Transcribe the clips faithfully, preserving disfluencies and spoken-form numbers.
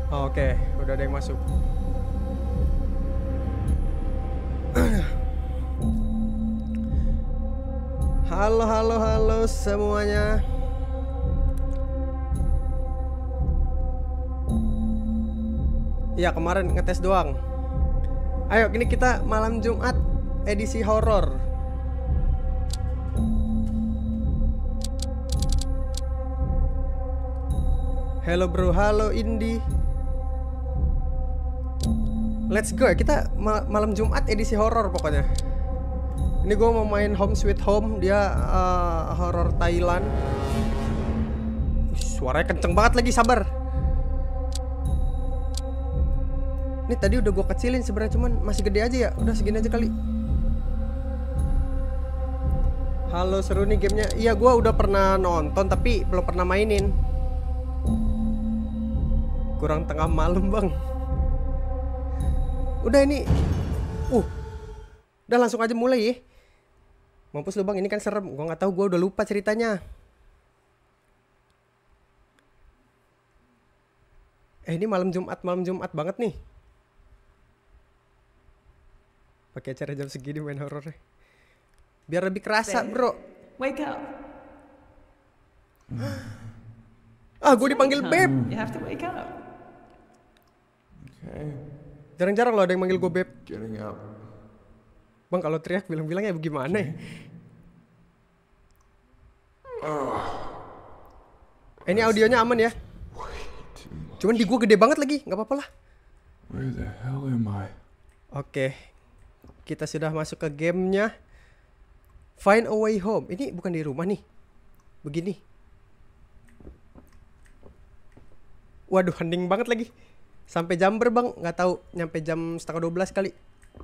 Oh, oke, okay. Udah ada yang masuk. Halo, halo, halo semuanya. Iya, kemarin ngetes doang. Ayo, gini kita malam Jumat edisi horor. Halo bro, halo Indi. Let's go, kita ma malam Jumat edisi horor pokoknya. Ini gue mau main Home Sweet Home, dia uh, horor Thailand. Suaranya kenceng banget lagi, sabar. Ini tadi udah gue kecilin sebenarnya, cuman masih gede aja ya. Udah segini aja kali. Halo, seru nih gamenya. Iya, gue udah pernah nonton tapi belum pernah mainin. Kurang tengah malam bang. Udah ini. Uh Udah langsung aja mulai ya. Mampus lu bang, ini kan serem. Gue gak tahu, gue udah lupa ceritanya. Eh ini malam Jumat, malam Jumat banget nih. Pakai acara jam segini main horornya. Biar lebih kerasa bro. Wake up. Ah, gue dipanggil Beb. You have to wake up. Okay. Jarang-jarang loh ada yang manggil gue Beb. Getting up. Bang kalau teriak bilang-bilang ya bagaimana ya? Eh, ini audionya aman ya? Cuman di gue gede banget lagi, nggak apa-apa lah. Where the hell am I? Oke, kita sudah masuk ke gamenya. Find a way home. Ini bukan di rumah nih. Begini. Waduh, hening banget lagi. Sampai jam berapa bang? Nggak tahu. Nyampe jam setengah dua belas kali.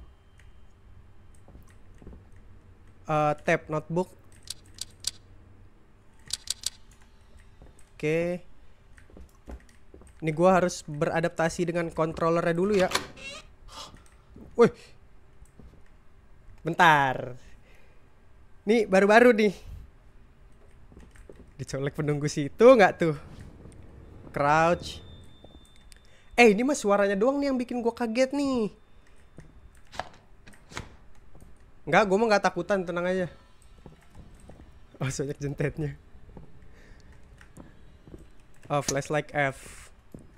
Uh, tab notebook. Oke. Ini gua harus beradaptasi dengan controllernya dulu ya. Wih. Bentar. Nih baru-baru nih. Dicolek penunggu situ nggak tuh? Crouch. Eh ini mah suaranya doang nih yang bikin gua kaget nih. Enggak, gue mah gak takutan, tenang aja. Oh, banyak jentetnya. Oh, flashlight F.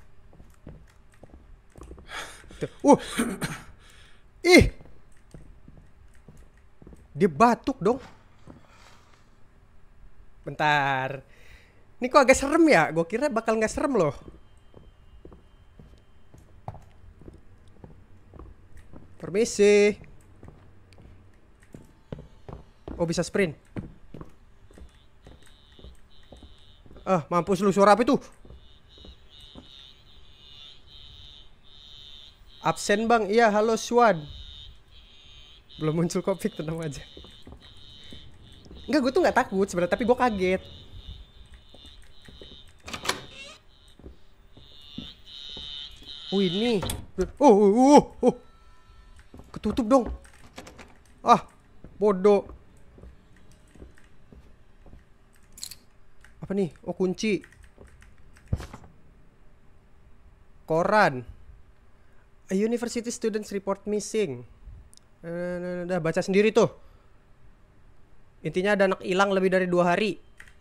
Tuh. Uh. Ih. Dia batuk dong. Bentar. Ini kok agak serem ya? Gue kira bakal gak serem loh. Permisi. Oh bisa sprint. Ah mampus lu, suara apa itu? Absen bang, iya halo Swan. Belum muncul Kopik, tenang aja. Enggak, gue tuh gak takut sebenarnya, tapi gue kaget. Oh ini. Oh, oh, oh, oh. Ketutup dong. Ah bodoh. Apa nih? Oh kunci. Koran. A university students report missing. Eh, udah baca sendiri tuh. Intinya ada anak hilang lebih dari dua hari.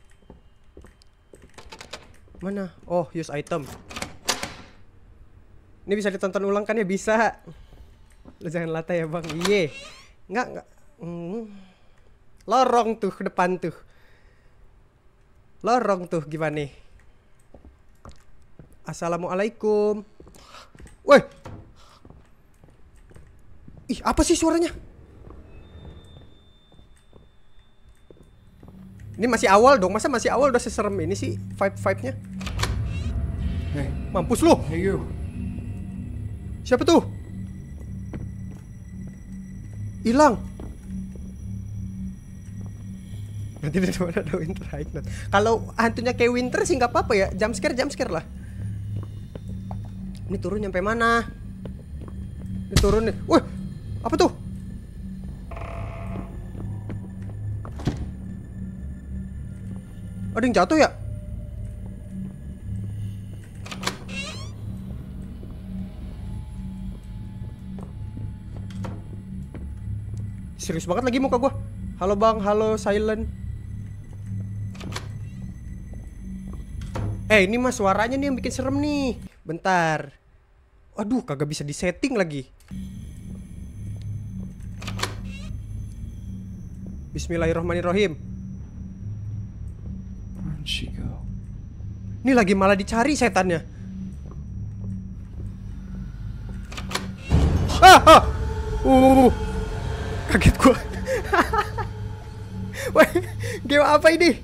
Mana? Oh use item. Ini bisa ditonton ulang kan ya? Bisa. Lo jangan latah ya bang. Iye. Enggak enggak. Hmm. Lorong tuh depan tuh. Lorong tuh gimana nih? Assalamualaikum. Woi. Ih, apa sih suaranya? Ini masih awal dong. Masa masih awal udah seserem ini sih vibe-vibe-nya? Hey. Mampus lu. Hey you. Siapa tuh? Hilang. Nanti di mana ada Winter High Note. Kalau hantunya kayak Winter sih nggak apa-apa ya. Jump scare, jump scare lah. Ini turun nyampe mana? Ini turun nih. Wih, apa tuh? Ada yang jatuh ya? serius banget lagi muka gua. Halo bang, halo silent. Eh ini mah suaranya nih yang bikin serem nih. Bentar. Aduh kagak bisa disetting lagi. Bismillahirrahmanirrahim. Where'd she go? Ini lagi malah dicari setannya. Ah, ah. Uh, kaget gua. Wah, game apa ini?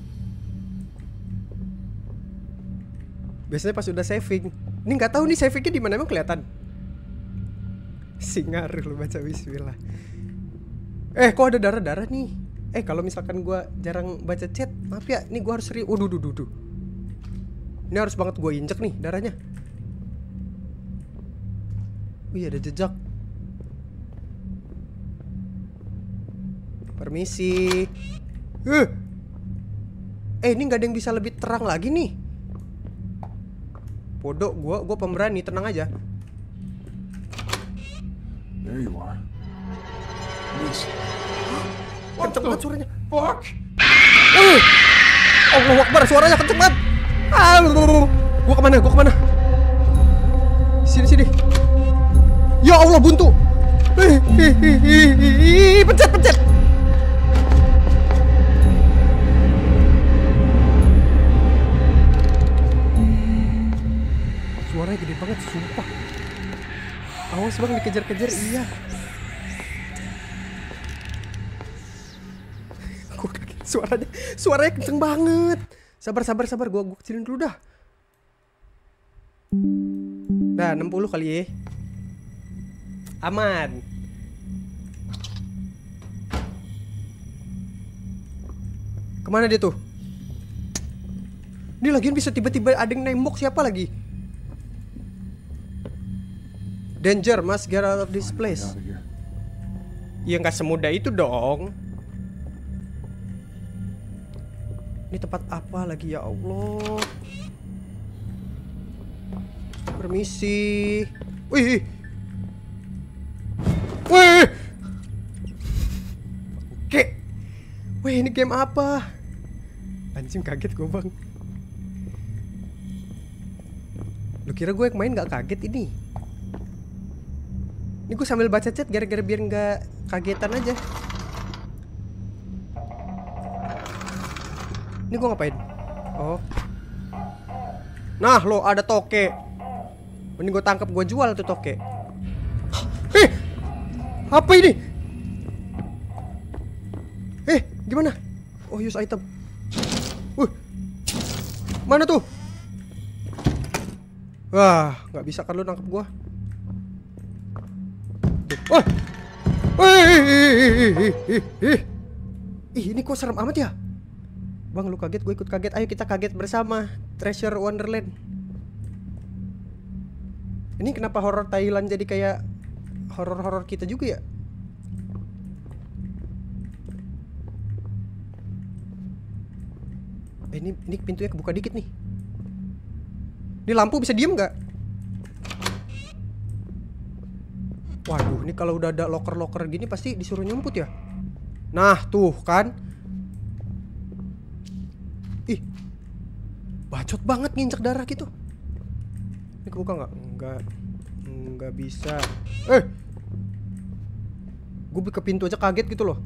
Biasanya pas udah saving. Ini nggak tahu nih savingnya di mana, emang kelihatan. Singaruh lu baca bismillah. Eh, kok ada darah-darah nih? Eh, kalau misalkan gua jarang baca chat, maaf ya, nih gua harus serius. Waduh, duh, duh, duh. Ini harus banget gua injek nih darahnya. Wih, ada jejak. Permisi. Uh. Eh, ini nggak ada yang bisa lebih terang lagi nih. Bodoh, gua gua pemberani, tenang aja. There you are. Miss. Kenceng banget suaranya. Fuck! Uh. Allahu Akbar, suaranya kenceng banget. Aduh. Gua kemana? Gua kemana? Sini sini. Ya Allah, buntu. Pencet pencet. Suaranya gede banget, sumpah. Awas bang, dikejar-kejar, iya. Gua kaget, suaranya, suaranya kenceng banget. Sabar, sabar, sabar, gua, gua kecilin dulu dah. Nah, enam puluh kali ya. Aman. Kemana dia tuh? Ini lagian bisa tiba-tiba ada yang nembok, siapa lagi? Danger, must get out of this place. Ya nggak semudah itu dong. Ini tempat apa lagi ya Allah? Permisi. Wih. Wih. Oke. Wih, ini game apa? Anjing, kaget gue bang. Lu kira gue yang main gak kaget ini? Ini gue sambil baca chat gara-gara biar gak kagetan aja. Ini gue ngapain? Oh. Nah lo ada toke. Mending gue tangkap, gue jual tuh toke. Eh, apa ini? Eh, gimana? Oh, use item. Uh, mana tuh? Wah, nggak bisa kan lu nangkep gua. Wah, ih, ini kok serem amat ya? Bang, lu kaget, gue ikut kaget. Ayo kita kaget bersama. Treasure Wonderland. Ini kenapa horor Thailand jadi kayak horor-horor kita juga ya? Eh, ini ini pintunya kebuka dikit nih. Ini lampu bisa diem nggak? Waduh, ini kalau udah ada loker-loker gini pasti disuruh nyumput ya. Nah, tuh kan. Ih, bacot banget nginjek darah gitu. Ini kebuka nggak? Nggak, nggak bisa. Eh, gue ke pintu aja kaget gitu loh.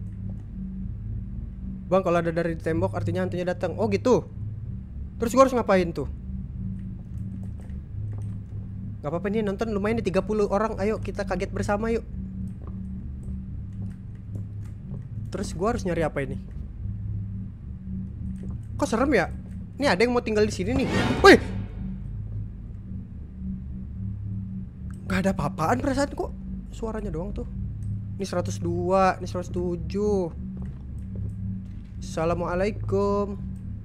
Bang, kalau ada dari tembok artinya hantunya datang. Oh gitu. Terus gue harus ngapain tuh? Gak apa-apa nih, nonton lumayan nih tiga puluh orang. Ayo kita kaget bersama yuk. Terus gue harus nyari apa ini? Kok serem ya? Ini ada yang mau tinggal di sini nih. Wih, gak ada apa-apaan perasaan kok. Suaranya doang tuh. Ini seratus dua, ini seratus tujuh. Assalamualaikum.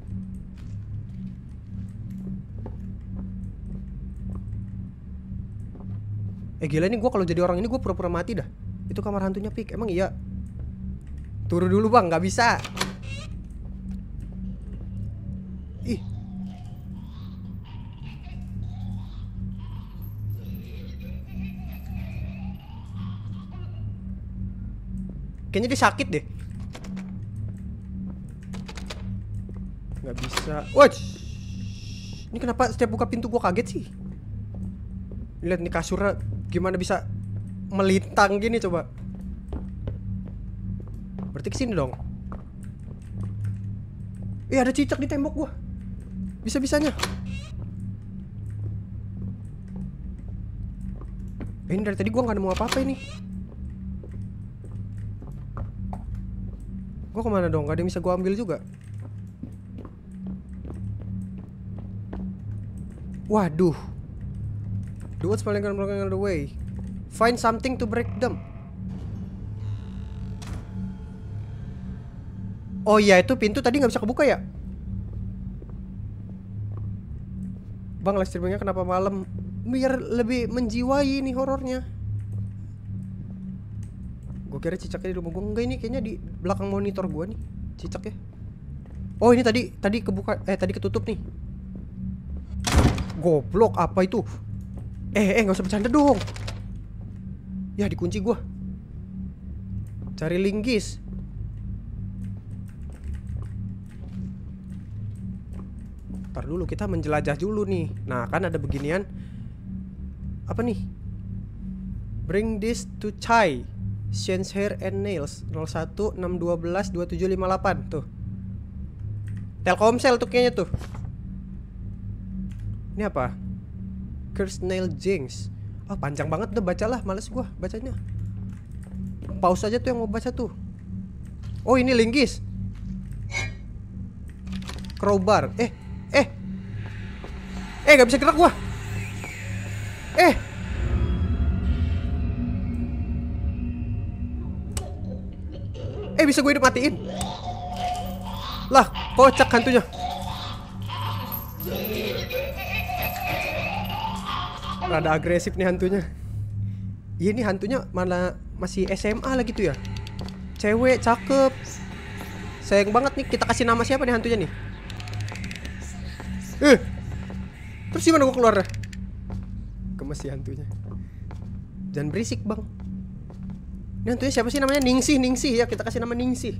Eh gila, ini gue kalau jadi orang ini gue pura-pura mati dah. Itu kamar hantunya Pik, emang iya? Turun dulu bang, nggak bisa. Ih. Kayaknya dia sakit deh. Nggak bisa. Wah, ini kenapa setiap buka pintu gue kaget sih? Lihat nih kasurnya gimana bisa melintang gini coba. Berarti kesini dong. Eh ada cicak di tembok gue. Bisa-bisanya. Eh, ini dari tadi gue gak nemu apa-apa ini. Gue kemana dong? Gak ada yang bisa gue ambil juga. Waduh. Do what's paling blocking on the way. Find something to break them. Oh iya, itu pintu tadi gak bisa kebuka ya? Bang, live streamingnya kenapa malam? Biar lebih menjiwai nih horornya. Gue kira cicaknya di rumah gue. Enggak, ini kayaknya di belakang monitor gue nih cicaknya. Oh ini tadi tadi kebuka, eh tadi ketutup nih. Goblok, apa itu? Eh eh nggak usah bercanda dong. Ya dikunci gue. Cari linggis. Ntar dulu, kita menjelajah dulu nih. Nah kan ada beginian. Apa nih? Bring this to Chai. Change hair and nails. Nol satu enam dua belas dua tujuh lima delapan. Tuh Telkomsel tuh kayaknya tuh. Ini apa? Curse nail jinx. Ah oh, panjang banget tuh, bacalah. Males gua bacanya. Pause aja tuh yang mau baca tuh. Oh ini linggis. Crowbar. Eh Eh Eh gak bisa gerak gua. Eh Eh bisa gue hidup matiin. Lah kocak hantunya. Rada agresif nih hantunya. Iya nih hantunya malah masih S M A lah gitu ya. Cewek cakep. Sayang banget nih, kita kasih nama siapa nih hantunya nih? Eh terus gimana gue keluar? Gemes sih hantunya. Jangan berisik bang. Ini hantunya siapa sih namanya? Ningsih, Ningsih ya, kita kasih nama Ningsih.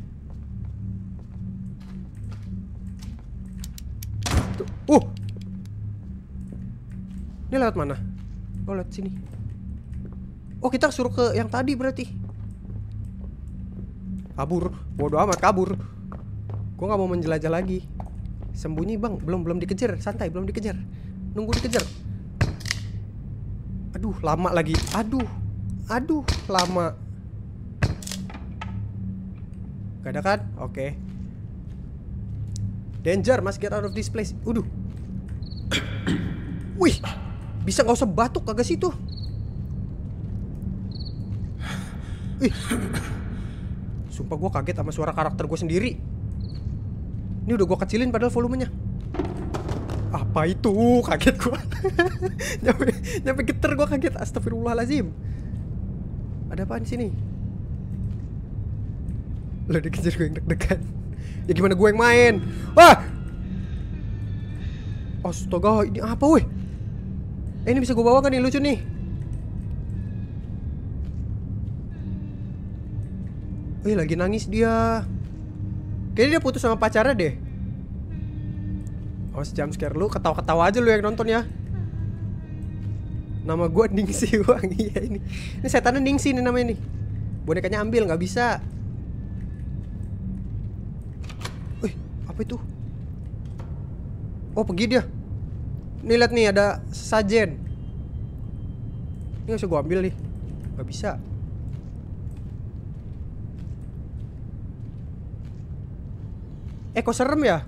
Tuh. Uh. Ini lewat mana? Oh lewat sini. Oh kita suruh ke yang tadi berarti. Kabur. Bodoh amat kabur. Gue gak mau menjelajah lagi. Sembunyi bang. Belum belum dikejar. Santai belum dikejar. Nunggu dikejar. Aduh lama lagi. Aduh. Aduh lama. Gak ada kan? Oke okay. Danger, must get out of this place. Uduh. Wih. Bisa gak usah batuk kagak sih tuh. Ih. Sumpah gue kaget sama suara karakter gue sendiri. Ini udah gue kecilin padahal volumenya. Apa itu? Kaget gue. nyampe, nyampe geter gue kaget. Astagfirullahaladzim. Ada apaan di sini? Lo dikejar gue yang deg-degan. Ya gimana gue yang main? Wah! Astaga, ini apa weh? Eh ini bisa gue bawa kan nih, lucu nih. Eh lagi nangis dia. Kayaknya dia putus sama pacarnya deh. Oh jump scare lu, ketawa-ketawa aja lu yang nonton ya. Nama gue Ningsih bang. Iya ini. Ini setannya Ningsih nih namanya nih. Bonekanya ambil, nggak bisa. Wih, apa itu? Oh pergi dia. Nih lihat nih ada sajen. Ini nggak bisa gue ambil nih. Nggak bisa. Eh kok serem ya?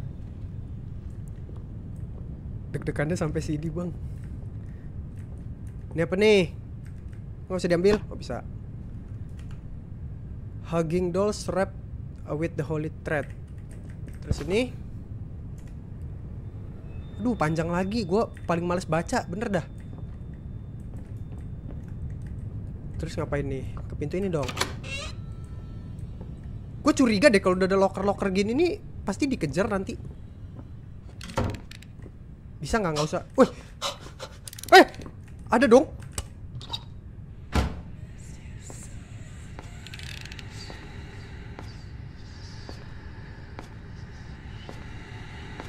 Deg-degannya sampai sini bang. Ini apa nih? Nggak bisa diambil? Nggak bisa. Hugging dolls wrapped with the holy thread. Terus ini. Aduh panjang lagi. Gue paling males baca. Bener dah. Terus ngapain nih? Ke pintu ini dong. Gue curiga deh kalau udah ada locker-locker gini nih. Pasti dikejar nanti. Bisa nggak? Nggak usah. Wih. Eh ada dong.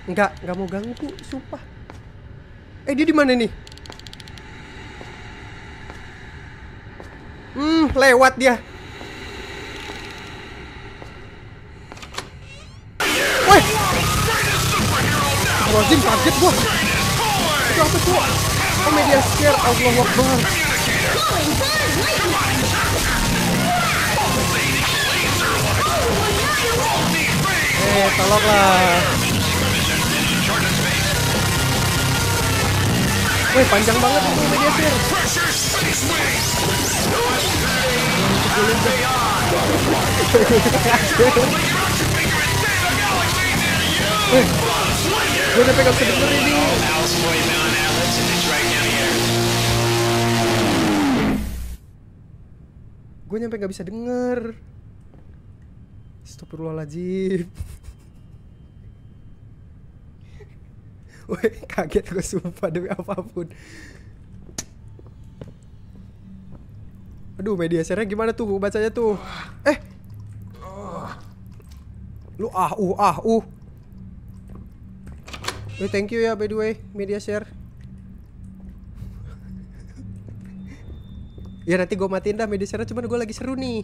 Enggak, enggak mau ganggu, sumpah. Eh, dia di mana nih? Hmm, lewat dia. Woi. Rojim, kaget gua. Itu apa tuh? Oh, media share. Allahu Akbar. Eh, tolonglah. Woi, panjang banget itu media share. Eh, gue udah pegang sebenernya ini. Gue nyampe gak bisa denger. Astagfirullahaladzim. Woi, kaget gue sumpah demi apapun. Aduh, media share-nya gimana tuh bacanya tuh? Eh, lu ah uh ah uh. Woi, thank you ya by the way media share. Ya nanti gue matiin dah media share, cuman gue lagi seru nih.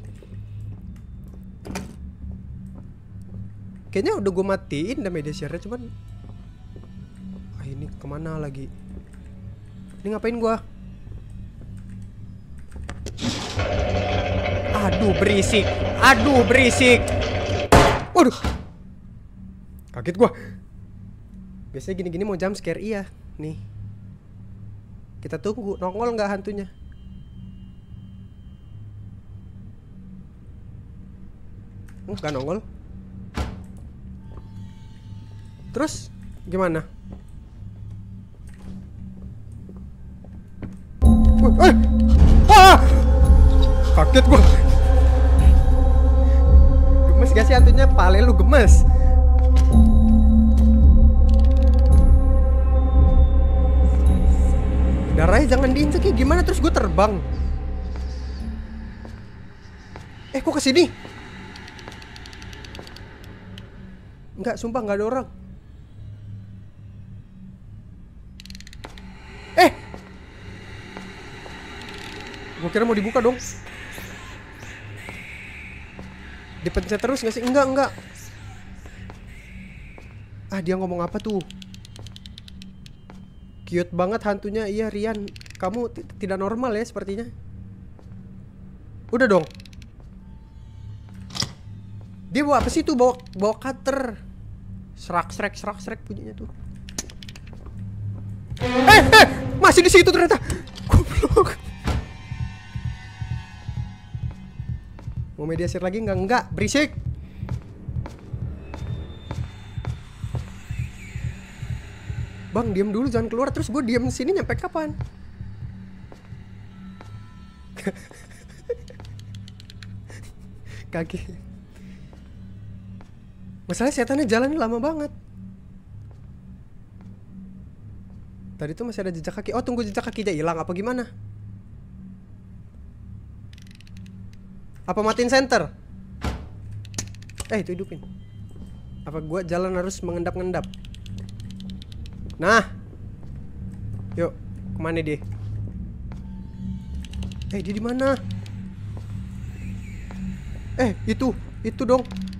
Kayaknya udah gue matiin dah media share, cuman ah, ini kemana lagi? Ini ngapain gue? Aduh berisik, aduh berisik. Waduh, kaget gue. Biasanya gini-gini mau jump scare, iya. Nih, kita tunggu nongol nggak hantunya. Nggak nongol. Terus gimana? Eh, ah, kaget gua. Gemes gak sih hantunya? Pale lu gemes. Darahnya jangan diinjek ya. Gimana terus gue terbang? Eh, kok kesini? Enggak, sumpah nggak ada orang. Eh, gue kira mau dibuka dong. Dipencet terus nggak sih? Enggak, enggak. Ah, dia ngomong apa tuh? Cute banget hantunya. Iya, Rian, kamu tidak normal ya sepertinya. Udah dong. Dia bawa apa sih tuh? Bawa bawa cutter. Serak serak serak serak bunyinya tuh. Eh, eh, masih di situ ternyata. Goblok. Mau media share lagi? Enggak, enggak, berisik. Bang, diam dulu, jangan keluar. Terus gue diam sini nyampe kapan? Kaki. Masalahnya setannya jalannya lama banget. Tadi tuh masih ada jejak kaki. Oh, tunggu jejak kakinya hilang apa gimana? Apa matiin center? Eh, itu hidupin. Apa gue jalan harus mengendap-ngendap? Nah, yuk, kemana dia? Eh, dia di mana? Eh, itu, itu dong.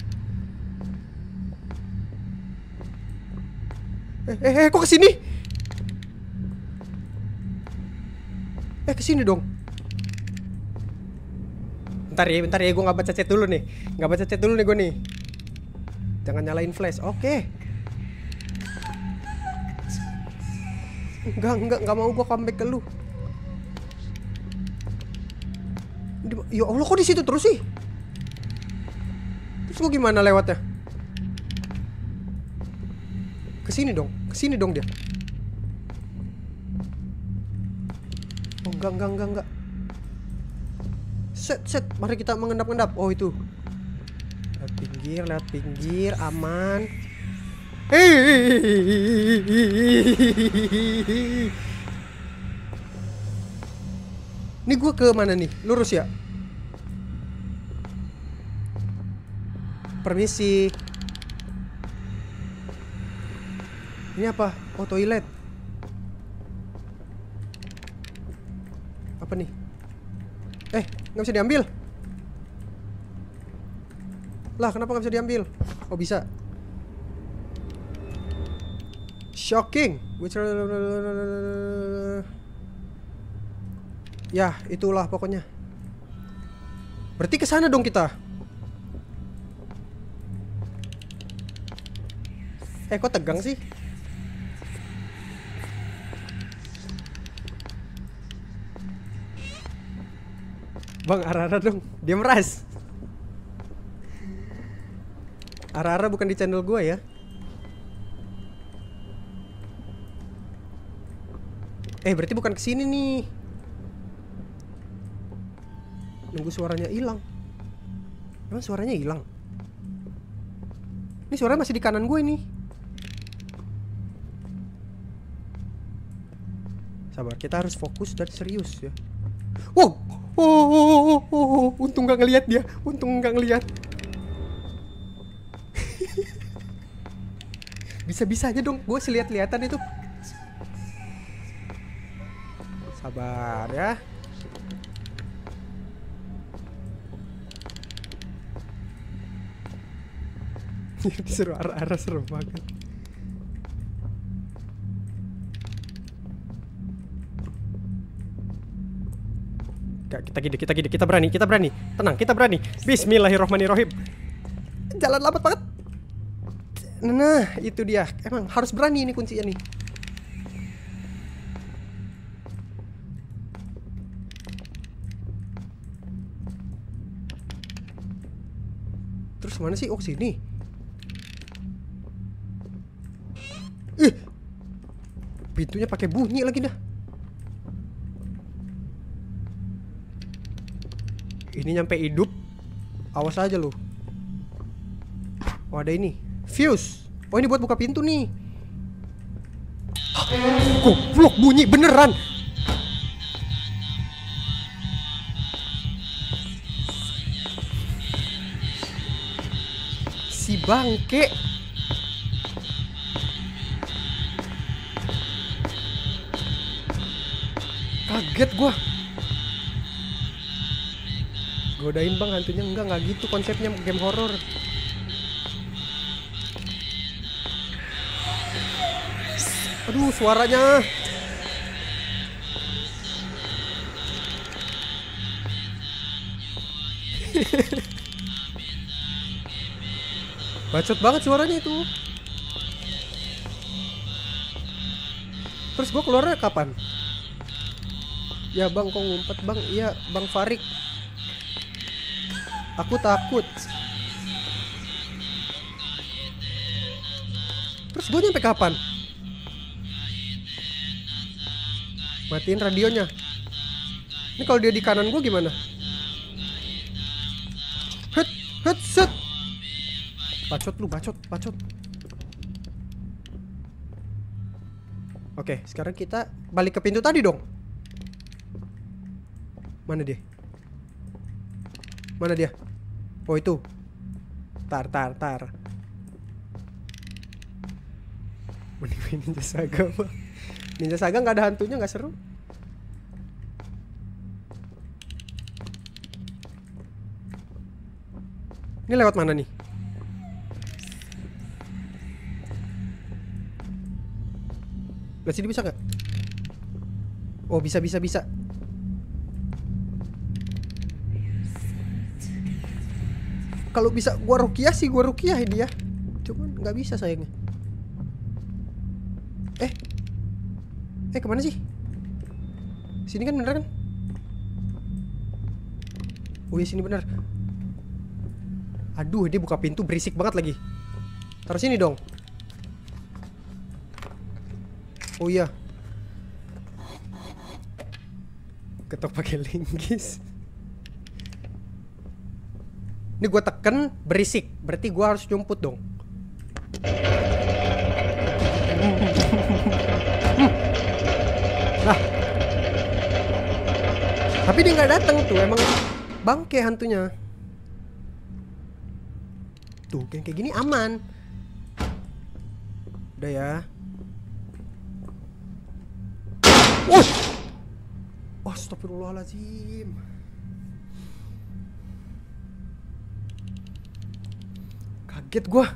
Eh, eh, eh, kok kesini? Eh, kesini dong. Bentar ya, bentar ya, gue nggak baca chat dulu nih, nggak baca chat dulu nih gue nih. Jangan nyalain flash, oke? Enggak, enggak, enggak mau gue comeback ke lu. Ya Allah, kok di situ terus sih? Terus gue gimana lewatnya? Kesini dong, kesini dong dia. Oh, enggak, enggak, enggak, enggak. Set, set, mari kita mengendap-endap. Oh, itu. Lewat pinggir, lewat pinggir, aman. Ini gue ke mana nih? Lurus ya? Permisi. Ini apa? Oh, toilet. Apa nih? Eh, nggak bisa diambil. Lah, kenapa nggak bisa diambil? Oh, bisa. Shocking. Ya, itulah pokoknya. Berarti ke sana dong kita. Eh, kok tegang sih? Bang, Arara dong. Dia meras. Arara bukan di channel gue ya. Eh, berarti bukan kesini nih. Nunggu suaranya hilang. Emang suaranya hilang? Ini suaranya masih di kanan gue nih. Sabar, kita harus fokus dan serius ya. Wow. Oh, oh, oh, oh, oh, untung gak ngelihat dia, untung gak ngelihat. Bisa-bisanya dong, gue selihat-lihatan itu. Sabar ya. Disuruh arah-arah, serem banget. Kita gini, kita gini, kita berani, kita berani. Tenang, kita berani. Bismillahirrohmanirrohim. Jalan lambat banget. Nah, itu dia. Emang harus berani, ini kuncinya nih. Terus mana sih? Oh, sini. Ih, pintunya pakai bunyi lagi dah. Ini nyampe hidup. Awas aja lu. Oh, ada ini. Fuse. Oh, ini buat buka pintu nih. Goblok, bunyi beneran. Si bangke. Kaget gua. Godain bang hantunya. Enggak, enggak gitu konsepnya game horror. Aduh, suaranya. Bacot banget suaranya itu. Terus gua keluarnya kapan? Ya bang, kok ngumpet bang? Iya bang Farik. Aku takut. Terus gue nyampe kapan? Matiin radionya. Ini kalau dia di kanan gue gimana? Het, het, set. Bacot lu, bacot, bacot. Oke, sekarang kita balik ke pintu tadi dong. Mana dia? Mana dia? Oh, itu. Tar, tar, tar. Mending main Ninja Saga, Bang. Ninja Saga nggak ada hantunya, nggak seru. Ini lewat mana nih? Lihat sini bisa nggak? Oh, bisa, bisa, bisa. Kalau bisa gua rukiah sih, gua rukiah dia. Cuman nggak bisa sayangnya. Eh, eh kemana sih? Sini kan bener kan? Oh ya, sini bener. Aduh, dia buka pintu berisik banget lagi. Taruh sini dong. Oh iya. Ketok pakai linggis. Ini gue teken berisik, berarti gue harus jumput dong. Nah, tapi dia nggak datang tuh, emang bangke hantunya. Tuh, kayak kayak gini aman. Udah ya. Oh, astagfirullahaladzim. Kaget gua.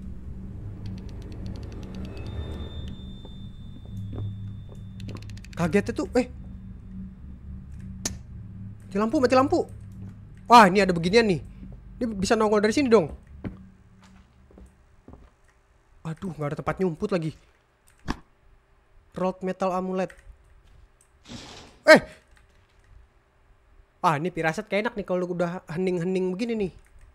Kagetnya tuh, eh. Mati lampu, mati lampu. Wah, ini ada beginian nih. Ini bisa nongol dari sini dong. Aduh, nggak ada tempat nyumput lagi. Rolled metal amulet. Eh. Ah, ini pirasat kayak enak nih kalau udah hening-hening begini nih.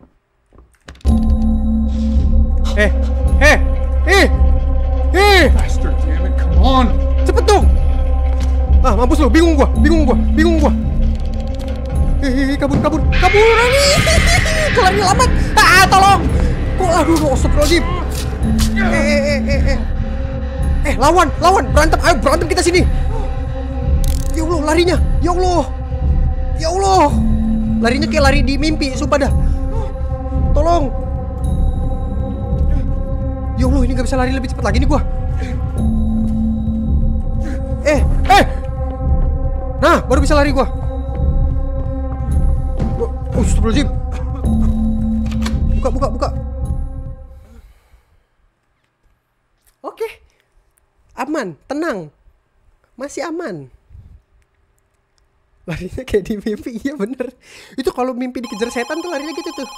Eh, eh, eh, eh. Faster, damn it, come on! Cepet dong. Ah, mampus lu, bingung gua, bingung gua, bingung gua. Eh, kabur, kabur, kabur. Kelarnya lambat. Ah, tolong. Kok, aduh, astagfirullahaladzim. Eh, eh, eh, eh, eh. Eh, lawan, lawan, berantem, ayo berantem kita sini. Ya Allah, larinya, ya Allah, ya Allah. Larinya kayak lari di mimpi, sumpah dah. Tolong. Ya Allah, ini gak bisa lari lebih cepat lagi nih gua. Eh, eh. Nah, baru bisa lari gua. Oh, astagfirullahaladzim. Buka, buka, buka. Oke. Aman, tenang. Masih aman. Larinya kayak di mimpi, iya bener. Itu kalau mimpi dikejar setan tuh larinya gitu tuh.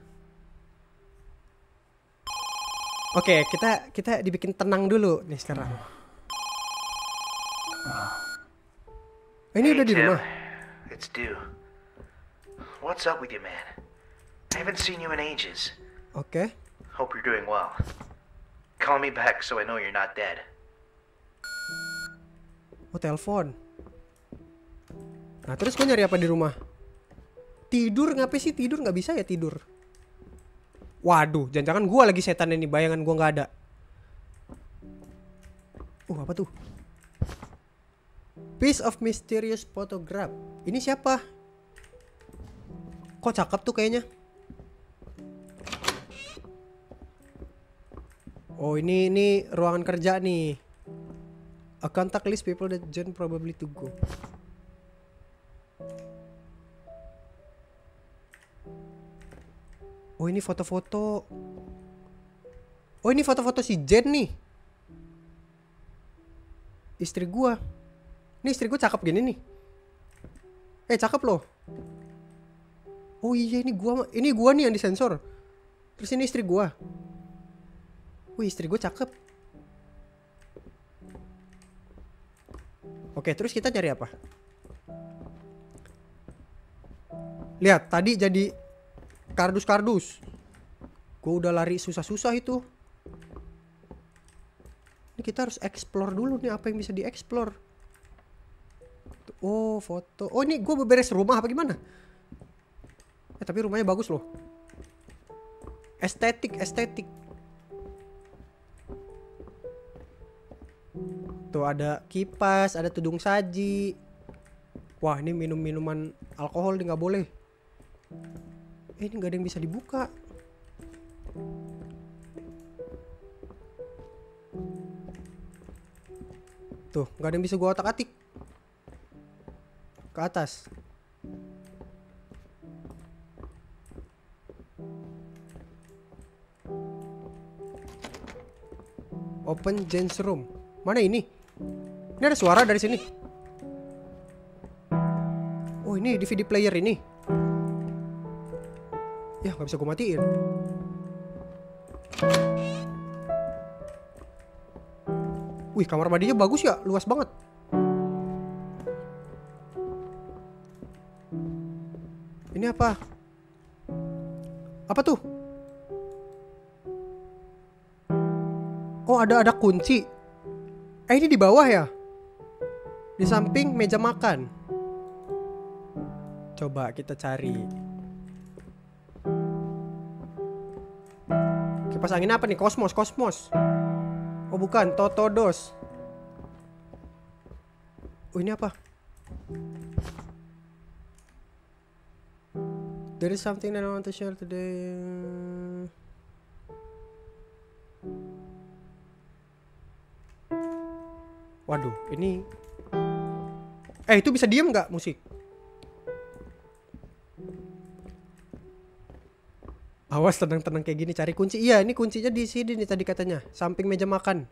Oke, kita kita dibikin tenang dulu nih sekarang. Ini udah di rumah. It's due. What's up with you, man? I haven't seen you in ages. Oke. Hope you're doing well. Call me back so I know you're not dead. Oh, telepon. Nah, terus gue nyari apa di rumah? Tidur, ngapain sih tidur? Nggak bisa ya tidur. Waduh, jangan-jangan gue lagi setan ini. Bayangan gue nggak ada. Uh, apa tuh? Piece of mysterious photograph. Ini siapa? Kok cakep tuh kayaknya. Oh, ini ini ruangan kerja nih. A contact list people that John probably to go. Oh, ini foto-foto. Oh, ini foto-foto si Jen nih. Istri gua. Ini istri gua cakep gini nih. Eh, cakep loh. Oh iya, ini gua, ini gua nih yang disensor. Terus ini istri gua. Wih, istri gua cakep. Oke, terus kita cari apa? Lihat, tadi jadi kardus-kardus. Gue udah lari susah-susah itu. Ini kita harus explore dulu nih, apa yang bisa dieksplor. Oh, foto. Oh, ini gue beberes rumah apa gimana? Eh, tapi rumahnya bagus loh. Estetik, estetik. Tuh ada kipas, ada tudung saji. Wah, ini minum-minuman alkohol nih, nggak boleh. Eh, ini nggak ada yang bisa dibuka. Tuh, nggak ada yang bisa gua otak-atik. Ke atas. Open Jen's room. Mana ini? Ini ada suara dari sini. Oh, ini D V D player ini. Ya, nggak bisa gue matiin. Wih, kamar mandinya bagus ya, luas banget. Ini apa? Apa tuh? Oh, ada ada kunci. Eh, ini di bawah ya? Di samping meja makan. Coba kita cari. Kipas angin apa nih? Kosmos, kosmos. Oh, bukan, Totodos. Oh, ini apa? There is something that I want to share today. Waduh, ini Eh itu bisa diem nggak musik? Awas tenang-tenang kayak gini cari kunci. Iya ini kuncinya di sini nih tadi katanya. Samping meja makan.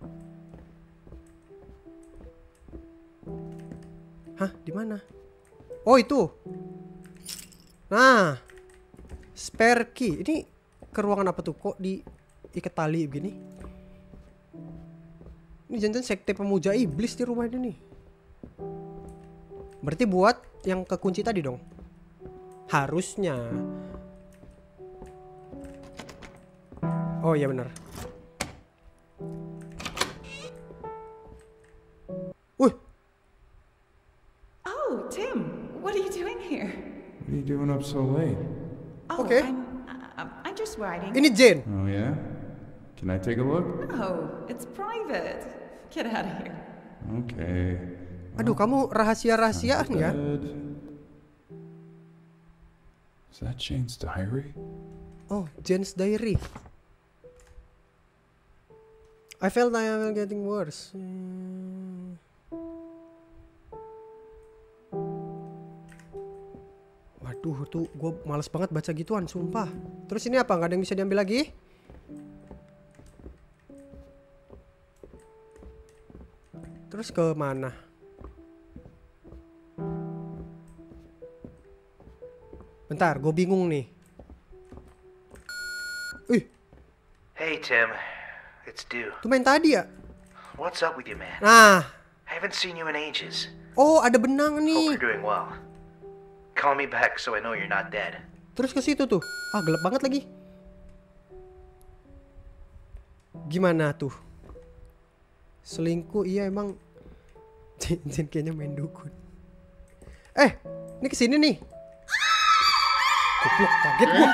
Hah di mana? Oh itu. Nah. Spare key. Ini ke ruangan apa tuh? Kok diikat tali begini? Ini jangan-jangan sekte pemuja iblis di rumah ini nih. Berarti buat yang kekunci tadi dong. Harusnya. Oh iya benar. Wih. Oh, Tim, what are you doing here? What are you doing up so late? Oh, Okay. I'm, I'm, I'm just writing. Ini Jane. Oh, yeah? Can I take a look? No, it's private. Get out of here. Okay. Aduh kamu rahasia-rahasiaan ya. Bed. Is that Jane's diary? Oh, Jane's diary. I felt I am getting worse. Hmm. Waduh, tuh gue males banget baca gituan, sumpah. Terus ini apa? Gak ada yang bisa diambil lagi? Terus ke mana? Bentar, gue bingung nih. Ih, Hey, Tim. It's Dew. tuh main tadi ya? What's up with you, man? Nah, I haven't seen you in ages. oh ada benang Hope nih. you're doing well. Call me back so I know you're not dead. Terus ke situ tuh. Ah, gelap banget lagi. Gimana tuh? Selingkuh iya emang. Jin kayaknya main dukun. Eh, ini kesini nih. Goblok, kaget gua.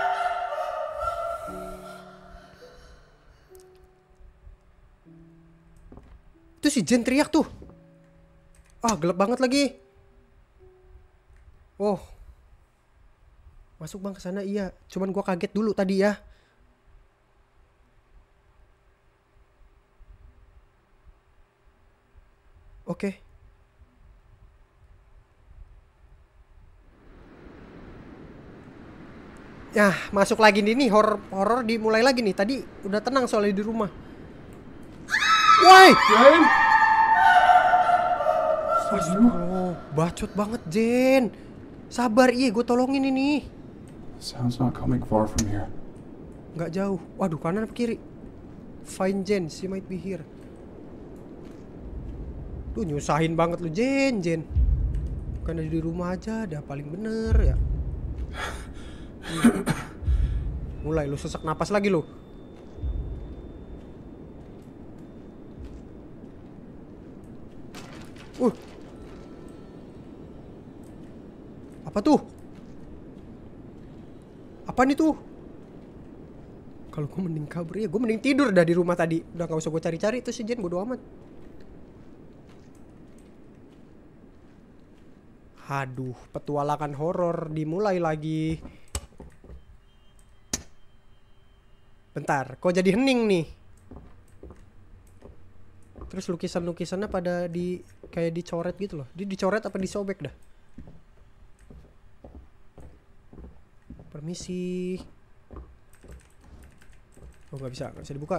Itu si Jen teriak tuh. Ah, gelap banget lagi. Oh. Masuk bang ke sana iya. Cuman gua kaget dulu tadi ya. Oke. Ya, masuk lagi nih nih horor horor dimulai lagi nih. Tadi udah tenang soalnya di rumah. Woi. Jane? Oh, bacot banget Jen. Sabar iya, gue tolongin ini. Sound's not coming far from here. Nggak jauh. Waduh, kanan apa kiri? Find Jen, she might be here. Tuh nyusahin banget lu Jen, Jen. Bukan ada di rumah aja, dah paling bener ya. Hmm. Mulai lu sesak napas lagi lu. Uh. Apa tuh? Apa nih tuh? Kalau gue mending kabur ya, gue mending tidur dah di rumah tadi. Udah gak usah gue cari-cari itu si Jen, bodo amat. Aduh, petualangan horor dimulai lagi. Bentar, kok jadi hening nih? Terus lukisan-lukisannya pada di kayak dicoret gitu loh. Dia dicoret apa disobek dah? Permisi. Oh nggak bisa, nggak bisa dibuka.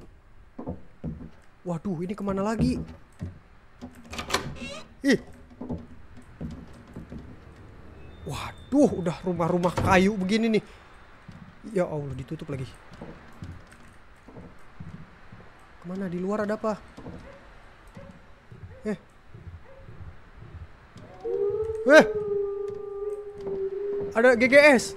Waduh, ini kemana lagi? Ih. Waduh, udah rumah-rumah kayu begini nih. Ya Allah, ditutup lagi. Kemana? Di luar ada apa? Eh. Eh. Ada G G S.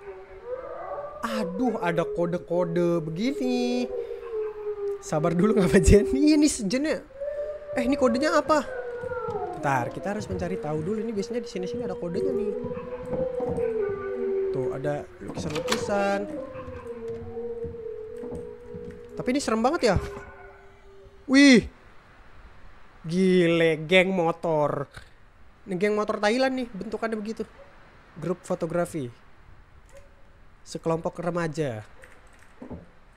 Aduh, ada kode-kode begini. Sabar dulu nggak Jen? Ini Jennya. Eh, ini kodenya apa? Bentar, kita harus mencari tahu dulu. Ini biasanya di sini-sini ada kodenya nih. Tuh, ada lukisan-lukisan. Tapi ini serem banget ya. Wih. Gile, geng motor. Ini geng motor Thailand nih, bentukannya begitu. Grup fotografi. Sekelompok remaja.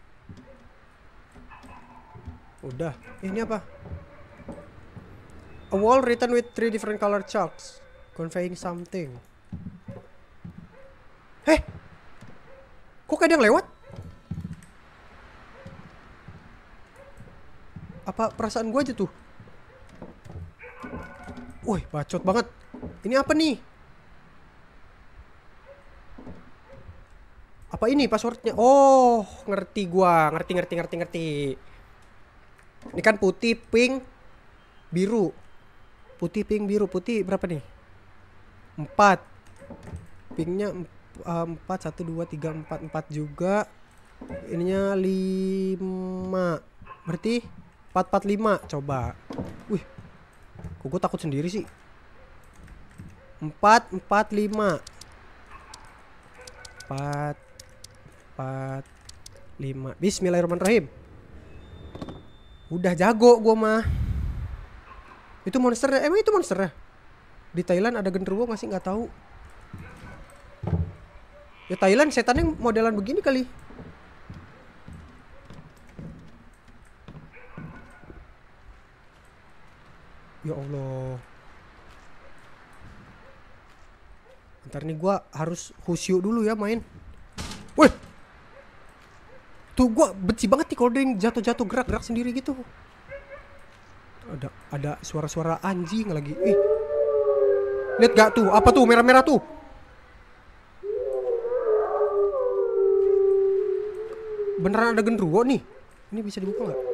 Udah, ini apa? A wall written with three different color chalks, conveying something. Heh, kok kayak ada yang lewat? Apa perasaan gue aja tuh? Woi, bacot banget. Ini apa nih? Apa ini passwordnya? Oh, ngerti gua. Ngerti, ngerti, ngerti, ngerti. Ini kan putih, pink, biru. Putih, pink, biru. Putih berapa nih? Empat. Pinknya empat, satu, dua, tiga, empat. Empat juga. Ininya lima. Berarti empat, empat, lima. Coba. Wih, kok gue takut sendiri sih. Empat, empat, lima. Empat, empat, lima. Bismillahirrahmanirrahim. Udah jago gue mah. Itu monsternya. Emang itu monsternya? Di Thailand ada genderuwo masih nggak tahu. Ya Thailand setannya modelan begini kali. Ya Allah. Ntar nih gue harus khusyuk dulu ya main. Woi, tuh gue benci banget nih kalau ada yang jatuh-jatuh gerak-gerak sendiri gitu. Ada ada suara-suara anjing lagi. Ih, lihat gak tuh? Apa tuh merah-merah tuh? Beneran ada genderuwo nih. Ini bisa dibuka nggak?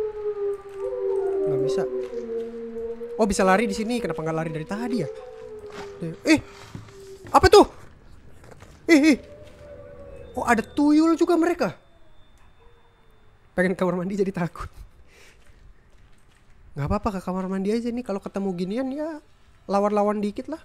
Nggak bisa. Oh bisa lari di sini. Kenapa nggak lari dari tadi ya? Eh, apa tuh? Eh, eh. Oh ada tuyul juga mereka. Pengen kamar mandi jadi takut. Nggak apa-apa ke kamar mandi aja nih. Kalau ketemu ginian ya lawan-lawan dikit lah.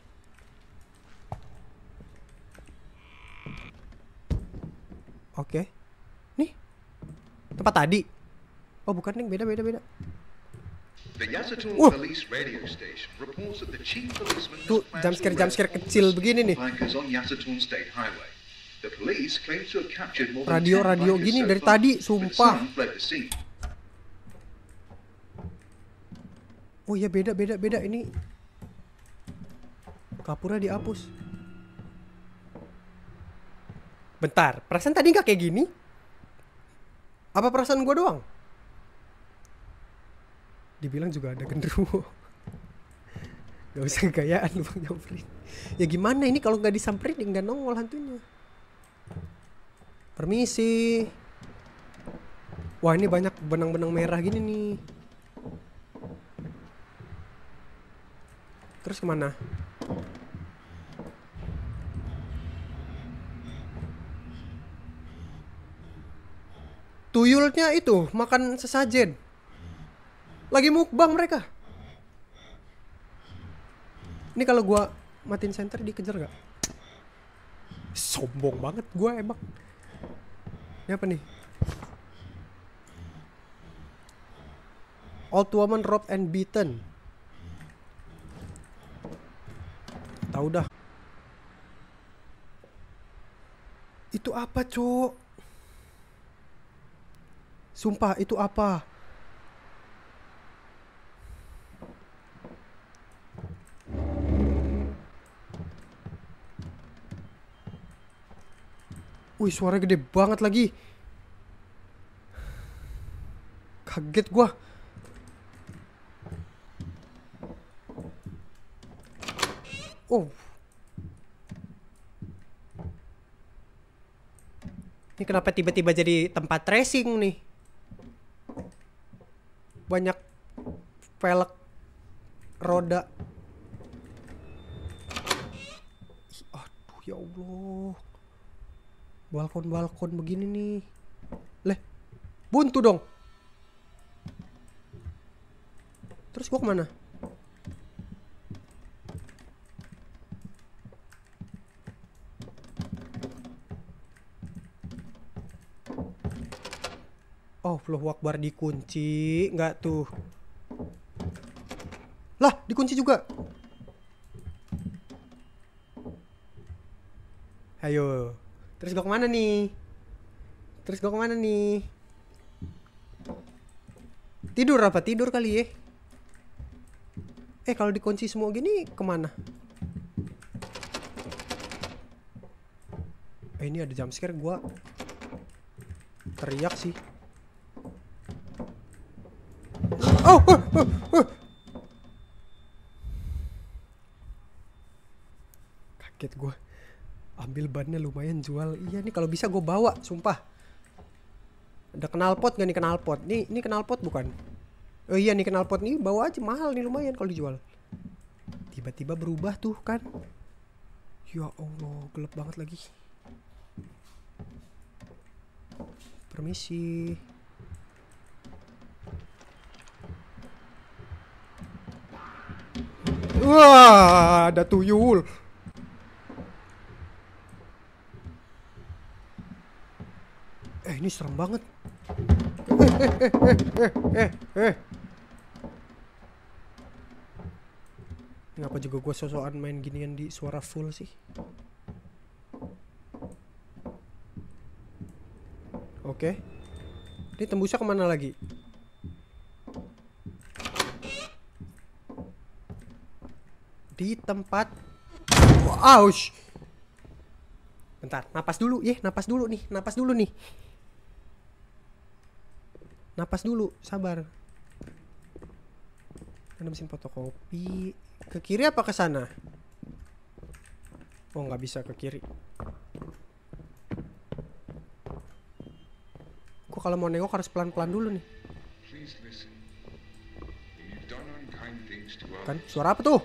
Oke. Nih tempat tadi. Oh bukan nih, beda beda beda. The Yasatul Wah. Police radio station reports that the chief policeman has Tuh planned to jumpscare jumpscare arrest kecil begini nih. bikers on Yasatul State Highway. The police claim to have captured more than Radio ten radio bikers gini so dari far, tadi, but sumpah. some fled the scene. Oh iya beda beda beda ini. Kapura dihapus. Bentar, perasaan tadi nggak kayak gini? Apa perasaan gua doang? Dibilang juga ada genderuwo. Gak usah gayaan lu Bang nyamperin. Ya gimana ini kalau nggak disamperin ya nggak nongol hantunya. Permisi. Wah ini banyak benang-benang merah gini nih. Terus kemana? Tuyulnya itu makan sesajen. Lagi mukbang mereka. Ini kalau gua matiin center dikejar gak? Sombong banget gua emang. Ini apa nih? Old woman robbed and beaten. Tahu dah. Itu apa, Cok? Sumpah itu apa? Wih, suara gede banget lagi. Kaget gua. Oh. Ini kenapa tiba-tiba jadi tempat tracing nih? Banyak velg roda. Aduh ya Allah. Balkon-balkon begini nih. Leh, buntu dong. Terus gua kemana? Oh, Allahu Akbar, dikunci nggak tuh? Lah, dikunci juga. Ayo. Terus gua kemana nih? Terus gua kemana nih? Tidur apa? Tidur kali ya? Eh kalau dikunci semua gini kemana? Eh ini ada jump scare, gua teriak sih. Oh, oh, oh, oh. Kaget gua. Ambil bannya lumayan, jual. Iya nih kalau bisa gue bawa, sumpah. Ada knalpot gak nih knalpot? Nih, ini knalpot bukan? Oh iya nih knalpot nih, bawa aja, mahal nih lumayan kalau dijual. Tiba-tiba berubah tuh kan. Ya Allah, gelap banget lagi. Permisi. Wah, ada tuyul. Eh, ini serem banget. Eh, eh, eh, eh, eh, eh. Ngapa juga gue sosokan main ginian di suara full sih? Oke. Ini tembusnya kemana lagi? Di tempat. Ouch. Bentar, napas dulu, ya, napas dulu nih, napas dulu nih. Napas dulu, sabar. Ada mesin fotokopi. Ke kiri apa ke sana? Oh, nggak bisa ke kiri. Gua kalau mau nengok harus pelan-pelan dulu nih. Kan, suara apa tuh?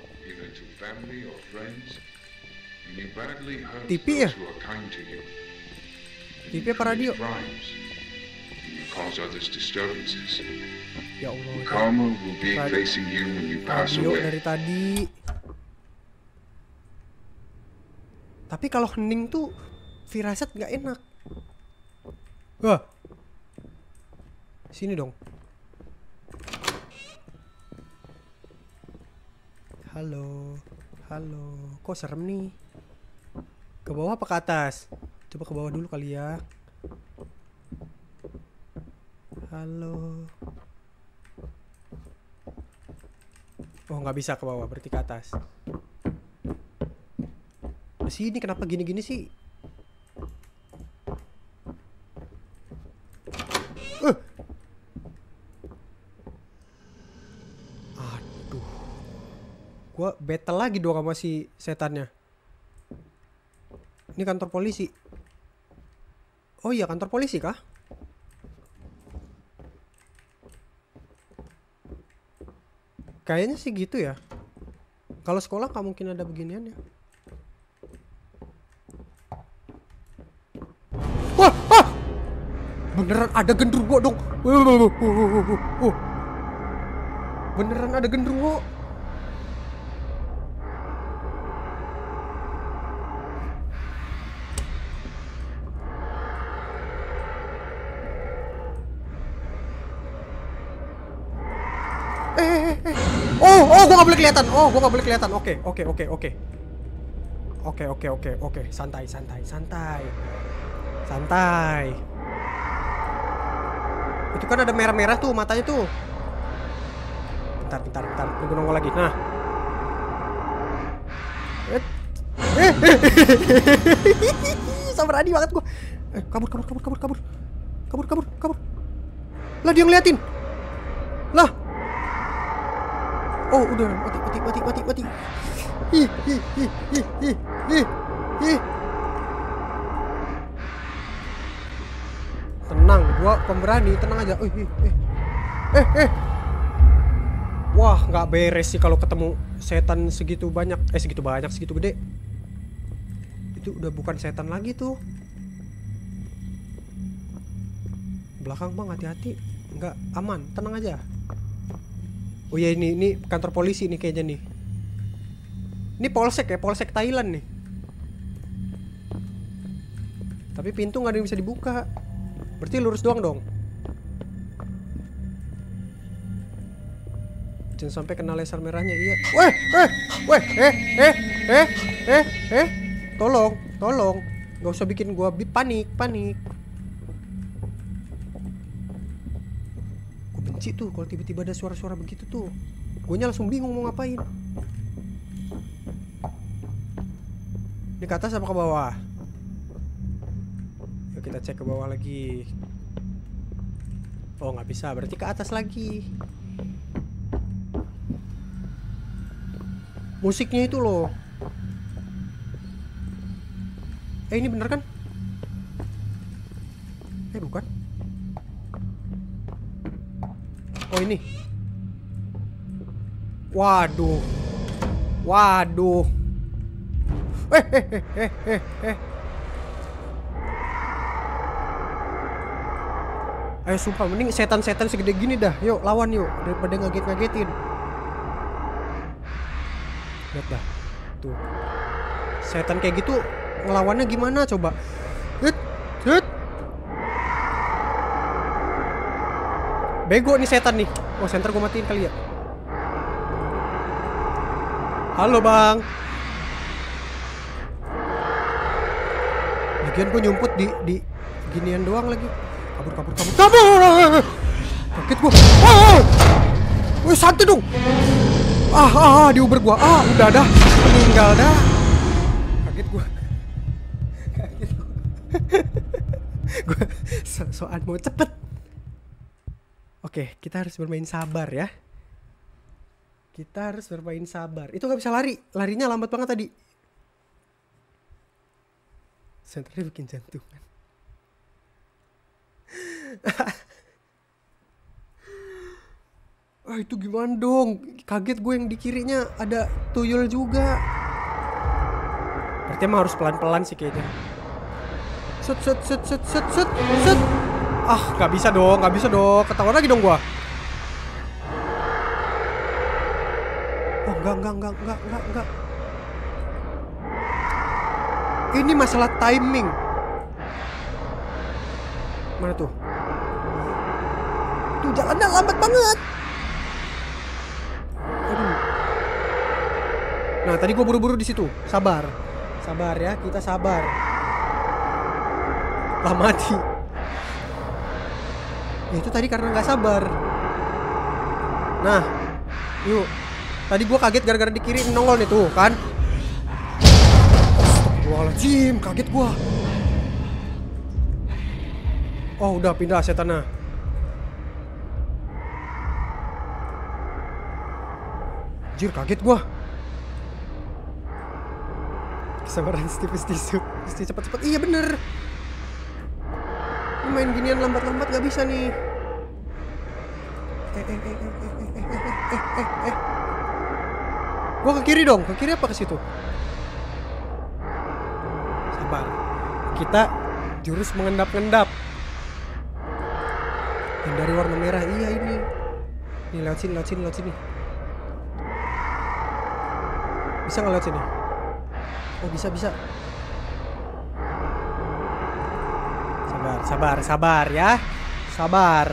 T V ya? T V apa radio? Ya Allah. Karma will be facing you when you pass Radio away. dari tadi. Tapi kalau hening tuh firasat nggak enak. Wah. Sini dong. Halo. Halo. Kok serem nih? Ke bawah apa ke atas? Coba ke bawah dulu kali ya. Halo. Oh, nggak bisa ke bawah, berarti ke atas. Nah, sini kenapa gini-gini sih? Uh. Aduh. Gua battle lagi dong sama si setannya. Ini kantor polisi. Oh iya, kantor polisi kah? Kayaknya sih gitu ya. Kalau sekolah nggak mungkin ada beginian ya. Wah, ah! Beneran ada genderuwo dong. Beneran ada genderuwo. Eh, eh, eh. Oh, oh, gua nggak boleh kelihatan. Oh, gua nggak boleh kelihatan. Oke, oke, oke, oke. Oke, oke, oke, oke. Santai, santai, santai. Santai. Itu kan ada merah-merah tuh matanya tuh. Bentar, bentar, bentar. Tunggu nongol lagi. Nah. Eh, eh, sabar adi banget gua. Eh, kabur, kabur, kabur, kabur, kabur. Kabur, kabur, kabur. Lah dia ngeliatin. Lah. Oh, udah mati, mati, mati, mati, mati. Ih, ih, ih, ih, ih, ih, ih. Tenang, gua pemberani, tenang aja. Eh, eh, eh, eh, eh. Wah, nggak beres sih kalau ketemu setan segitu banyak, eh segitu banyak, segitu gede. Itu udah bukan setan lagi tuh. Belakang bang, hati-hati, nggak aman, tenang aja. Oh ya, ini ini kantor polisi nih kayaknya nih. Ini polsek ya, polsek Thailand nih. Tapi pintu nggak ada yang bisa dibuka. Berarti lurus doang dong. Jangan sampai kena laser merahnya, iya. Weh, eh, weh, eh, eh, eh, eh, eh, tolong, tolong, nggak usah bikin gua panik, panik. Benci tuh kalau tiba-tiba ada suara-suara begitu tuh. Gue langsung bingung mau ngapain. Ini ke atas apa ke bawah? Yuk kita cek ke bawah lagi. Oh nggak bisa, berarti ke atas lagi. Musiknya itu loh. Eh ini bener kan? Eh bukan. Oh ini. Waduh. Waduh. Eh eh eh eh eh eh. Ayo sumpah, mending setan-setan segede gini dah. Yuk lawan yuk, daripada ngaget-ngagetin. Lihat dah. Tuh. Setan kayak gitu ngelawannya gimana coba? Hit, hit. Bego nih setan nih. Oh, senter gue matiin kali ya. Halo bang. Lagian gue nyumput di di ginian doang lagi. Kabur kabur kabur kabur. Kaget gue. Oh, wih santai dong. Ah, ah, ah di Uber gue. Ah, udah dah. Meninggal dah. Kaget gue. Kaget gue. Gue so-soan mau cepet. Oke, kita harus bermain sabar ya. Kita harus bermain sabar. Itu gak bisa lari. Larinya lambat banget tadi. Senternya bikin jantungan. Ah itu gimana dong? Kaget gue yang di kirinya ada tuyul juga. Berarti emang harus pelan-pelan sih kayaknya. Set set set set set set set. Ah gak bisa dong, gak bisa dong. Ketahuan lagi dong gua. Oh enggak enggak enggak enggak enggak enggak. Ini masalah timing. Mana tuh? Tuh jalannya lambat banget. Aduh. Nah tadi gue buru-buru di situ. Sabar, sabar ya, kita sabar. Lah mati. Ya itu tadi karena nggak sabar. Nah, yuk. Tadi gue kaget gara-gara di kiri nongol nih tuh kan. Astagfirullahaladzim, kaget gue. Oh udah pindah setannya. Anjir kaget gua. Kesabaran tipis tisu. Mesti cepet-cepet. Iya bener. Ini main ginian lambat-lambat gak bisa nih. Eh eh eh eh eh eh eh eh eh eh. Gua ke kiri dong. Ke kiri apa ke situ? Sabar. Kita jurus mengendap-endap. Yang dari warna merah, iya ini. Nih lewat sini, lewat sini, lewat sini. Bisa nggak lewat sini? Oh bisa, bisa. Sabar, sabar, sabar ya. Sabar.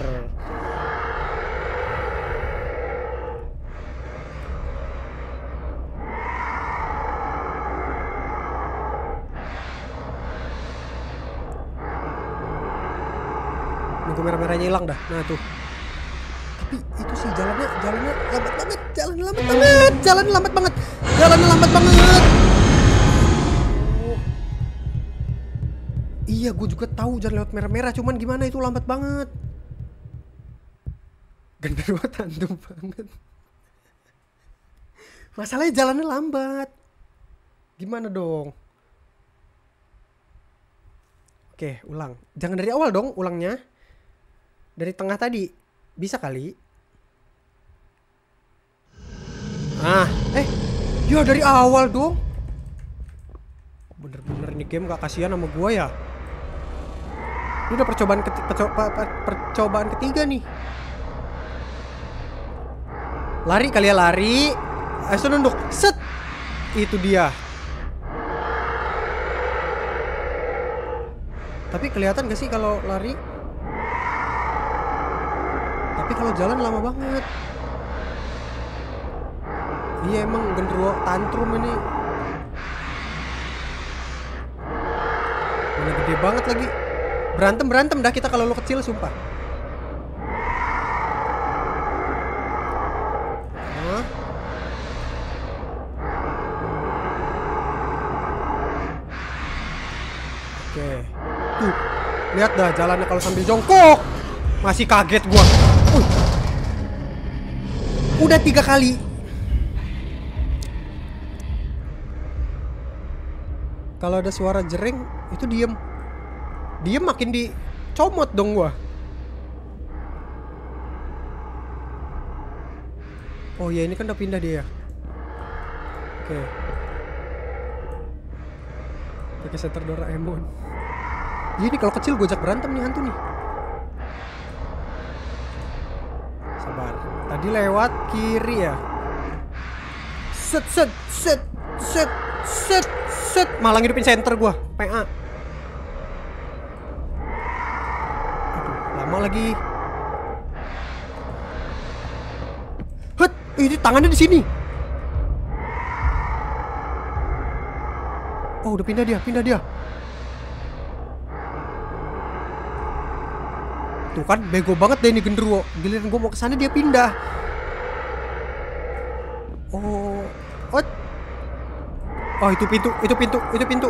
Nunggu merah-merahnya hilang dah. Nah tuh. Tapi itu sih jalannya jalannya lambat banget, jalan lambat banget, jalan lambat banget, jalan lambat banget. Oh. Iya, gue juga tahu jalan lewat merah-merah, cuman gimana itu lambat banget. Genderuwo tandem banget. Masalahnya jalannya lambat. Gimana dong? Oke, ulang. Jangan dari awal dong, ulangnya. Dari tengah tadi. Bisa kali. Ah, eh, ya dari awal dong. Bener-bener ini game gak kasihan sama gua ya. Ini udah percobaan keti percoba percobaan ketiga nih. Lari kali ya, lari. Ayo nunduk. Set. Itu dia. Tapi kelihatan gak sih kalau lari? Tapi kalau jalan lama banget. Iya emang genderuwo tantrum ini. Mana gede banget lagi. Berantem berantem dah kita kalau lo kecil sumpah. Hah? Oke. Tuh. Lihat dah jalannya kalau sambil jongkok. Masih kaget gua. Uh. Udah tiga kali. Kalau ada suara jering itu diem. Diem makin dicomot dong gua. Oh ya, ini kan udah pindah dia. Oke. Pakai center Doraemon. Iya nih kalau kecil gue ajak berantem nih hantu nih. Sabar. Tadi lewat kiri ya. Set set set set set set. Malah ngidupin center gue. P A. Aduh, lama lagi. Hut, ini tangannya di sini. Oh, udah pindah dia, pindah dia. Tuh kan, bego banget deh ini genderuwo. Giliran gue mau kesana dia pindah. Oh, oh, oh itu pintu, itu pintu, itu pintu.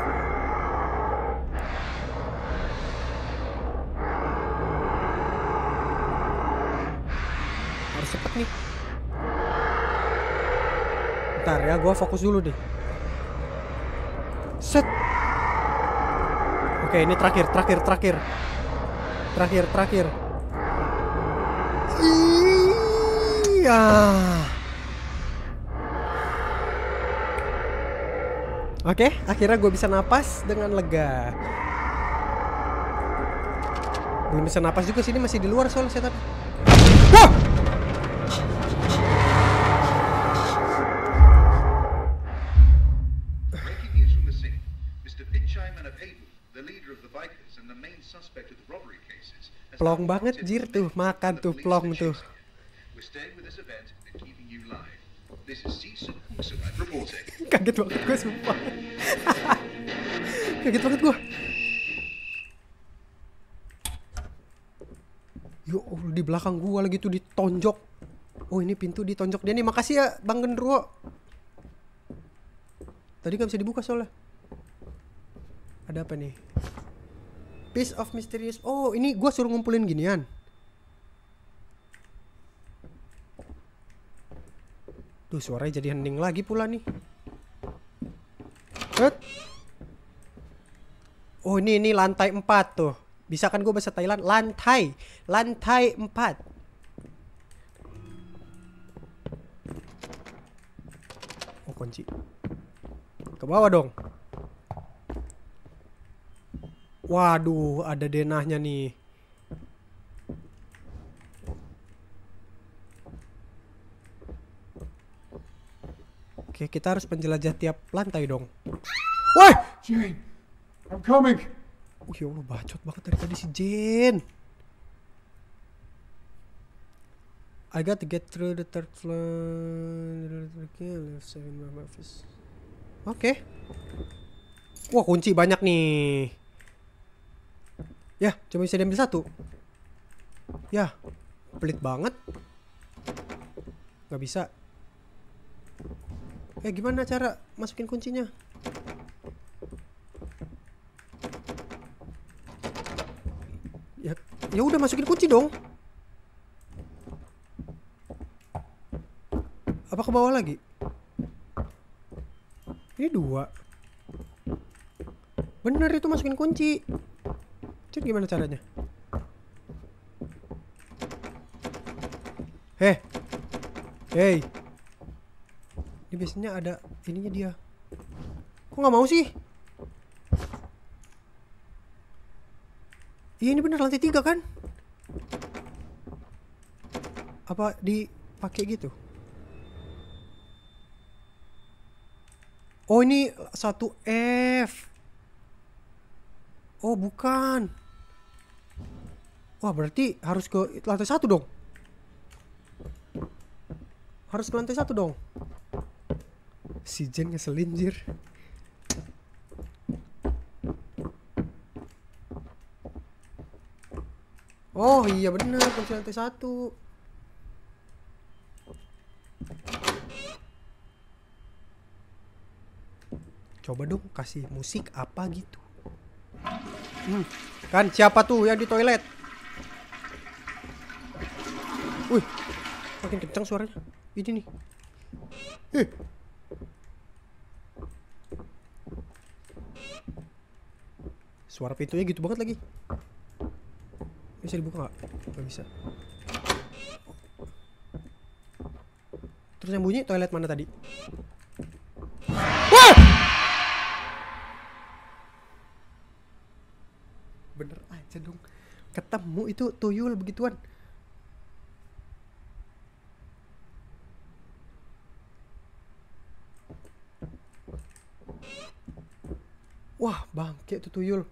Harus cepet nih. Bentar ya, gue fokus dulu deh. Set. Oke, ini terakhir, terakhir, terakhir. Terakhir, terakhir. Iya. Oke, akhirnya gue bisa napas dengan lega. Belum bisa napas juga sini, masih di luar soalnya setan. Wah! Plong banget jir tuh, makan tuh plong tuh. Kaget banget gue sumpah. Kaget banget gue. Yo, di belakang gue lagi tuh ditonjok. Oh ini pintu ditonjok dia nih, makasih ya Bang Gendruwo. Tadi gak bisa dibuka soalnya. Ada apa nih? Piece of mysterious. Oh, ini gue suruh ngumpulin ginian. Tuh, suaranya jadi hening lagi pula nih. Hut. Oh, ini ini lantai empat tuh. Bisa kan gue bahasa Thailand? Lantai. Lantai empat. Oh, kunci. Ke bawah dong. Waduh, ada denahnya nih. Oke, kita harus penjelajah tiap lantai dong. Woi! Jane, I'm coming. Oh ya Allah, bacot banget dari tadi si Jane. I got to get through the third floor. Oke. Wah, kunci banyak nih. Ya, cuma bisa diambil satu. Ya, pelit banget. Gak bisa. Eh, gimana cara masukin kuncinya? Ya, ya udah masukin kunci dong. Apa ke bawah lagi? Ini dua. Bener itu masukin kunci. Cek gimana caranya? Heh. Hey. Ini biasanya ada ininya dia. Kok nggak mau sih? Iya, ini bener lantai tiga kan? Apa dipakai gitu? Oh, ini satu F. Oh, bukan. Wah, berarti harus ke lantai satu dong. Harus ke lantai satu dong. Si Jen ngeselin jir. Oh iya bener, kunci lantai satu. Coba dong kasih musik apa gitu. Hmm. Kan siapa tuh yang di toilet? Wih, makin kencang suaranya. Ini nih. Eh. Suara pintunya gitu banget lagi. Bisa dibuka nggak? Nggak bisa. Terus yang bunyi toilet mana tadi? Wah! Bener aja dong. Ketemu itu tuyul begituan. Wah, bangke tuh tuyul.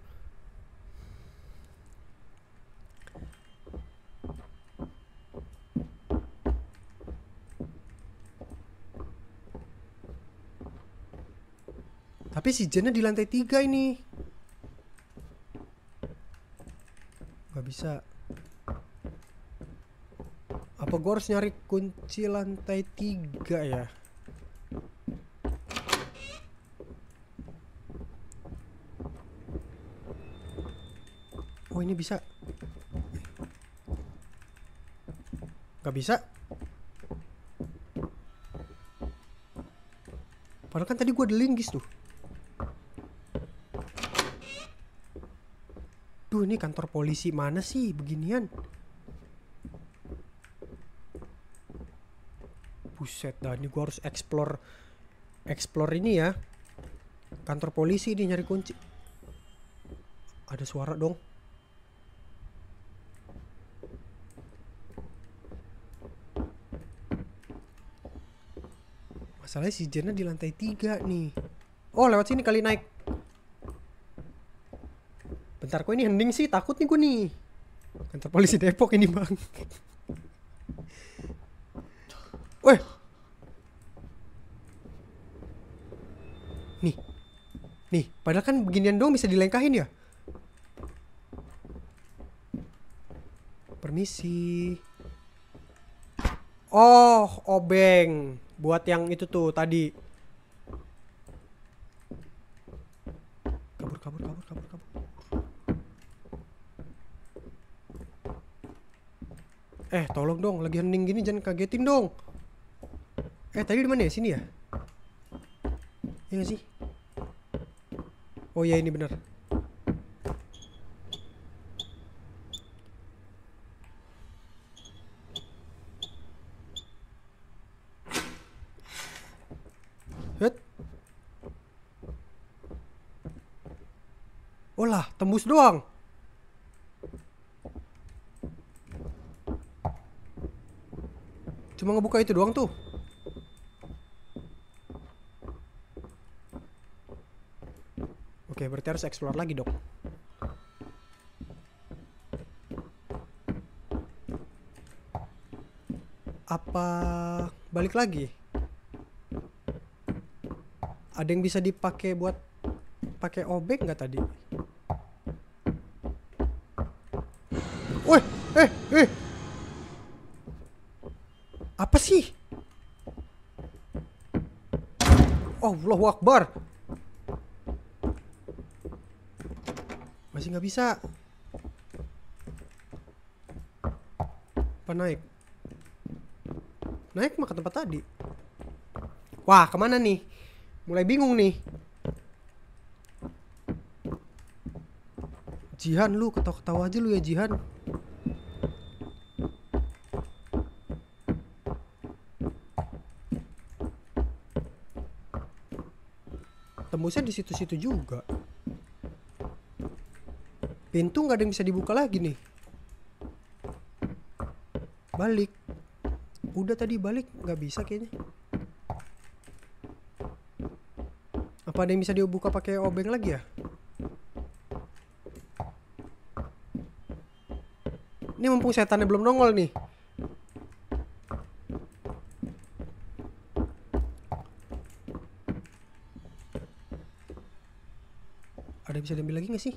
Tapi si Jennya di lantai tiga ini. Gak bisa. Apa gue harus nyari kunci lantai tiga ya? Oh ini bisa. Gak bisa. Padahal kan tadi gue ada linggis tuh. Duh, ini kantor polisi mana sih beginian? Buset dah, ini gua harus explore explore ini ya. Kantor polisi ini nyari kunci. Ada suara dong. Masalahnya si Jenna di lantai tiga nih. Oh, lewat sini kali naik. Bentar, kok ini hening sih? Takut nih gue nih. Kantor polisi Depok ini bang. Weh. Nih. Nih, padahal kan beginian dong bisa dilengkahin ya. Permisi. Oh, obeng. Buat yang itu tuh tadi. Kabur, kabur, kabur, kabur, kabur. Eh, tolong dong, lagi hening gini jangan kagetin dong. Eh, tadi di mana ya? Sini ya? Iya gak sih? Oh iya, ini benar. Het. Oh lah, tembus doang. Cuma ngebuka itu doang tuh. Oke, berarti harus explore lagi dong. Apa balik lagi? Ada yang bisa dipakai buat pakai obeng nggak tadi? Woi, eh, eh. Apa sih? Allahu Akbar. Masih nggak bisa. Apa naik? Naik mah ke tempat tadi. Wah, kemana nih? Mulai bingung nih. Jihan, lu ketawa-ketawa aja lu ya Jihan. Tembusnya di situ-situ juga. Pintu nggak ada yang bisa dibuka lagi nih. Balik. Udah tadi balik nggak bisa kayaknya. Apa ada yang bisa dibuka pakai obeng lagi ya? Ini mumpung setannya belum nongol nih. Ada yang bisa diambil lagi nggak sih?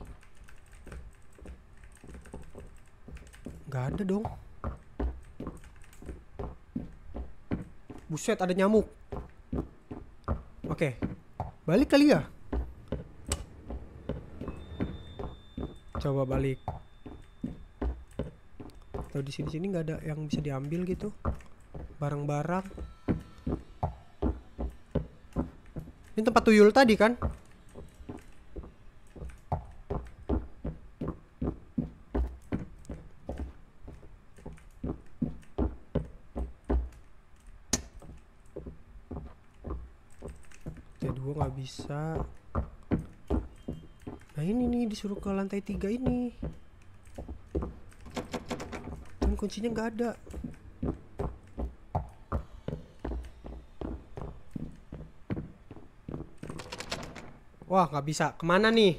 Nggak ada dong. Buset, ada nyamuk. Oke, balik kali ya. Coba balik. Atau di sini sini nggak ada yang bisa diambil gitu, barang-barang. Ini tempat tuyul tadi kan? T dua nggak bisa. Nah ini nih disuruh ke lantai tiga ini. Dan kuncinya nggak ada. Wah nggak bisa. Kemana nih?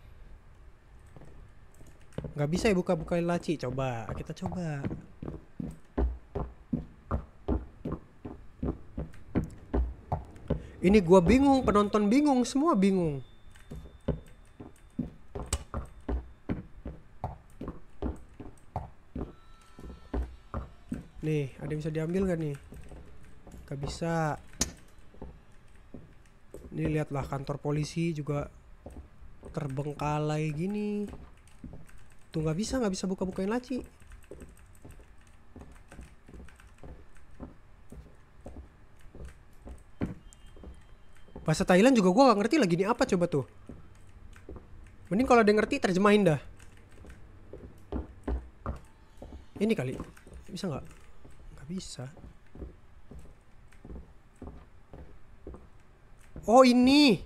Nggak bisa ya buka-bukain laci. Coba kita coba. Ini gua bingung, penonton bingung, semua bingung. Nih, ada yang bisa diambil gak nih? Gak bisa. Nih lihatlah kantor polisi juga terbengkalai gini. Tuh nggak bisa, nggak bisa buka-bukain laci. Bahasa Thailand juga gua gak ngerti lagi nih apa coba tuh. Mending kalau ada yang ngerti terjemahin dah. Ini kali bisa nggak? Nggak bisa. Oh ini.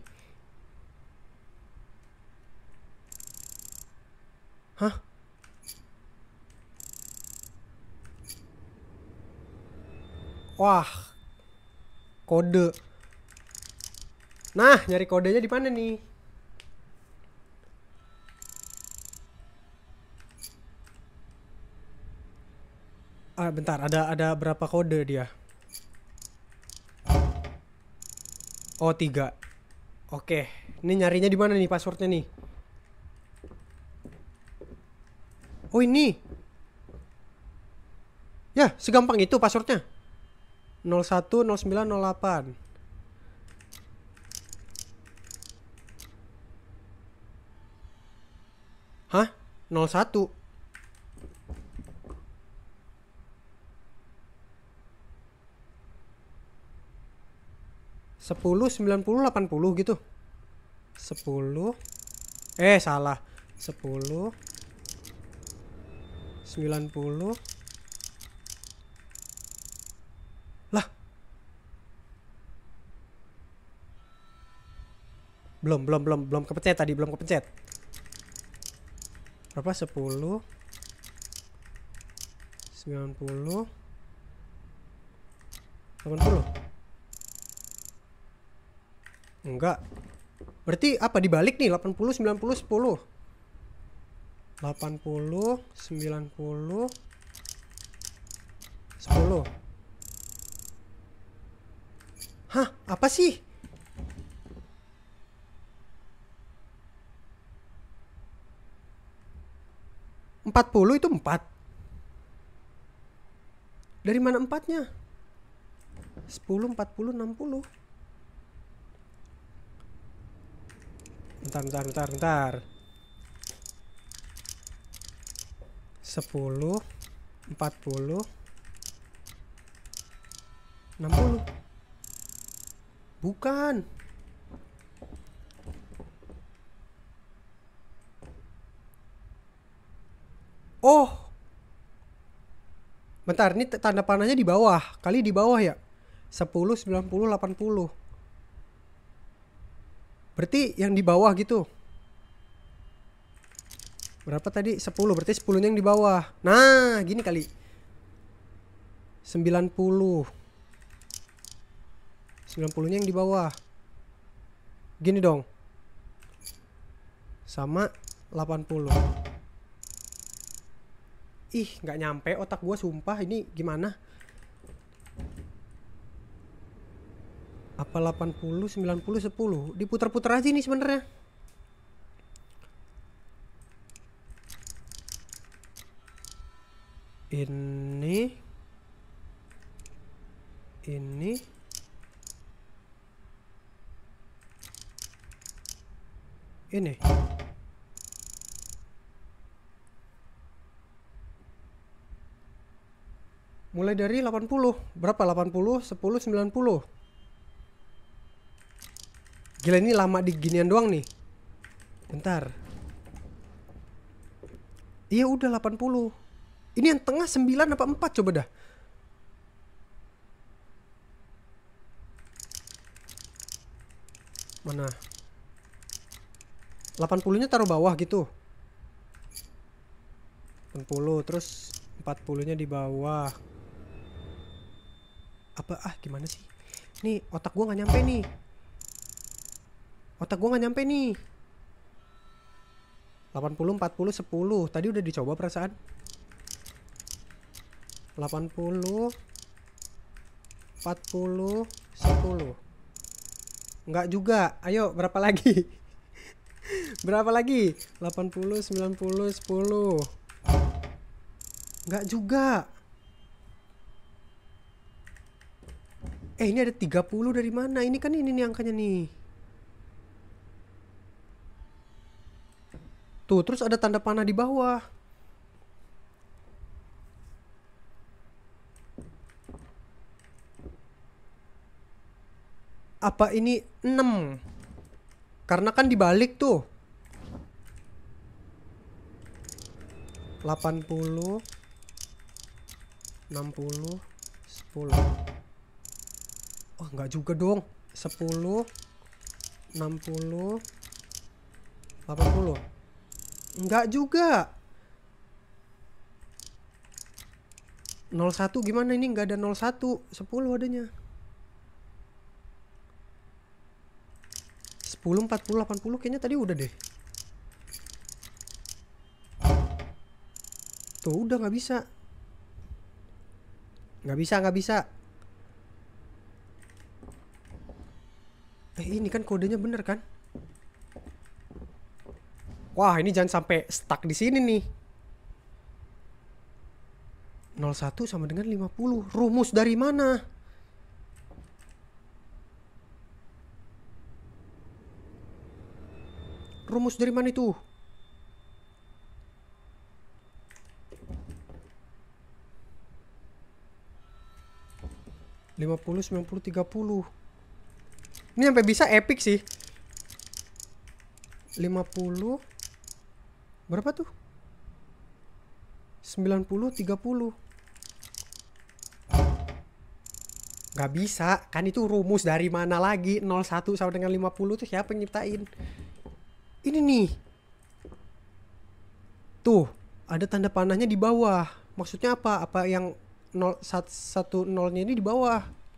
Hah? Wah. Kode. Nah, nyari kodenya di mana nih? Ah, bentar, ada ada berapa kode dia? Oh, tiga. Oke, ini nyarinya di mana nih passwordnya nih? Oh, ini. Ya, segampang itu passwordnya. nol satu nol sembilan nol delapan. Hah? nol satu. sepuluh, sembilan puluh, delapan puluh gitu. sepuluh. Eh, salah. sepuluh. sembilan puluh. Lah. Belum, belum, belum, belum kepencet tadi, belum kepencet. Berapa? sepuluh. sembilan puluh. delapan puluh. Enggak. Berarti apa dibalik nih? delapan puluh, sembilan puluh, sepuluh. delapan puluh, sembilan puluh, sepuluh. Hah? Apa sih? empat puluh itu empat. Dari mana empatnya? sepuluh, empat puluh, enam puluh. Bentar, bentar, bentar, bentar. sepuluh, empat puluh, enam puluh. Bukan. Oh. Bentar, ini tanda panahnya di bawah. Kali di bawah ya. sepuluh, sembilan puluh, delapan puluh. Berarti yang di bawah gitu. Berapa tadi? sepuluh. Berarti sepuluh-nya yang di bawah. Nah, gini kali. sembilan puluh. sembilan puluh-nya yang di bawah. Gini dong. Sama delapan puluh. Ih, nggak nyampe otak gua sumpah. Ini gimana? Apa delapan puluh, sembilan puluh, sepuluh? Diputar-putar aja nih sebenarnya. Ini. Ini. Ini. Mulai dari delapan puluh. Berapa? delapan puluh, sepuluh, sembilan puluh. Gila, ini lama di ginian doang nih. Bentar. Iya udah delapan puluh. Ini yang tengah sembilan apa empat coba dah. Mana? delapan puluh-nya taruh bawah gitu. delapan puluh terus empat puluh-nya di bawah. Apa ah gimana sih? Nih otak gua nggak nyampe nih. Otak gua nggak nyampe nih. delapan puluh, empat puluh, sepuluh. Tadi udah dicoba perasaan. delapan puluh, empat puluh, sepuluh. Enggak juga. Ayo berapa lagi? Berapa lagi? delapan puluh, sembilan puluh, sepuluh. Enggak juga. Eh ini ada tiga puluh dari mana? Ini kan ini nih angkanya nih. Tuh, terus ada tanda panah di bawah. Apa ini enam? Karena kan dibalik tuh. delapan puluh, enam puluh, sepuluh. Oh, enggak juga dong. sepuluh, enam puluh, delapan puluh. Enggak juga. nol satu gimana ini? Enggak ada nol satu. sepuluh adanya. sepuluh, empat puluh, delapan puluh kayaknya tadi udah deh. Tuh udah nggak bisa. Nggak bisa, nggak bisa. Eh ini kan kodenya bener kan? Wah ini jangan sampai stuck di sini nih. nol satu sama dengan lima puluh. Rumus dari mana? Rumus dari mana itu? lima puluh, sembilan puluh, tiga puluh. Ini sampai bisa epic sih. lima puluh. Berapa tuh? sembilan puluh, tiga puluh. Gak bisa. Kan itu rumus dari mana lagi? nol satu sama dengan lima puluh tuh siapa yang nyiptain? Ini nih. Tuh, ada tanda panahnya di bawah. Maksudnya apa? Apa yang nol satu nol-nya ini di bawah?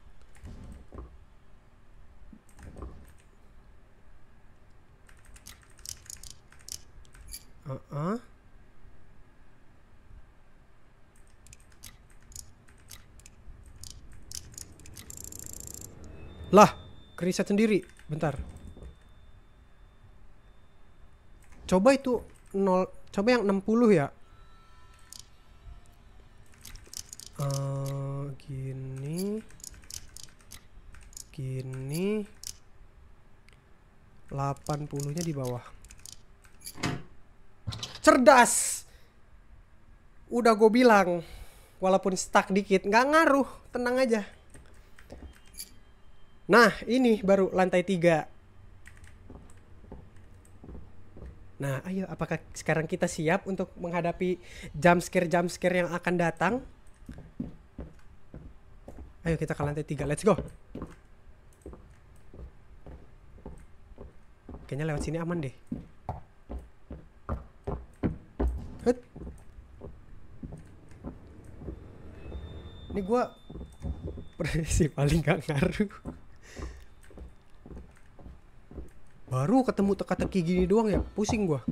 Uh-uh. Lah, keriset sendiri. Bentar. Coba itu nol, coba yang enam puluh ya. Uh, gini. Gini. delapan puluh-nya di bawah. Cerdas. Udah gue bilang, walaupun stuck dikit nggak ngaruh, tenang aja. Nah, ini baru lantai tiga. Nah, ayo, apakah sekarang kita siap untuk menghadapi jumpscare-jumpscare yang akan datang? Ayo kita ke lantai tiga, let's go. Kayaknya lewat sini aman deh. Hut. Ini gua prediksi paling gak ngaruh. Baru ketemu teka-teki gini doang ya, pusing gua.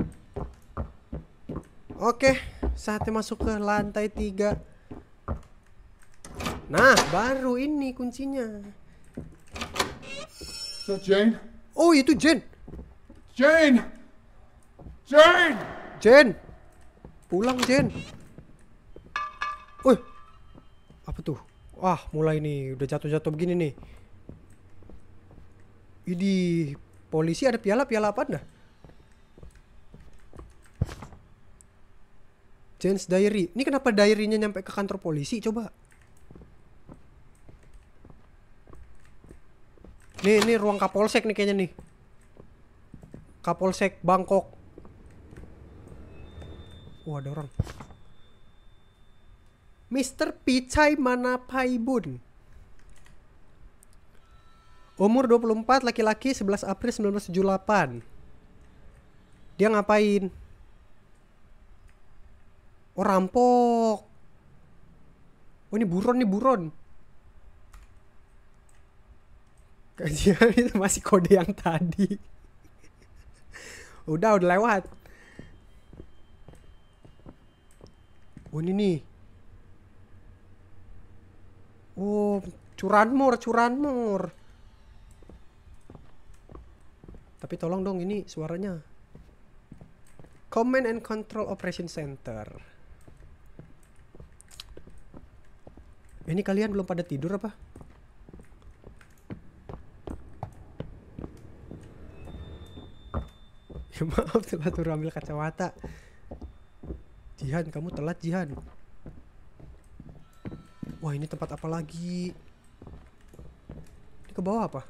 Oke, saatnya masuk ke lantai tiga. Nah, baru ini kuncinya. Is that Jane? Oh, itu Jane. Jane! Jane! Jane. Pulang, Jane. Wih. Apa tuh? Wah, mulai nih, udah jatuh-jatuh begini nih. Idih. Polisi ada piala-piala apa dah? Jane's Diary. Ini kenapa diary-nya nyampe ke kantor polisi? Coba. Nih, ini ruang Kapolsek nih kayaknya nih. Kapolsek Bangkok. Wah, ada orang. mister Pichai Manapaibun. Umur dua puluh empat, laki-laki, sebelas April seribu sembilan ratus tujuh puluh delapan. Dia ngapain? Oh, rampok. Oh, ini buron nih, buron. Kajian itu masih kode yang tadi. Udah, udah lewat. Oh, ini nih. Oh, curanmor, curanmor. Tapi tolong dong, ini suaranya. Command and Control Operation Center. Ini kalian belum pada tidur apa? Ya maaf, telat turun ambil kacamata. Jihan, kamu telat Jihan. Wah, ini tempat apa lagi? Ini ke bawah apa?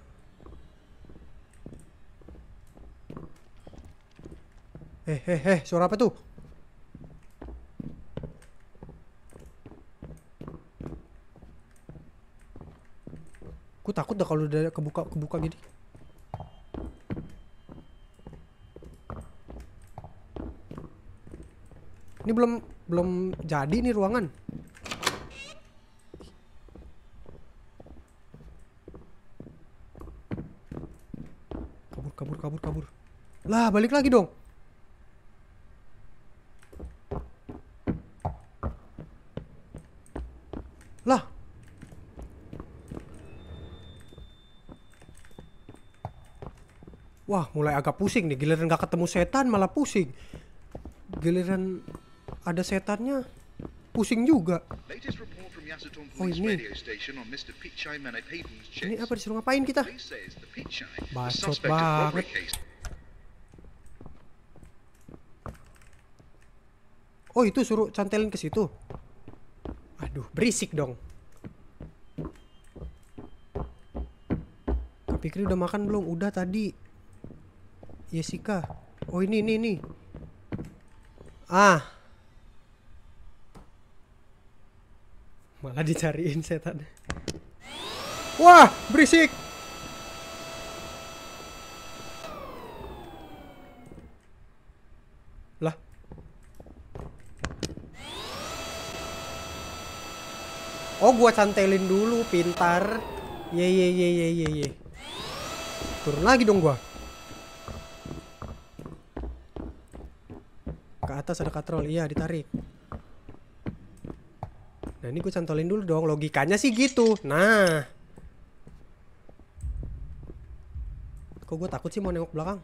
Eh, eh, eh, suara apa tuh? Aku takut dah kalau udah kebuka kebuka gini. Ini belum belum jadi nih ruangan. Kabur, kabur, kabur, kabur. Lah, balik lagi dong. Lah. Wah, mulai agak pusing nih. Giliran gak ketemu setan malah pusing. Giliran ada setannya pusing juga. Oh, ini. Ini apa, disuruh ngapain kita? Bacot banget. Oh, itu suruh cantelin ke situ. Aduh, berisik dong. Kak Fikri udah makan belum? Udah tadi. Jessica. Oh, ini, ini, ini. Ah. Malah dicariin setan. Wah, berisik. Lah. Oh, gua cantelin dulu, pintar. Ye ye ye ye ye ye. Turun lagi dong gua. Ke atas ada katrol, iya ditarik. Nah, ini gue cantolin dulu dong, logikanya sih gitu. Nah, kok gue takut sih mau nengok belakang.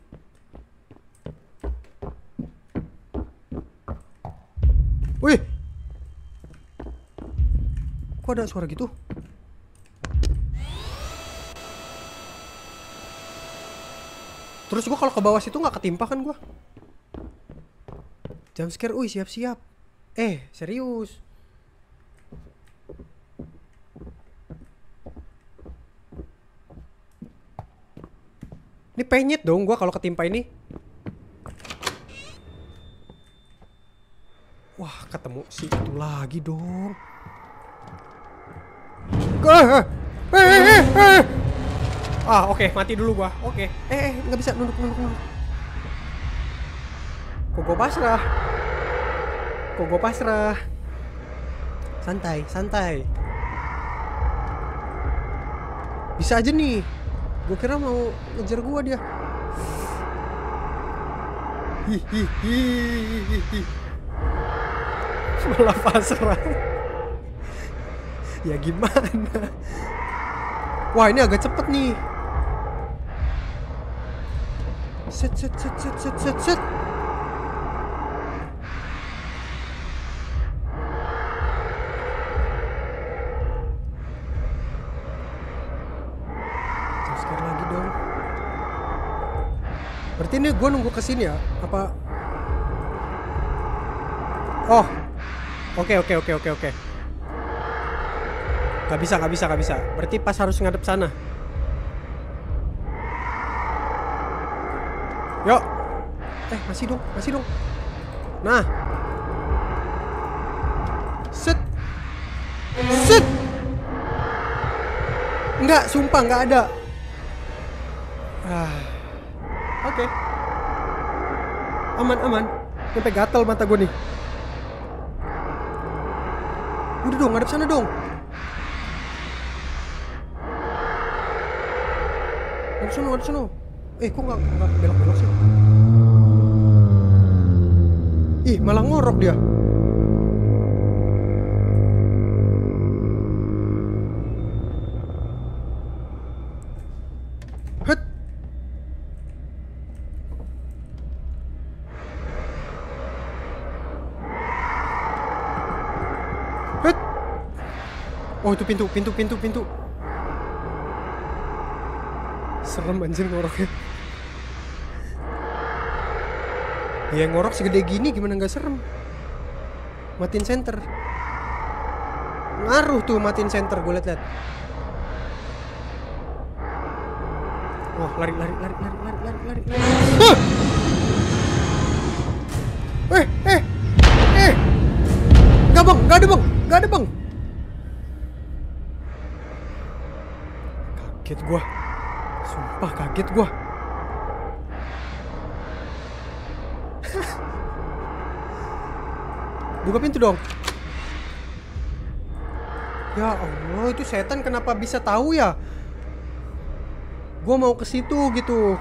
Wih, kok ada suara gitu? Terus gue kalau ke bawah situ nggak ketimpa kan gue? Jump scare, wih siap-siap. Eh, serius. Ini penyet dong gua kalau ketimpa ini. Wah, ketemu si itu lagi dong. Eh, eh, eh, eh. Ah, oke, okay, mati dulu gua. Oke. Okay. Eh, eh, nggak bisa nunduk, nunduk, nunduk. Kok gua pasrah? Kok gua pasrah? Santai, santai. Bisa aja nih. Gua kira mau ngejar gua dia. Hihihi. Malah pasrah. Ya gimana? Wah, ini agak cepet nih. Set set set set set set set. Berarti ini gue nunggu kesini ya? Apa? Oh, oke oke oke oke oke. Gak bisa gak bisa gak bisa. Berarti pas harus ngadep sana. Yuk. Eh, masih dong, masih dong. Nah. Set. Set. Enggak, sumpah enggak ada. Ah. Oke. Okay. Aman, aman. Sampai gatal mata gue nih. Udah dong, ngadep sana dong. Ngadep sana, ngadep sana. Eh, kok nggak nggak belok-belok sih? Ih, malah ngorok dia. Het. Het. Oh, itu pintu, pintu, pintu, pintu. Serem anjir ngoroknya. Ya ngorok segede gini gimana nggak serem. Matiin center. Ngaruh tuh matiin center, gue liat-liat. Wah, lari lari lari lari lari lari lari. Huh! Eh, eh. Eh. Enggak, Bang, enggak ada, Bang. Enggak ada, Bang. Kaget gua. Sumpah kaget gua. Buka pintu dong. Ya Allah, itu setan kenapa bisa tahu ya? Gua mau ke situ gitu.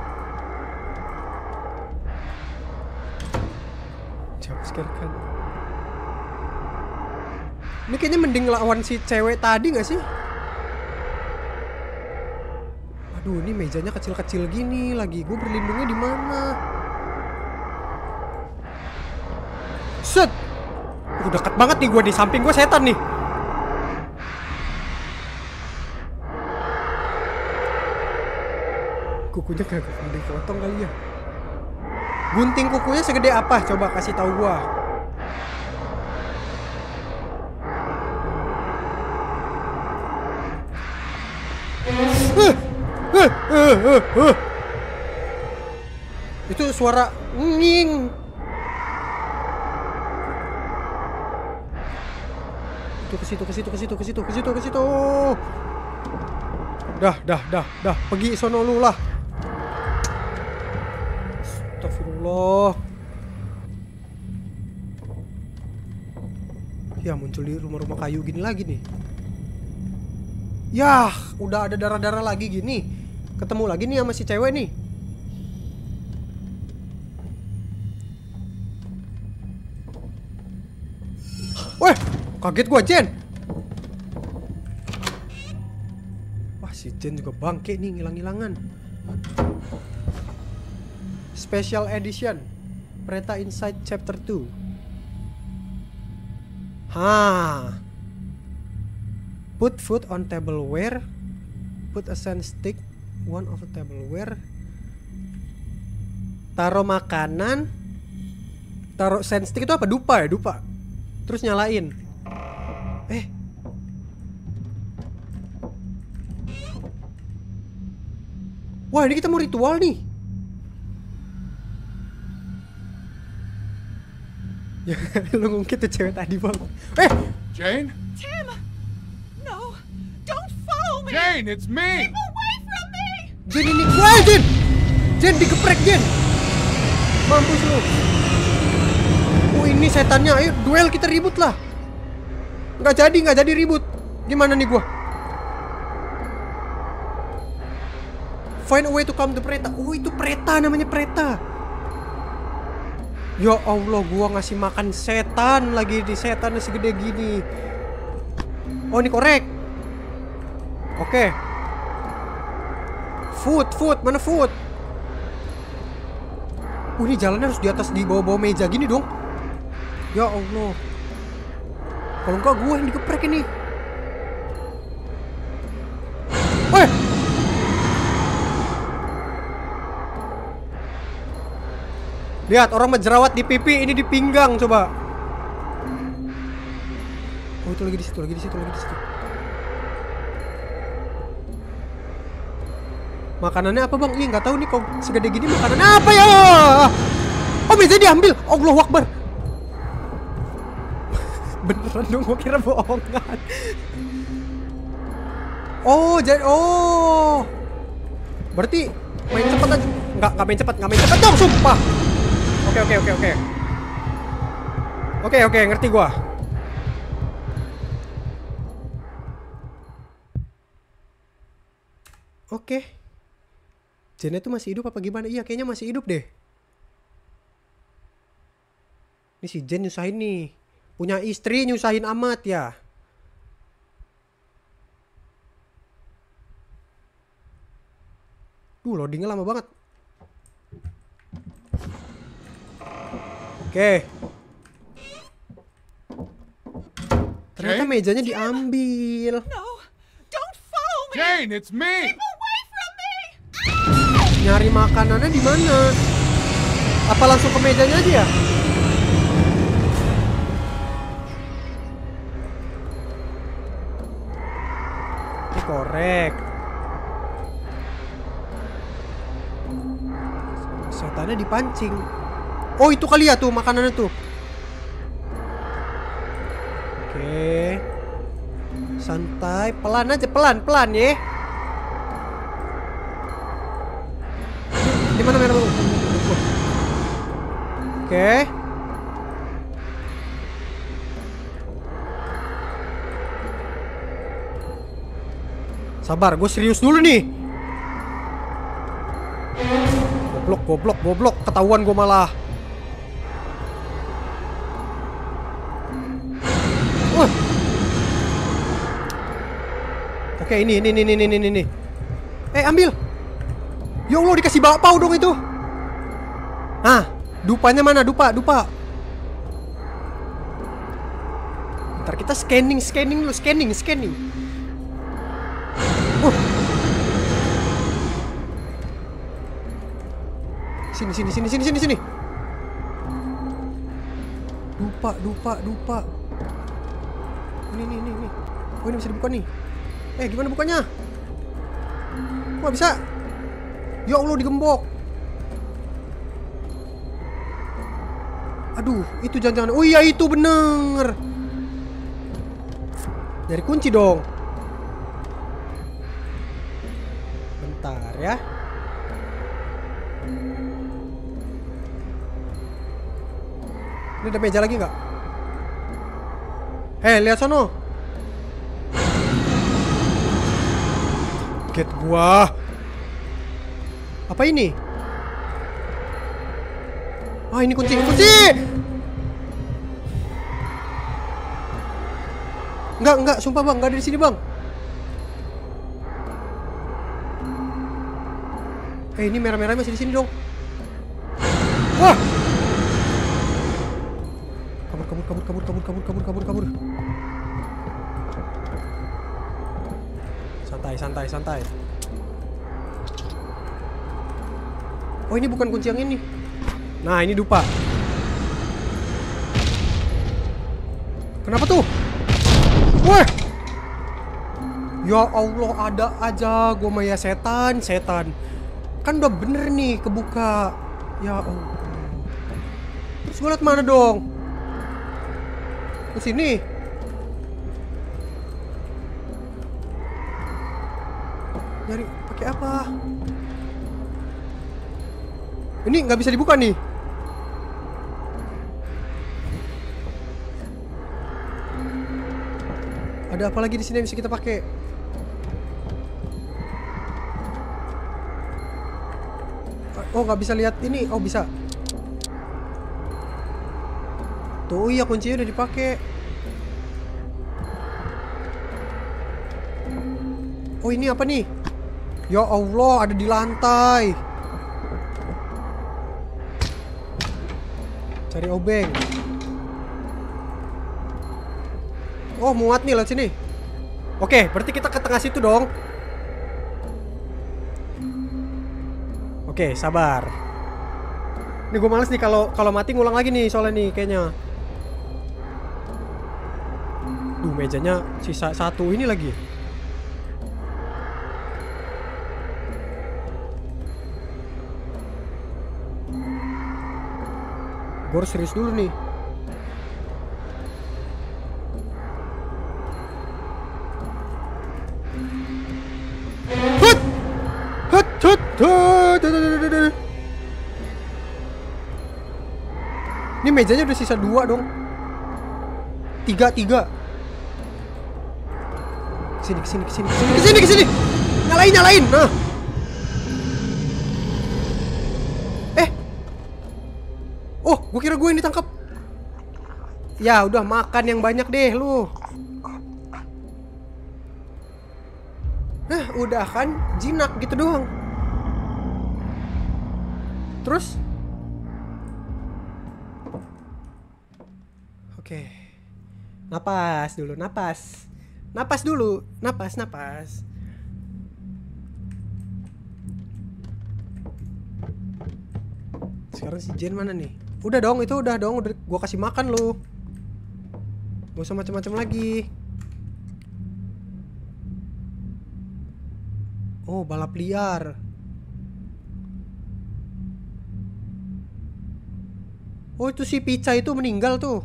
Jump scare kan. Ini kayaknya mending lawan si cewek tadi gak sih? Aduh, ini mejanya kecil-kecil gini lagi. Gue berlindungnya di mana? Set. Udah dekat banget nih gue, di samping gue setan nih. Kukunya kagak dipotong kali ya. Gunting kukunya segede apa? Coba kasih tahu gue. Uh, uh, uh, uh, uh. Itu suara nging. Itu ke situ, ke situ, ke situ, ke situ, ke situ, ke situ. Dah, dah, dah, dah. Pergi sono lu lah. Astagfirullah. Ya, muncul di rumah-rumah kayu gini lagi nih. Yah, udah ada darah-darah lagi gini. Ketemu lagi nih sama si cewek nih. Weh, kaget gua, Jen. Wah, si Jen juga bangke nih, ngilang-ngilangan. Special Edition Preta Inside Chapter two. Hah. Put food on tableware. Put a scent stick one of the tableware. Taruh makanan. Taruh scent stick itu apa? Dupa ya? Dupa. Terus nyalain. Eh. Wah, ini kita mau ritual nih. Ya, lu ngungkit tuh cewek tadi, Bang. Eh, Jane? Tim! No! Don't follow me! Jane, it's me! Keep away from me! Jen ini gua, Jen. Jen digeprek, Jen. Mampus lu. Oh, ini setannya. Ayo duel, kita ribut lah. Nggak jadi, nggak jadi ribut. Gimana nih gua? Find a way to calm the Preta. Oh, itu Preta namanya, Preta. Ya Allah, gua ngasih makan setan lagi, di setan segede gini. Oh, ini korek. Oke. Food, food, mana food? Oh, ini jalannya harus di atas, di bawah-bawah meja gini dong. Ya Allah. Kalau enggak gua yang digeprek ini. Weh. Lihat, orang menjerawat di pipi, ini di pinggang, coba. Oh, itu lagi di situ, lagi di situ, lagi di situ. Makanannya apa bang? Iya nggak tahu nih kok segede gini makanannya apa ya? Oh meja diambil. Allahu Akbar. Beneran dong, gue kira bohongan. Oh jadi oh. Berarti main cepet aja. Nggak nggak main cepet, nggak main cepet dong, sumpah. Oke oke oke oke. Oke oke ngerti gua. Oke. Jennya tuh masih hidup apa gimana? Iya kayaknya masih hidup deh. Ini si Jen nyusahin nih. Punya istri nyusahin amat ya. Duh loadingnya lama banget. Oke. Ternyata mejanya diambil. No, don't follow me. Jane, it's me! Keep away from me. Nyari makanannya di mana? Apa langsung ke mejanya aja ya? Ini korek. Setannya dipancing. Oh itu kali ya tuh makanannya tuh. Oke. Santai, pelan aja, pelan-pelan ya. Di mana merah? Oke. Sabar, gue serius dulu nih. Goblok, goblok, goblok, ketahuan gue malah. Uh. Oke, ini, ini, ini, ini, ini, ini. Eh, ambil. Ya Allah, dikasih bakpao dong itu. Ah, dupanya mana? Dupa, dupa. Ntar kita scanning, scanning dulu, scanning, scanning. Uh. Sini, sini, sini, sini, sini, sini. Dupa, dupa, dupa. Ini, ini, ini, ini. Oh, ini bisa dibuka nih. Eh, gimana bukanya? Wah, bisa. Ya Allah, digembok. Aduh, itu jangan-jangan. Oh iya, itu bener. Dari kunci dong. Bentar ya. Ini ada meja lagi nggak? Eh, lihat sono. Get gua. Apa ini? Ah, ini kunci, kunci. Enggak, enggak, sumpah bang, enggak ada di sini bang. Eh, ini merah-merah masih di sini dong. Wah. Kabur, kabur, kabur, kabur, kabur, kabur, kabur, kabur, kabur. Santai, santai, santai. Oh, ini bukan kunci yang ini. Nah, ini dupa. Kenapa tuh? Wah. Ya Allah, ada aja gua maya setan, setan. Kan udah bener nih kebuka. Ya Allah. Terus gua liat mana dong? Ke sini. Nyari pakai apa? Ini nggak bisa dibuka nih. Ada apa lagi di sini yang bisa kita pakai? Oh, nggak bisa lihat ini. Oh, bisa. Tuh, iya kuncinya udah dipakai. Oh, ini apa nih? Ya Allah, ada di lantai. Cari obeng. Oh, muat nih, lihat sini. Oke, berarti kita ke tengah situ dong. Oke, sabar. Ini gue males nih kalau kalau mati ngulang lagi nih soalnya nih kayaknya. Duh, mejanya sisa satu ini lagi. Gue harus serius dulu nih. Hut! Hut! Hut! Hut! Ini mejanya udah sisa dua dong. Tiga, tiga. Kesini, kesini, kesini, kesini, kesini, kesini. Nyalain, nyalain. Nah. Eh. Oh, gue kira gue yang ditangkap. Ya, udah makan yang banyak deh lu. Nah, udah kan jinak gitu doang. Terus? Oke. Napas dulu, napas. Napas dulu, napas, napas. Sekarang si Jane mana nih? Udah dong, itu udah dong, udah gua kasih makan lu. Gak usah macam-macam lagi. Oh, balap liar. Oh, itu si Pica itu meninggal tuh.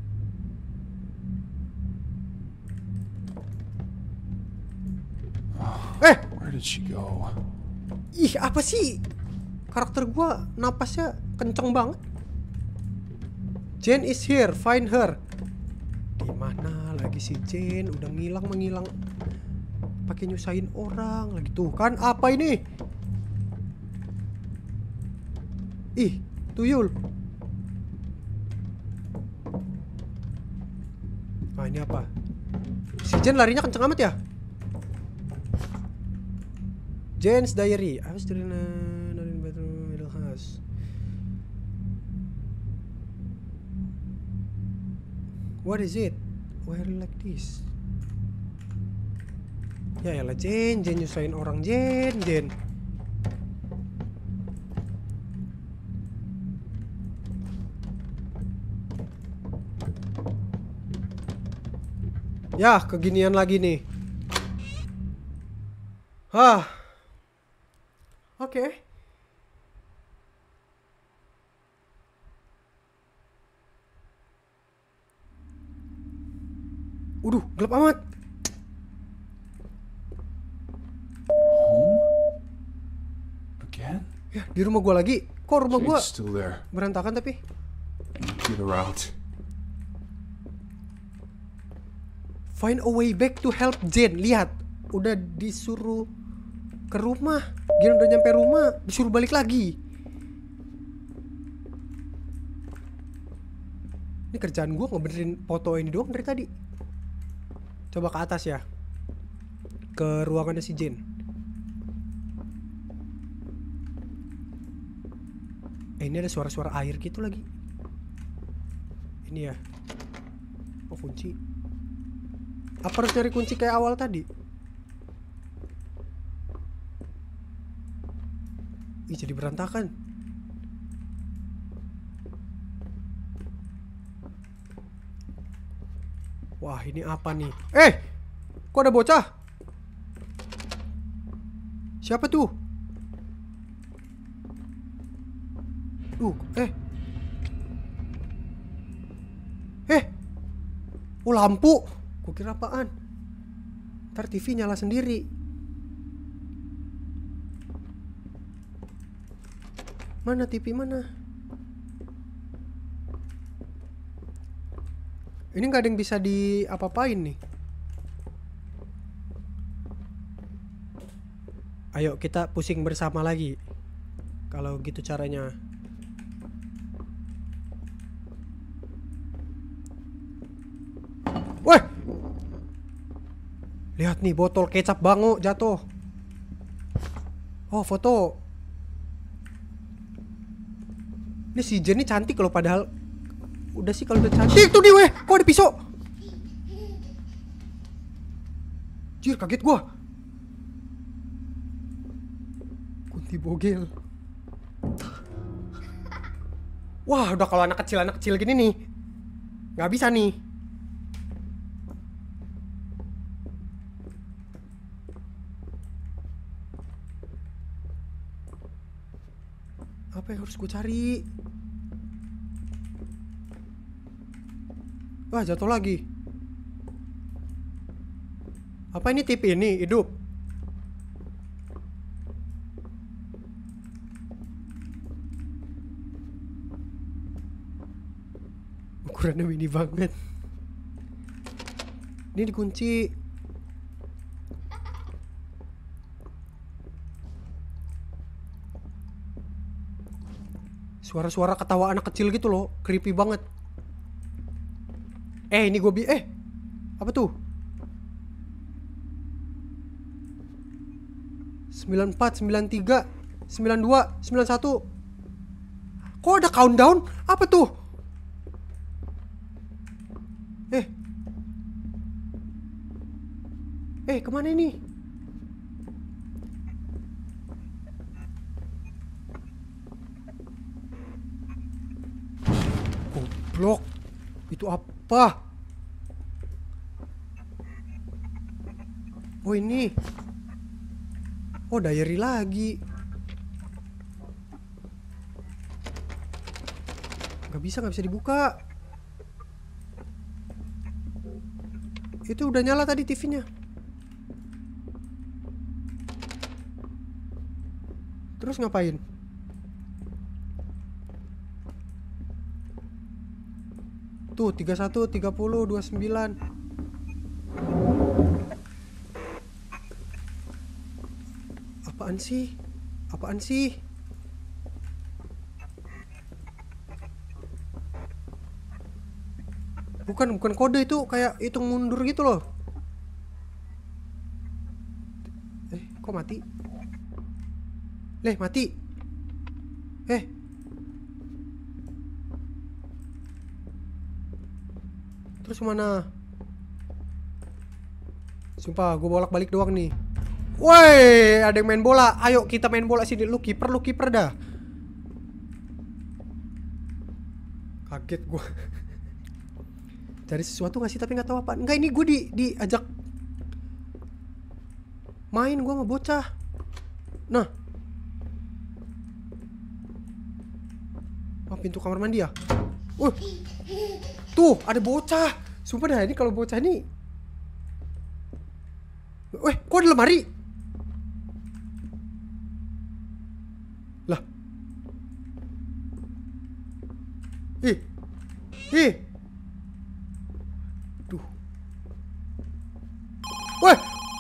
Eh, Where did she go? ih, apa sih? Karakter gua napasnya kenceng banget. Jane is here, find her. Di mana lagi si Jane? Udah ngilang menghilang. Pakai nyusahin orang lagi tuh kan, apa ini? Ih, tuyul. Ah, ini apa? Si Jane larinya kenceng amat ya? Jane's diary. I was doing a not in bedroom middle house. What is it? Why are you like this? Ya elah Jane, Jane nyusahin orang Jane, Jane. Ya, keginian lagi nih. Hah. Oke. Okay. Uduh, gelap amat. Home? Again? Ya, di rumah gua lagi. Kok rumah gua Jade's still there. berantakan tapi? Get her out. Find a way back to help Jane. Lihat, udah disuruh ke rumah. Gila udah nyampe rumah, disuruh balik lagi. Ini kerjaan gua ngebenerin foto ini doang dari tadi. Coba ke atas ya. Ke ruangannya si Jane. Eh, ini ada suara-suara air gitu lagi. Ini ya. Oh, kunci. Apa harus cari kunci kayak awal tadi? Ih, jadi berantakan. Wah, ini apa nih? Eh! Kok ada bocah? Siapa tuh? Uh, eh. Eh. Oh, lampu. Gue kira apaan? Ntar T V nyala sendiri. Mana T V mana? Ini nggak ada yang bisa di apa-apain nih. Ayo kita pusing bersama lagi. Kalau gitu caranya. Weh! Lihat nih, botol kecap bango jatuh. Oh, foto. Ini si Jen nih cantik loh, padahal udah sih kalau udah cantik tuh nih, weh. Kok ada pisau? Jir, kaget gua. Kunti bogel. Wah, udah kalau anak kecil anak kecil gini nih nggak bisa nih. Apa yang harus gue cari? Wah, jatuh lagi. Apa ini T V ini hidup? Ukurannya mini banget. Ini dikunci. Suara-suara ketawa anak kecil gitu loh, creepy banget. Eh, ini gue bi eh apa tuh? sembilan empat, sembilan tiga, sembilan dua, sembilan satu. Kok ada countdown? Apa tuh? Eh. Eh, kemana ini? Goblok. Itu apa? Oh, ini. Oh, diary lagi. Gak bisa, gak bisa dibuka. Itu udah nyala tadi T V-nya. Terus ngapain? Tuh, tiga puluh satu, tiga puluh, dua puluh sembilan. Apaan sih? Apaan sih? Bukan, bukan kode itu, kayak hitung mundur gitu loh. Eh, kok mati? Leh, mati. Eh. Terus mana? Sumpah, gue bolak-balik doang nih. Woi, ada yang main bola. Ayo kita main bola sini. Lu kiper, lu kiper dah. Kaget gue. Cari sesuatu nggak sih, tapi nggak tahu apa. Enggak, ini gue di diajak main gue sama bocah. Nah. Oh, pintu kamar mandi ya? Uh. Tuh, ada bocah. Sumpah dah, ini kalau bocah ini. Weh, kok ada lemari? Lah. Ih. Ih. Duh. Weh.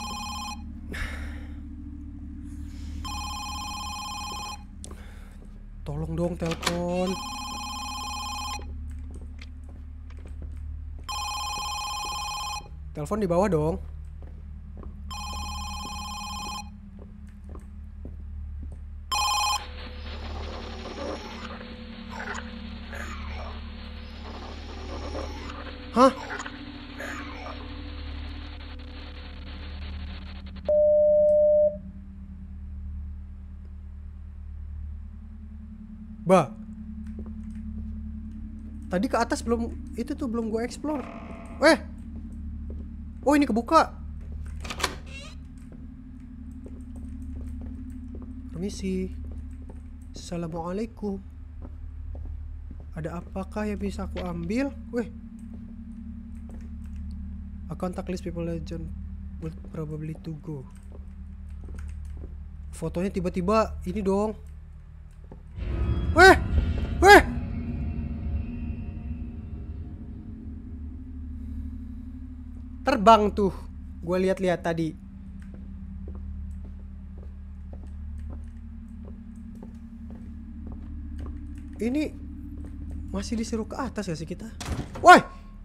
Tolong dong telepon. Telepon di bawah dong. Hah? Bah. Tadi ke atas belum, itu tuh belum gue explore. Eh. Oh, ini kebuka. Permisi. Assalamualaikum. Ada apakah yang bisa aku ambil? Weh. A contact list people legend will probably to go. Fotonya tiba-tiba ini dong. Weh. Weh. Terbang tuh. Gue lihat-lihat tadi. Ini masih disuruh ke atas gak sih kita? Woi.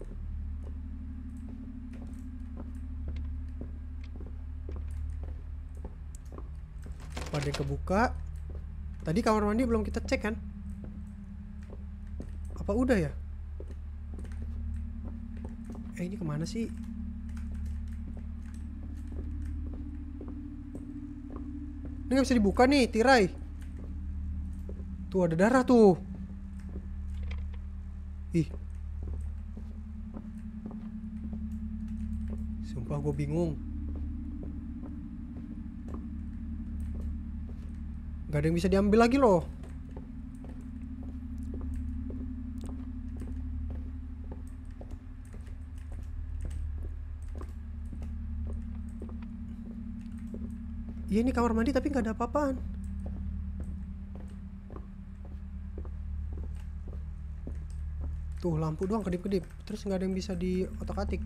Pada kebuka. Tadi kamar mandi belum kita cek kan? Apa udah ya? Eh, ini kemana sih? Ini gak bisa dibuka nih, tirai. Tuh ada darah tuh. Ih. Sumpah gue bingung. Gak ada yang bisa diambil lagi loh. Iya ini kamar mandi tapi nggak ada apa-apaan. Tuh lampu doang kedip-kedip. Terus nggak ada yang bisa di otak-atik.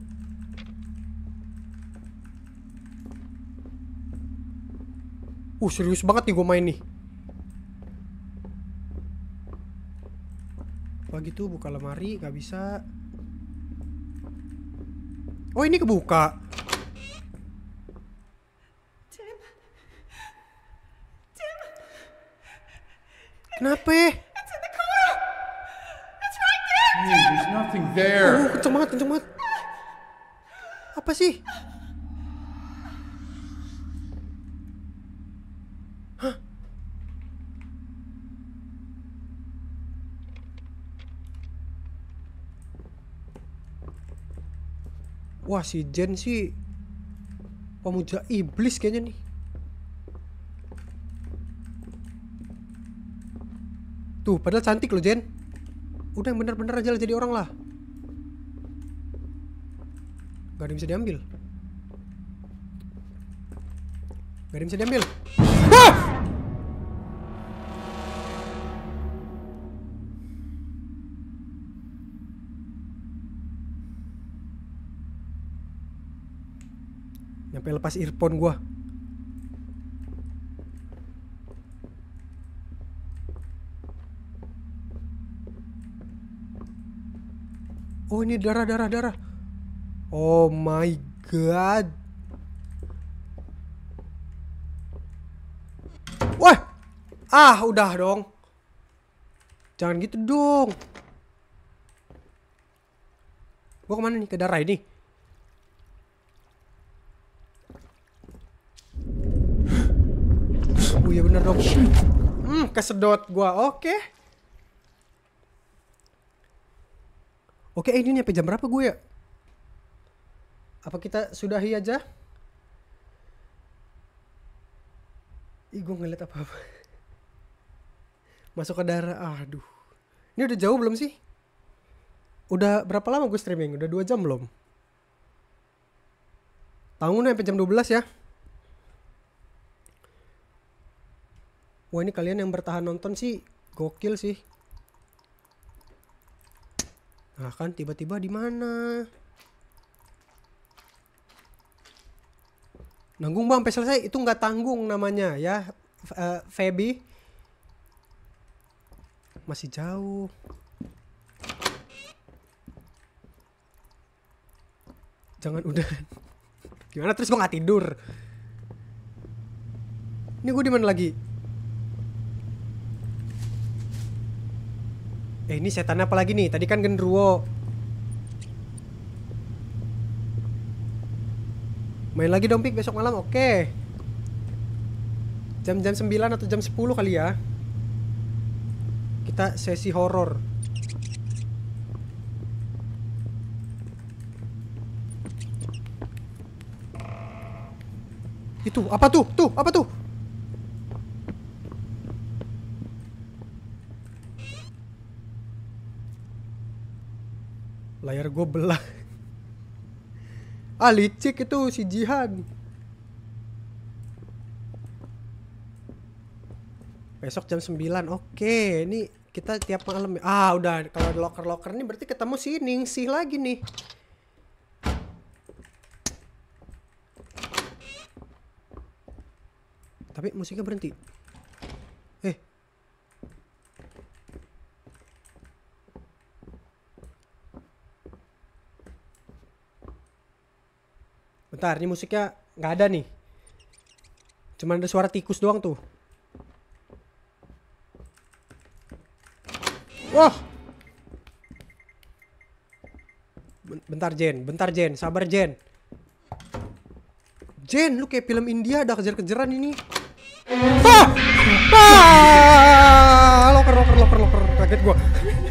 Uh serius banget nih gue main nih. Apa gitu buka lemari nggak bisa. Oh ini kebuka. Tim. Tim. Kenapa? It's in the car. It's right there. Hey, there's nothing Oh there. kenceng banget, kenceng banget. Apa sih? Hah? Wah si Jen sih pemuja iblis kayaknya nih. Tuh padahal cantik loh Jen. Udah yang bener-bener aja lah jadi orang lah. Gak ada yang bisa diambil. Gak ada yang bisa diambil. Ah! Nyampe lepas earphone gua. Oh ini darah darah darah. Oh my god. Wah. Ah udah dong. Jangan gitu dong. Gua kemana nih? Ke darah ini. Oh iya bener dong. Hmm, kesedot gua. Oke. Oke, ini nyampe jam berapa gue ya? Apa kita sudahi aja? Ih, gue ngeliat apa-apa. Masuk ke darah. Aduh. Ini udah jauh belum sih? Udah berapa lama gue streaming? Udah dua jam belum? Tanggung sampai jam dua belas ya. Wah ini kalian yang bertahan nonton sih gokil sih. Nah kan tiba-tiba di mana? Nanggung bang sampai selesai itu nggak tanggung namanya ya, uh, Feby. Masih jauh. Jangan udah. Gimana terus gue nggak tidur? Ini gue di mana lagi? Eh ini setan apa lagi nih? Tadi kan genderuwo. Main lagi dong Pik besok malam. Oke. Jam-jam sembilan atau jam sepuluh kali ya. Kita sesi horor. Itu apa tuh? Tuh, apa tuh? Layar gue belah. Ah licik itu si Jihan. Besok jam sembilan. Oke, ini kita tiap malam. Ah udah, kalau ada loker-loker ini berarti ketemu si Ningsih lagi nih. Tapi musiknya berhenti. Eh. Bentar, ini musiknya nggak ada nih. Cuman ada suara tikus doang tuh. Wah. Bentar Jen, bentar Jen, sabar Jen. Jen, lu kayak film India ada kejar-kejaran ini. Ah! Ah! Loker, loker, loker, loker. Kaget gua.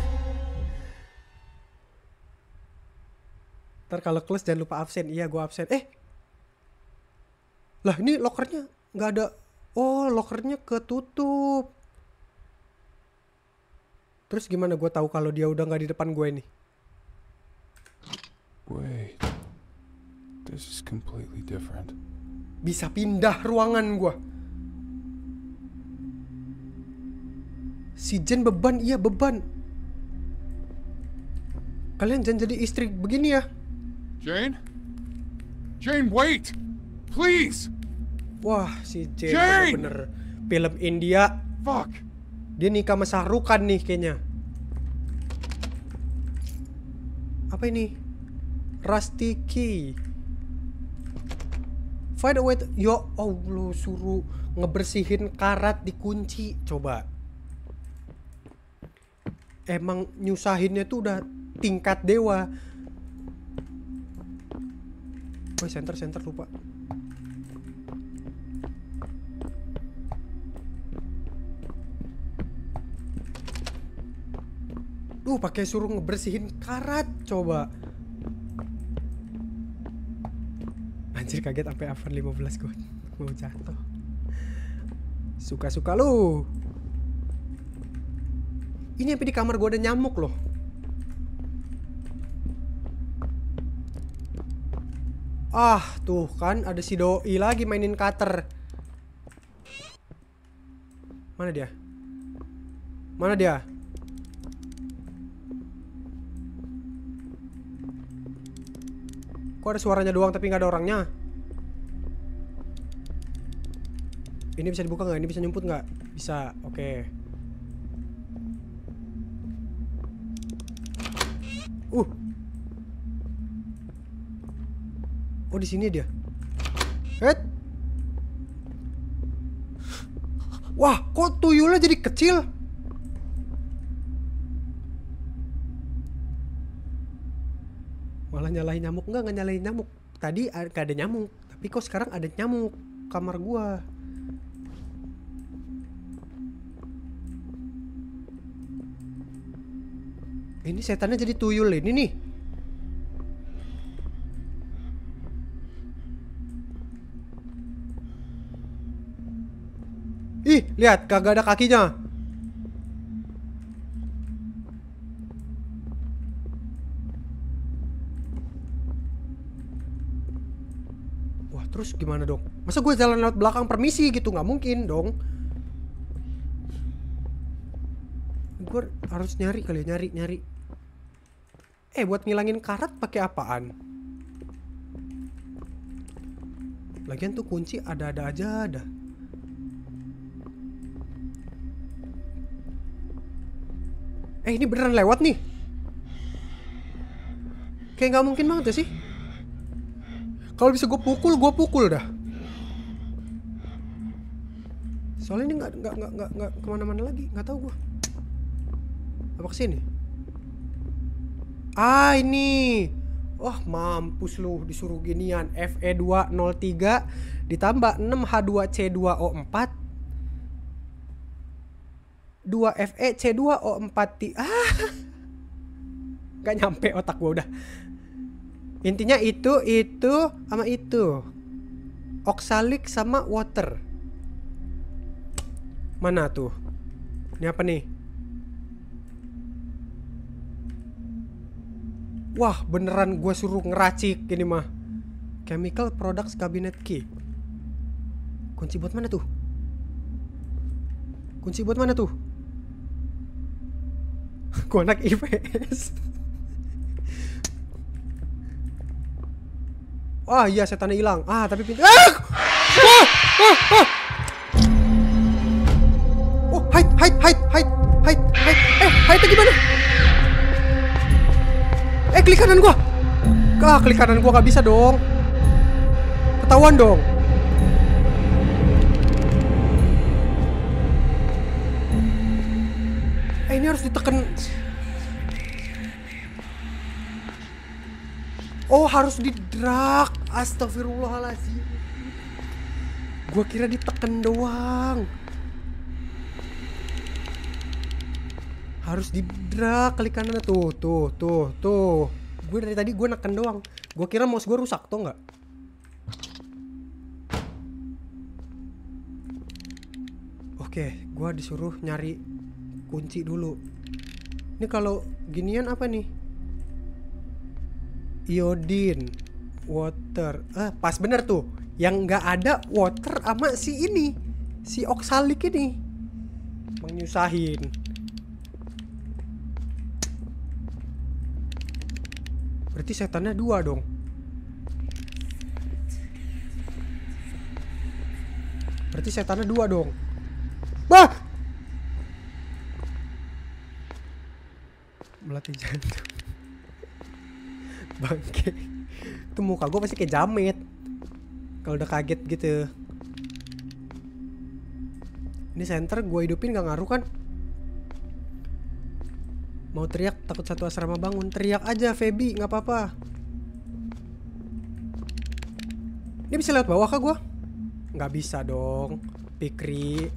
Ntar kalau close jangan lupa absen. Iya gua absen. Eh. Lah ini lokernya nggak ada. Oh lokernya ketutup. Terus gimana gue tahu kalau dia udah nggak di depan gue nih? Wait. This is completely different. Bisa pindah ruangan gua. Si Jen beban, iya beban. Kalian jangan jadi istri begini ya. Jane? Jane, wait! Please! Wah, si Jen Jane! bener-bener film India. Fuck! Dia nikah sama Shah Rukh Khan nih kayaknya. Apa ini? Rusty key. Find a way to... Ya Allah, suruh ngebersihin karat dikunci. Coba. Emang nyusahinnya tuh udah tingkat dewa. Woi, center center lupa. Duh, pakai suruh ngebersihin karat, coba. Anjir, kaget sampai Avan lima belas gue mau jatuh. Suka-suka lu. Ini sampai di kamar gue ada nyamuk loh. Ah, tuh kan ada si doi lagi mainin cutter. Mana dia? Mana dia? Kok ada suaranya doang tapi nggak ada orangnya? Ini bisa dibuka nggak? Ini bisa nyumput nggak? Bisa, oke. Okay. Uh. Oh, di sini dia. Het. Wah, kok tuyulnya jadi kecil? Malah nyalahin nyamuk. Enggak, enggak nyalahin nyamuk. Tadi gak ada nyamuk, tapi kok sekarang ada nyamuk kamar gua. Ini setannya jadi tuyul ini nih. Ih, lihat, kagak ada kakinya. Wah, terus gimana dong? Masa gue jalan lewat belakang permisi gitu? Nggak mungkin dong. Gue harus nyari kali ya, nyari, nyari. Eh, buat ngilangin karat pakai apaan? Lagian tuh kunci ada-ada aja ada. Eh, ini beneran lewat nih. Kayak nggak mungkin banget ya sih. Kalau bisa gue pukul, gue pukul dah. Soalnya ini nggak nggak nggak nggak nggak kemana-mana lagi, nggak tahu gue. Apa kesini? Ah, ini. Wah, mampus lu disuruh ginian. F E dua nol tiga ditambah enam H dua C dua O empat dua F E C dua O empat T. Ah, gak nyampe otak gua udah. Intinya itu, itu, sama itu. Oxalic sama water. Mana tuh? Ini apa nih? Wah, beneran gue suruh ngeracik ini mah. Chemical Products Cabinet Key. Kunci buat mana tuh? Kunci buat mana tuh? Gue anak I P S. Wah, iya, setannya hilang. Ah, tapi pintu. Ah! Ah! Ah! Ah! Oh, hide, hide, hide, hide, hide, hide. Eh, hide gimana? Eh, klik kanan gua. Ah, klik kanan gua gak bisa dong. Ketahuan dong. Eh, ini harus ditekan. Oh, harus di-drag. Astagfirullahaladzim. Gua kira ditekan doang. Harus di-drag, klik kanan tuh, tuh, tuh, tuh. Gue dari tadi gue neken doang. Gue kira mouse gue rusak tuh nggak? Oke, gue disuruh nyari kunci dulu. Ini kalau ginian apa nih? Iodine, water. Ah, pas bener tuh. Yang nggak ada water sama si ini, si oksalik ini, menyusahin. Berarti setannya dua dong. Berarti setannya dua dong. Bah! Melatih jantung. Bangke. Itu muka gue pasti kayak jamet kalau udah kaget gitu. Ini center gue hidupin gak ngaruh kan? Mau teriak takut satu asrama bangun. Teriak aja Feby, gak apa-apa. Ini bisa lewat bawah kah gue? Gak bisa dong Pikri.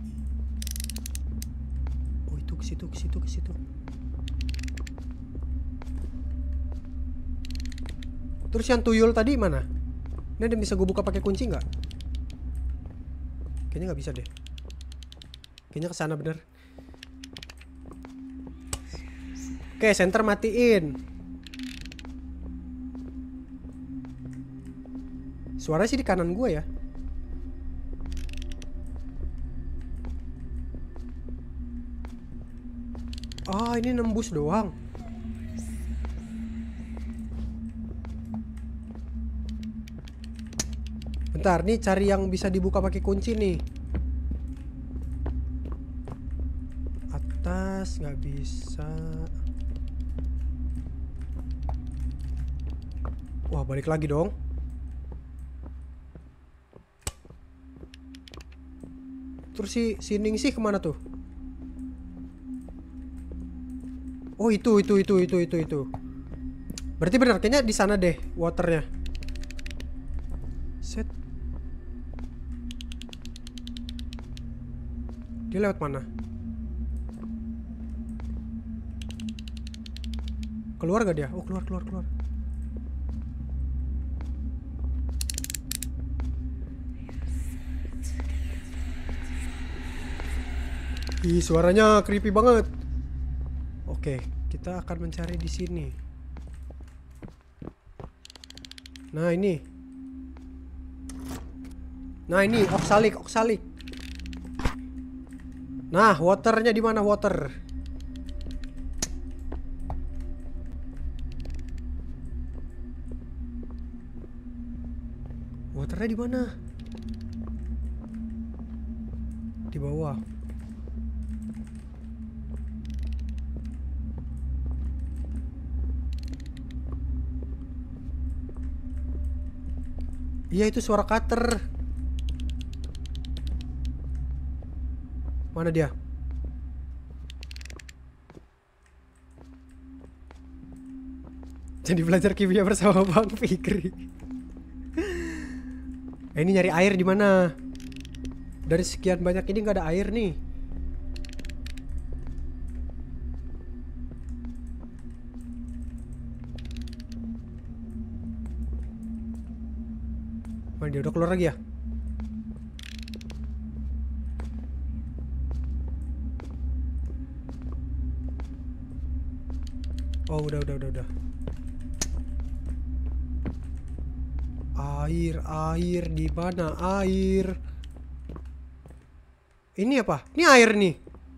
Oh itu ke situ, ke situ, ke situ. Terus yang tuyul tadi mana? Ini ada bisa gue buka pakai kunci nggak? Kayaknya nggak bisa deh. Kayaknya kesana bener. Oke, center matiin. Suara sih di kanan gue ya. Ah, ini nembus doang. Bentar, nih cari yang bisa dibuka pakai kunci nih. Atas nggak bisa. Wah, balik lagi dong. Terus si Sining sih kemana tuh? Oh itu itu itu itu itu itu. Berarti benar kayaknya di sana deh waternya. Set. Dia lewat mana? Keluar gak dia? Oh keluar keluar keluar. Ih, suaranya creepy banget. Oke, kita akan mencari di sini. Nah, ini. Nah, ini oksalik, oksalik. Nah, waternya di mana water? Waternya di mana? Di bawah. Iya itu suara cutter. Mana dia? Jadi belajar kimia bersama Bang Fikri. Eh, ini nyari air di mana? Dari sekian banyak ini nggak ada air nih. Mana dia udah keluar lagi ya? Oh udah udah udah udah. Air air di mana air? Ini apa? Ini air nih.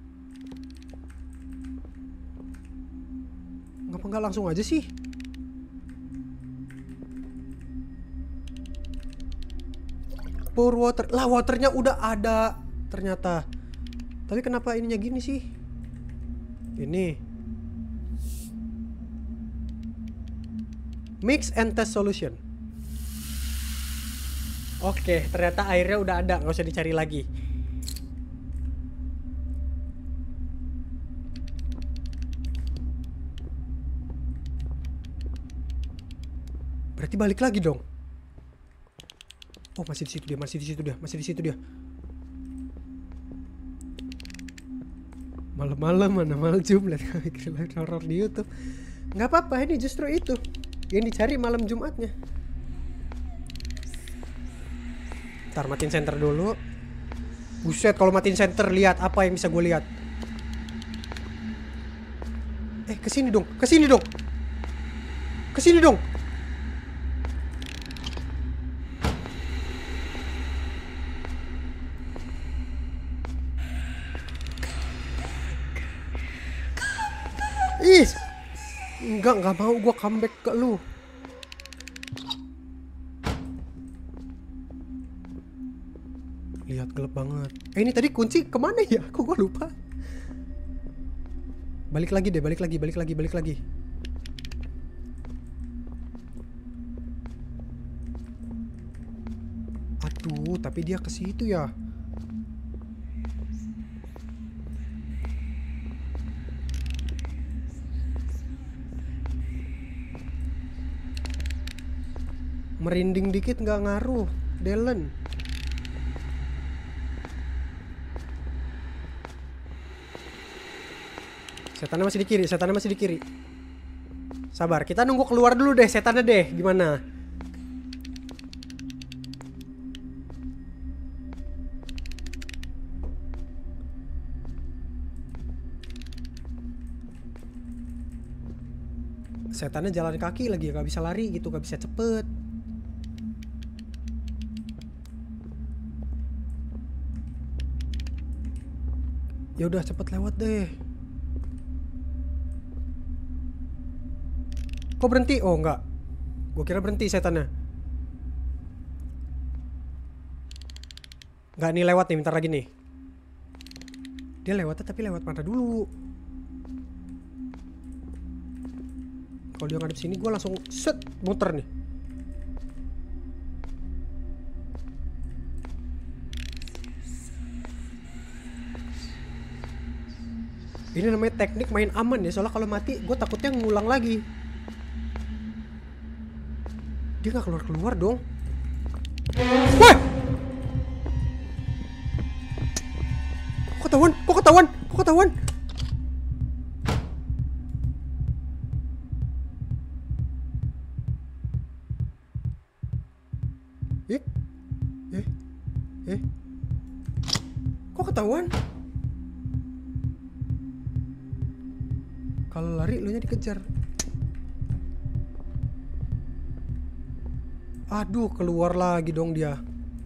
Ngapa nggak langsung aja sih? Pour water. Lah waternya udah ada ternyata. Tapi kenapa ininya gini sih? Ini mix and test solution. Oke, ternyata airnya udah ada, nggak usah dicari lagi. Berarti balik lagi dong. Oh, masih di situ dia, masih di situ dia, masih di situ dia. Malam-malam mana malam Jum lihat kami horor di YouTube. Nggak apa-apa, ini justru itu yang dicari malam Jumatnya. Ntar matiin center dulu. Buset, kalau matiin center lihat apa yang bisa gue lihat. Eh, kesini dong, kesini dong, kesini dong. Ih, enggak, enggak mau gue comeback ke lu. Lihat gelap banget. Eh ini tadi kunci kemana ya? Kok gue lupa. Balik lagi deh, balik lagi, balik lagi, balik lagi. Aduh, tapi dia ke situ ya. Merinding dikit nggak ngaruh, Dylan. Setannya masih di kiri, setannya masih di kiri. Sabar, kita nunggu keluar dulu deh setannya deh, gimana? Setannya jalan kaki lagi, gak bisa lari gitu, gak bisa cepet. Ya udah cepet lewat deh. Kok berhenti? Oh enggak. Gue kira berhenti setannya. Enggak nih lewat nih, bentar lagi nih. Dia lewatnya tapi lewat mana dulu? Kalau dia ngadep sini gue langsung set muter nih. Ini namanya teknik main aman ya, soalnya kalau mati gue takutnya ngulang lagi. Dia gak keluar-keluar dong. Wah! Kok ketahuan? Kok ketahuan? Kok ketahuan? Eh? Eh? Eh? Kok ketahuan? Kalau lari lu nya dikejar. Aduh, keluar lagi dong dia.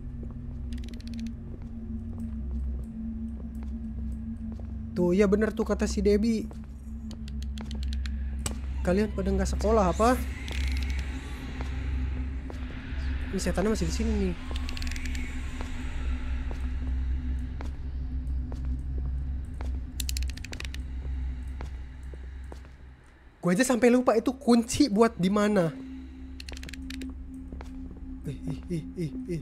Tuh, ya bener tuh kata si Debbie. Kalian pada nggak sekolah apa? Ini setannya masih di sini nih. Gue aja sampai lupa itu kunci buat di mana. Ih, ih, ih, ih, ih.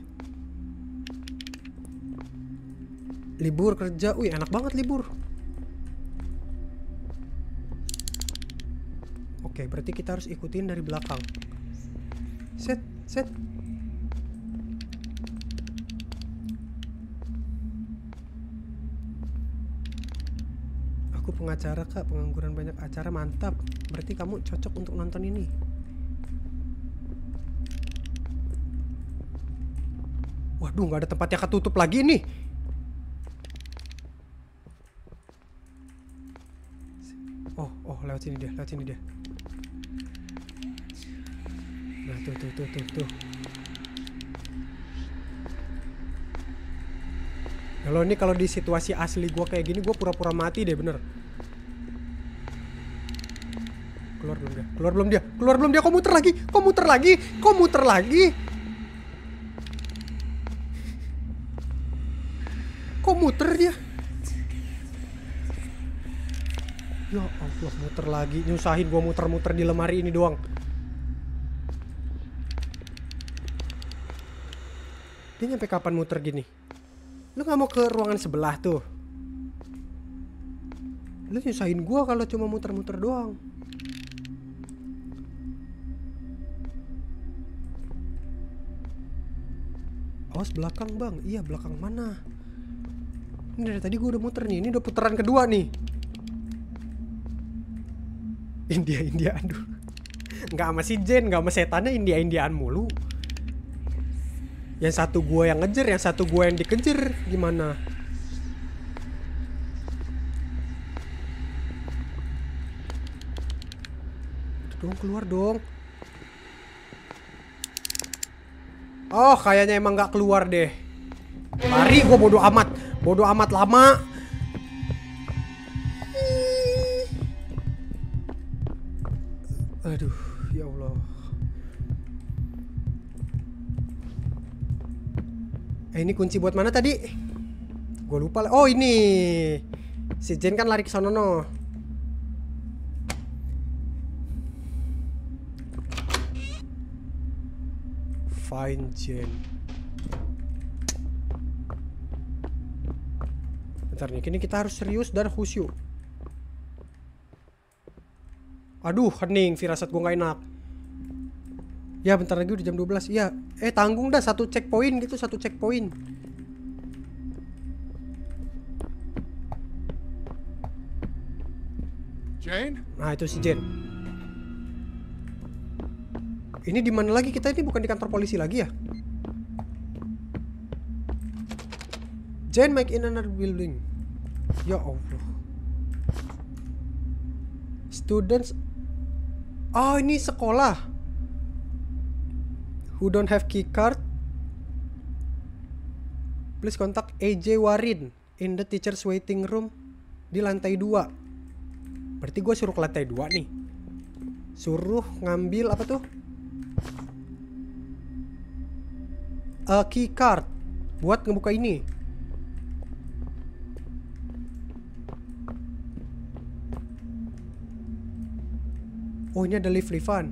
Libur kerja, wih enak banget libur. Oke, berarti kita harus ikutin dari belakang. Set, set. Aku pengacara kak, pengangguran banyak acara, mantap. Berarti kamu cocok untuk nonton ini. Waduh, nggak ada tempatnya ketutup lagi nih. Oh, oh, lewat sini dia, lewat sini dia. Nah, tuh, tuh, tuh, tuh, tuh. Kalau ini kalau di situasi asli gue kayak gini, gue pura-pura mati deh, bener. Keluar belum dia? Keluar belum dia? Keluar belum dia? Kok muter lagi? Kok muter lagi? Kok muter lagi? Kok muter dia? Ya Allah, muter lagi. Nyusahin gue muter-muter di lemari ini doang. Dia nyampe kapan muter gini? Lu gak mau ke ruangan sebelah tuh? Lu nyusahin gue kalau cuma muter-muter doang. Awas belakang bang. Iya, belakang mana? Ini dari tadi gue udah muter nih. Ini udah putaran kedua nih. India Indiaan dulu. Nggak sama si Jen, nggak sama setannya India Indiaan mulu. Yang satu gue yang ngejar, yang satu gue yang dikejar. Gimana? Udah dong, keluar dong. Oh, kayaknya emang nggak keluar deh. Lari gue, bodo amat. Bodo amat lama. Aduh, ya Allah. Eh, ini kunci buat mana tadi? Gue lupa lah. Oh, ini. Si Jane kan lari ke sono no. Find Jane. Bentar nih, kini kita harus serius dan khusyuk. Aduh, hening, firasat gue gak enak. Ya bentar lagi udah jam dua belas. Iya, eh tanggung dah satu checkpoint gitu, satu checkpoint. Jane? Nah, itu si Jane. Ini di mana lagi kita? Ini bukan di kantor polisi lagi ya? Jane make in another building. Ya Allah. Students. Oh, ini sekolah. Who don't have key card? Please contact A J Warin in the teacher's waiting room di lantai dua. Berarti gue suruh ke lantai dua nih. Suruh ngambil apa tuh? A key card buat ngebuka ini. Oh, ini ada lift-liftan.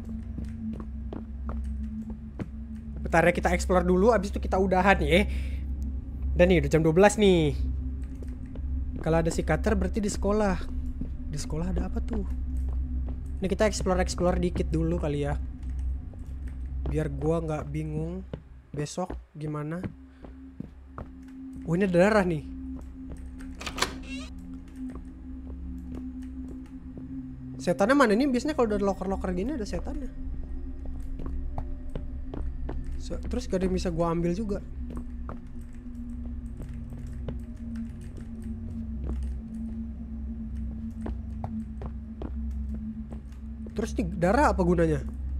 Bentar ya, kita explore dulu, abis itu kita udahan ya. Dan nih udah jam dua belas nih. Kalau ada si Cutter berarti di sekolah. Di sekolah ada apa tuh? Ini kita explore-explore dikit dulu kali ya, biar gua nggak bingung besok gimana. Oh, ini ada darah nih. Setannya mana nih? Biasanya kalau udah loker-loker gini ada setannya. So, terus gak ada yang bisa gua ambil juga. Terus nih darah apa gunanya?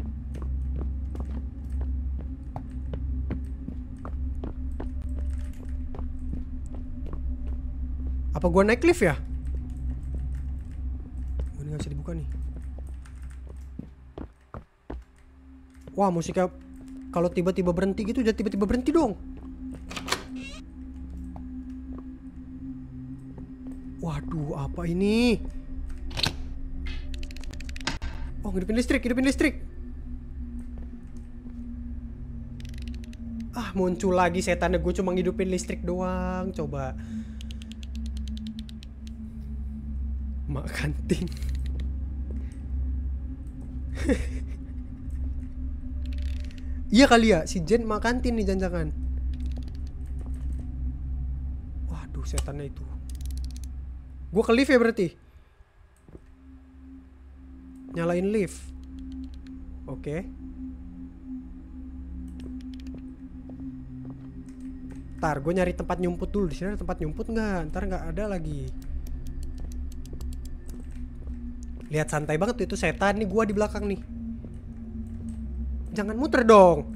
Apa gua naik lift ya? Oh, ini gak bisa dibuka nih. Wah, musiknya kalau tiba-tiba berhenti gitu, jadi tiba-tiba berhenti dong. Waduh, apa ini? Oh, hidupin listrik, hidupin listrik. Ah, muncul lagi setannya. Gue cuma hidupin listrik doang. Coba. Mak kantin. Iya kali ya, si Jane mak kantin nih jangan-jangan. Waduh, setannya itu. Gue ke lift ya berarti. Nyalain lift. Oke. Ntar gue nyari tempat nyumput dulu. Di sini ada tempat nyumput nggak? Ntar nggak ada lagi. Lihat santai banget tuh, itu setan nih. Gue di belakang nih. Jangan muter dong.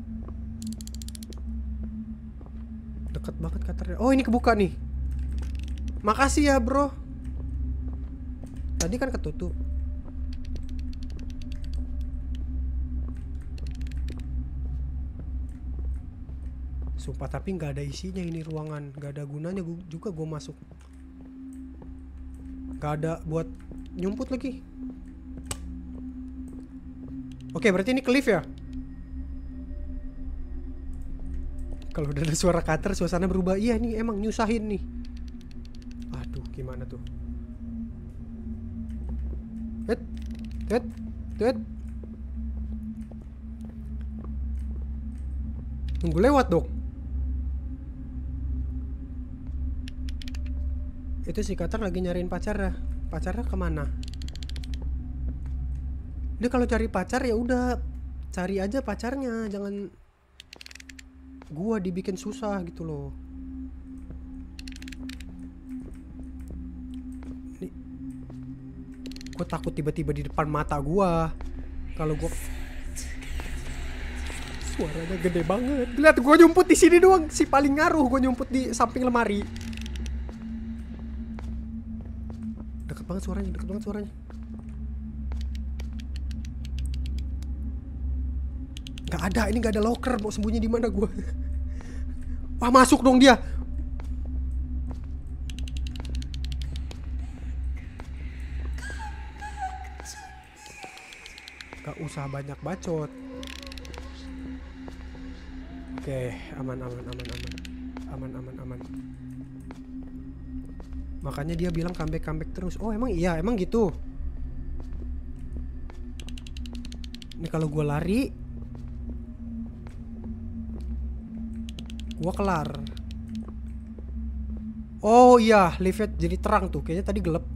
Deket banget katernya. Oh, ini kebuka nih. Makasih ya bro. Tadi kan ketutup. Sumpah, tapi nggak ada isinya ini ruangan. Nggak ada gunanya gua, juga gue masuk. Nggak ada buat nyumput lagi. Oke, berarti ini ke lift ya. Kalau udah ada suara cutter, suasana berubah. Iya nih, emang nyusahin nih. Aduh, gimana tuh? Tet, tet, tet. Tunggu lewat dong. Itu si cutter lagi nyariin pacarnya. Pacarnya kemana? Dia kalau cari pacar ya udah cari aja pacarnya, jangan gua dibikin susah gitu loh. Nih, gua takut tiba-tiba di depan mata gua. Kalau gua suaranya gede banget. Lihat, gua nyumput di sini doang, si paling ngaruh. Gua nyumput di samping lemari. Deket banget suaranya, deket banget suaranya. Gak ada, ini gak ada locker. Mau sembunyi di mana gue? Wah, masuk dong dia. Gak usah banyak bacot. Oke, aman aman aman aman. Aman aman aman. Makanya dia bilang comeback comeback terus. Oh, emang iya, emang gitu. Ini kalau gue lari, gue kelar. Oh iya, liftnya jadi terang tuh. Kayaknya tadi gelap.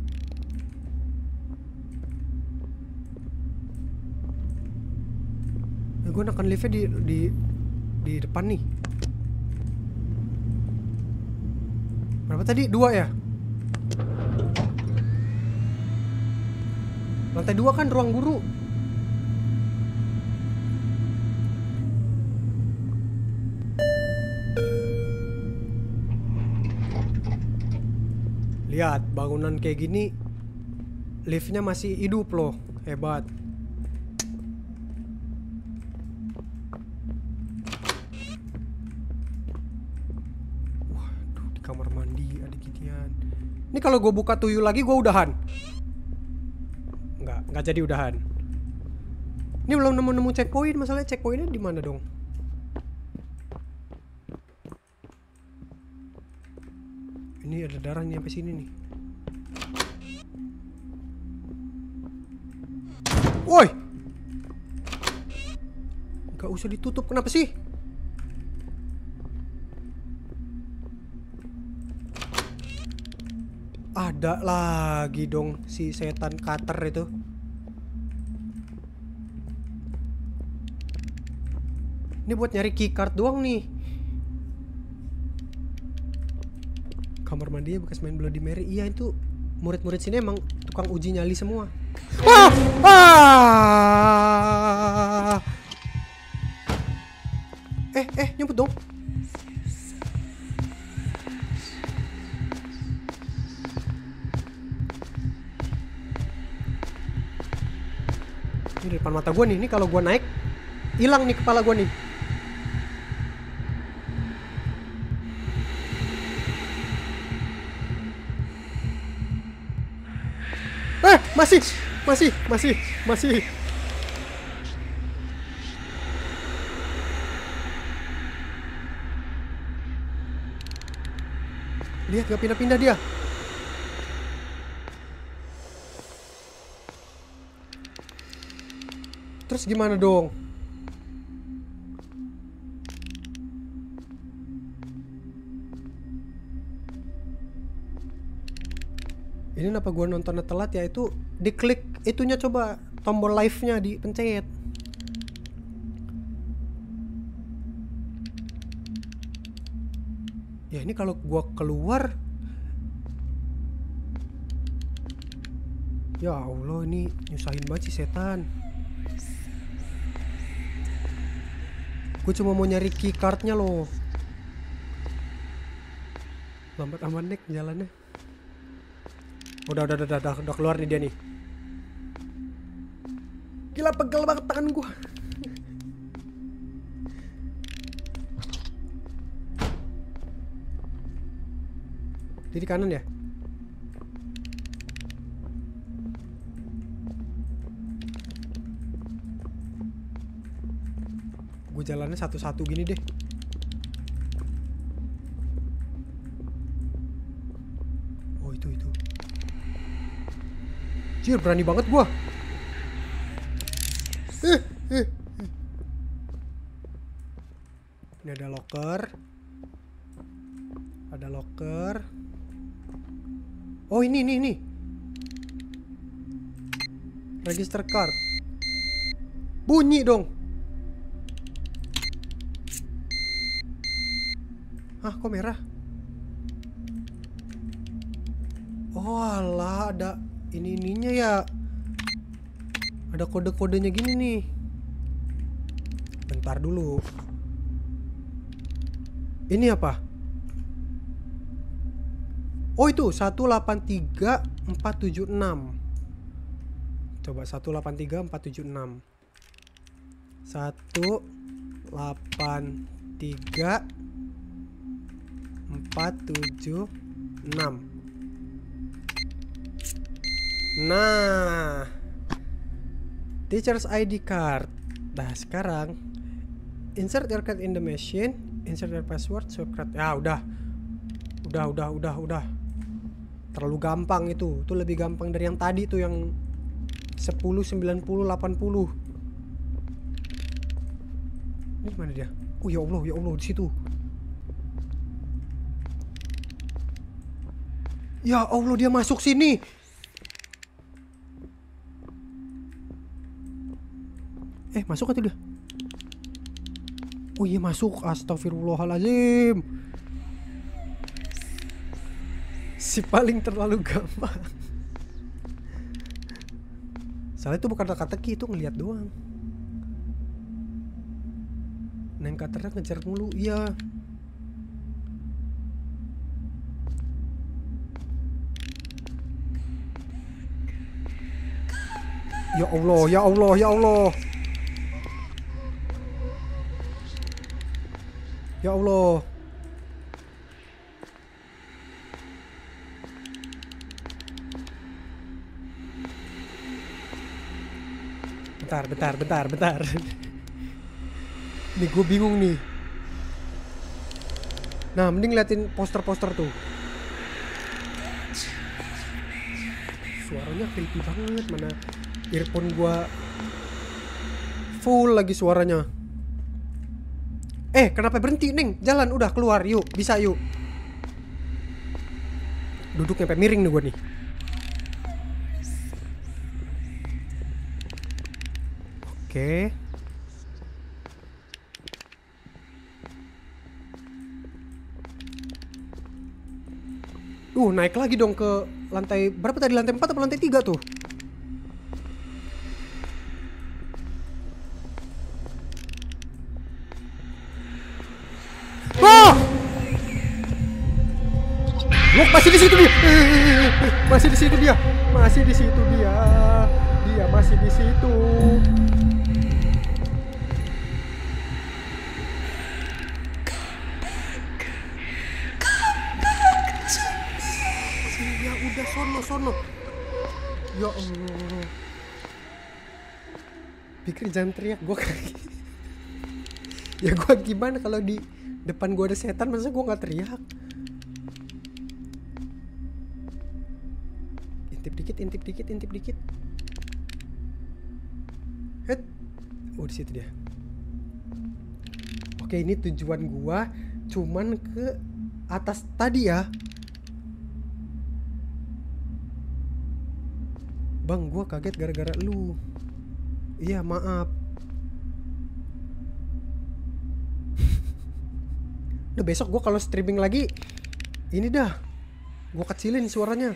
Nah, gue nekan liftnya di di di depan nih. Berapa tadi? Dua ya? Lantai dua kan ruang guru. Lihat, bangunan kayak gini liftnya masih hidup loh. Hebat. Waduh, di kamar mandi ada ginian. Ini kalau gue buka tuyul lagi gue udahan. Enggak, enggak jadi udahan. Ini belum nemu-nemu checkpoint. Masalahnya checkpointnya di mana dong? Ini ada darah nih sampai sini nih. Woi, gak usah ditutup, kenapa sih? Ada lagi dong si setan cutter itu. Ini buat nyari keycard doang nih. Kamar mandinya bekas main Bloody Mary. Iya, itu murid-murid sini emang tukang uji nyali semua. Wah! Ah! Eh, eh, nyemput dong. Ini di depan mata gue nih. Ini kalau gue naik, hilang nih kepala gue nih. Eh, masih, masih, masih, masih. Lihat gak pindah-pindah dia. Terus gimana dong? Ini kenapa gue nontonnya telat ya? Itu diklik itunya, coba tombol live-nya dipencet. Ya ini kalau gue keluar, ya Allah, ini nyusahin banget si setan. Gue cuma mau nyari keycardnya loh. Lambat amat nek jalannya. Udah, udah, udah, udah, udah keluar nih dia nih. Gila, pegel banget tangan gua. Jadi kanan ya? Gue jalannya satu-satu gini deh. Oh, itu, itu. Jir, berani banget gua. Eh, eh, eh. Ini ada locker. Ada locker. Oh, ini, ini, ini. Register card. Bunyi dong. Hah, kok merah? Oh alah, ada ini-ininya ya. Ada kode-kodenya gini nih. Bentar dulu. Ini apa? Oh, itu satu delapan tiga empat tujuh enam. Coba satu delapan tiga empat tujuh enam. Satu, delapan, tiga, empat, tujuh, enam. Nah, teacher's I D card. Nah sekarang insert your card in the machine, insert your password, shortcut. Ya udah, udah, udah, udah, udah. Terlalu gampang itu. Itu lebih gampang dari yang tadi tuh, yang sepuluh, sembilan puluh, delapan puluh. Ini mana dia? Oh ya Allah, ya Allah, di situ. Ya Allah, dia masuk sini. Eh, masuk atau dia? Oh iya masuk. Astagfirullahaladzim. Si paling terlalu gampang. Soalnya itu bukan teka-teki, itu ngeliat doang. Neng katernya ngejar mulu. Iya. Ya Allah, ya Allah, ya Allah. Ya Allah. Bentar, bentar, bentar, bentar. Nih gue bingung nih. Nah, mending liatin poster-poster tuh. Suaranya creepy banget. Mana earphone gua full lagi suaranya. Eh, kenapa berhenti, Neng? Jalan, udah keluar, yuk. Bisa, yuk. Duduk sampai miring nih gua nih. Oke. Uh, naik lagi dong ke lantai berapa tadi? Lantai empat atau lantai tiga tuh? Oh! Loh, masih di situ dia. Masih di situ dia. Masih di situ dia. Dia masih di situ. Ya udah, sono sono. Ya Allah. Pikir jangan teriak, gue kayak ya gue gimana kalau di depan gue ada setan, masa gue nggak teriak? Intip dikit, intip dikit, intip dikit. Het, oh di situ dia. Oke, ini tujuan gue cuman ke atas tadi ya. Bang, gue kaget gara-gara lu. Iya, maaf. Udah, besok gue kalau streaming lagi ini dah, gue kecilin suaranya.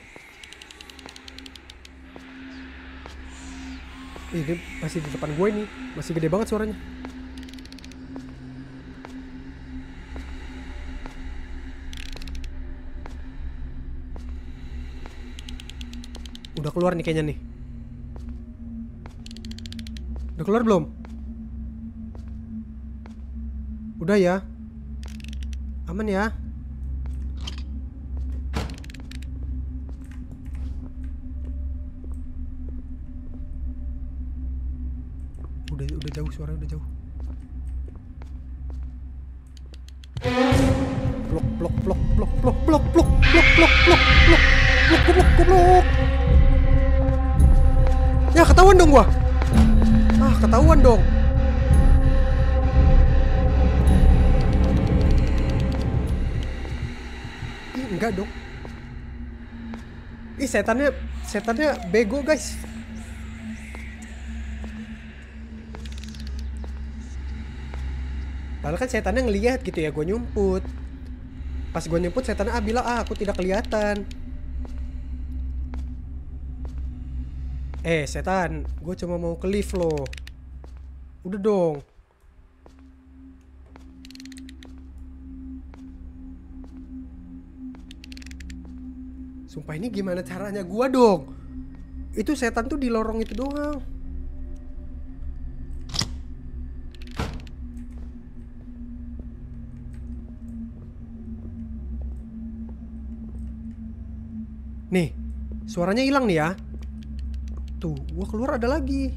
Ih, ini masih di depan gue ini, masih gede banget suaranya. Udah keluar nih kayaknya nih. Udah keluar belum? Udah ya. Aman ya. Udah udah jauh suaranya, udah jauh. Blok blok blok blok blok blok blok blok blok blok blok blok blok blok. Ya ketahuan dong gua. Ah, ketahuan dong. Ih, enggak dong. Ih, setannya setannya bego, guys. Padahal kan setannya ngelihat gitu ya, gue nyumput. Pas gue nyumput, setannya ah bilang, ah aku tidak kelihatan. Eh setan, gue cuma mau ke lift loh. Udah dong. Sumpah ini gimana caranya gue dong? Itu setan tuh di lorong itu doang. Nih, suaranya hilang nih ya. Tuh, gua keluar ada lagi.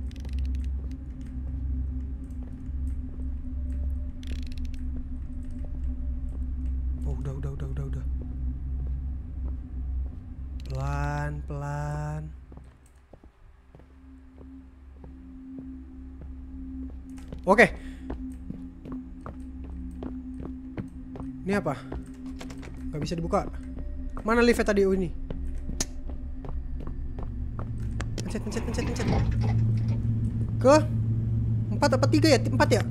Oh, udah, udah, udah, udah, udah. Pelan, pelan. Oke. Ini apa? Gak bisa dibuka. Mana liftnya tadi? Oh, ini. Pencet, pencet, pencet, pencet. Ke empat apa tiga ya? Empat ya?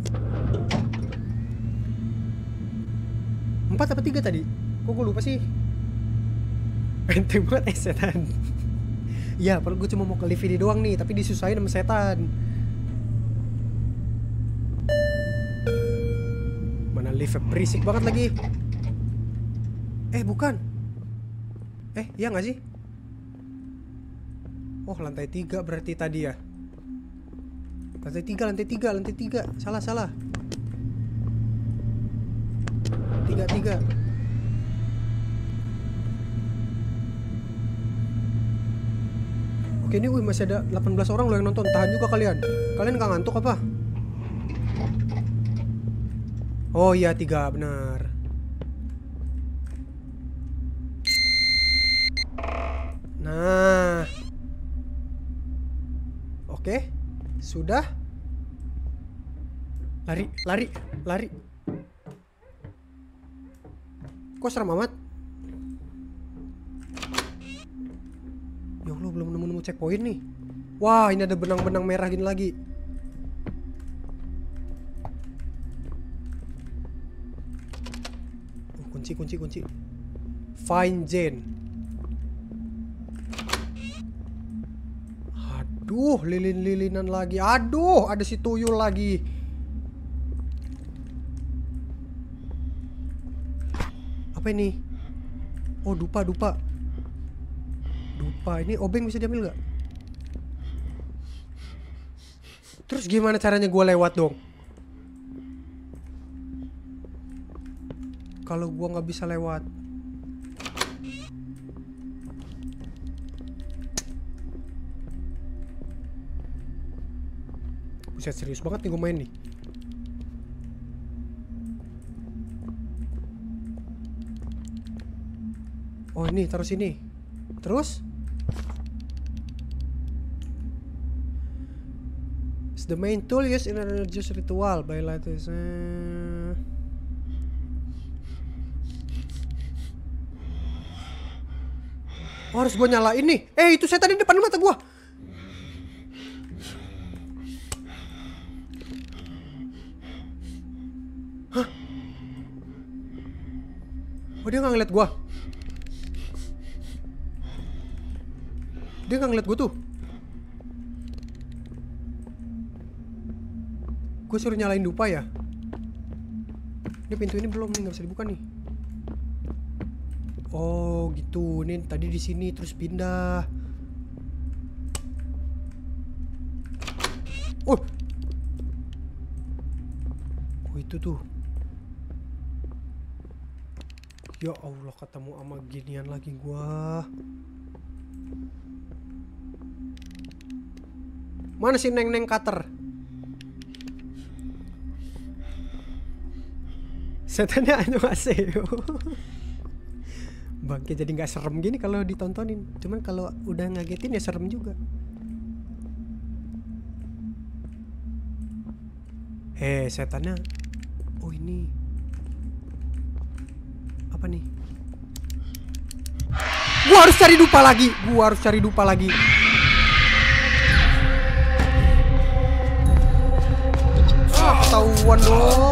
Empat apa tiga tadi? Kok gue lupa sih? Enteng banget eh setan. Ya, padahal gue cuma mau ke lift ini doang nih, tapi disusahin sama setan. Mana liftnya berisik banget lagi. Eh, bukan. Eh, iya gak sih? Oh, lantai tiga berarti tadi ya. Lantai tiga, lantai tiga, lantai tiga. Salah, salah. Tiga, tiga. Oke, ini wih, masih ada delapan belas orang loh yang nonton. Tahan juga kalian. Kalian gak ngantuk apa? Oh iya, tiga, benar. Nah. Oke. Sudah. Lari, lari, lari. Kok serem amat? Ya Allah, belum nemu-nemu checkpoint nih. Wah, ini ada benang-benang merah gini lagi. Oh, kunci, kunci, kunci. Find Jane. Aduh, lilin-lilinan lagi. Aduh, ada si tuyul lagi. Apa ini? Oh, dupa, dupa. Dupa, ini obeng bisa diambil gak? Terus gimana caranya gue lewat dong? Kalau gue gak bisa lewat. Buset, serius banget nih gue main nih. Oh, ini taruh sini. Terus it's the main tool used in an religious ritual by latest. Uh... Oh, harus gue nyalain nih. Eh, itu setan di depan mata gue. Hah? Oh, dia gak ngeliat gue. Dia gak ngeliat gue tuh. Gue suruh nyalain dupa ya. Ini pintu ini belum nih, gak bisa dibuka nih. Oh gitu. Ini tadi di sini terus pindah. Oh. Oh itu tuh. Ya Allah, ketemu sama ginian lagi gua. Mana si Neng-Neng Cutter? Setannya annyeonghaseyo. Bangke jadi nggak serem gini kalau ditontonin. Cuman kalau udah ngagetin ya serem juga. Eh, setannya. Oh ini. Apa nih? Gua harus cari dupa lagi. Gua harus cari dupa lagi. Ketahuan dong.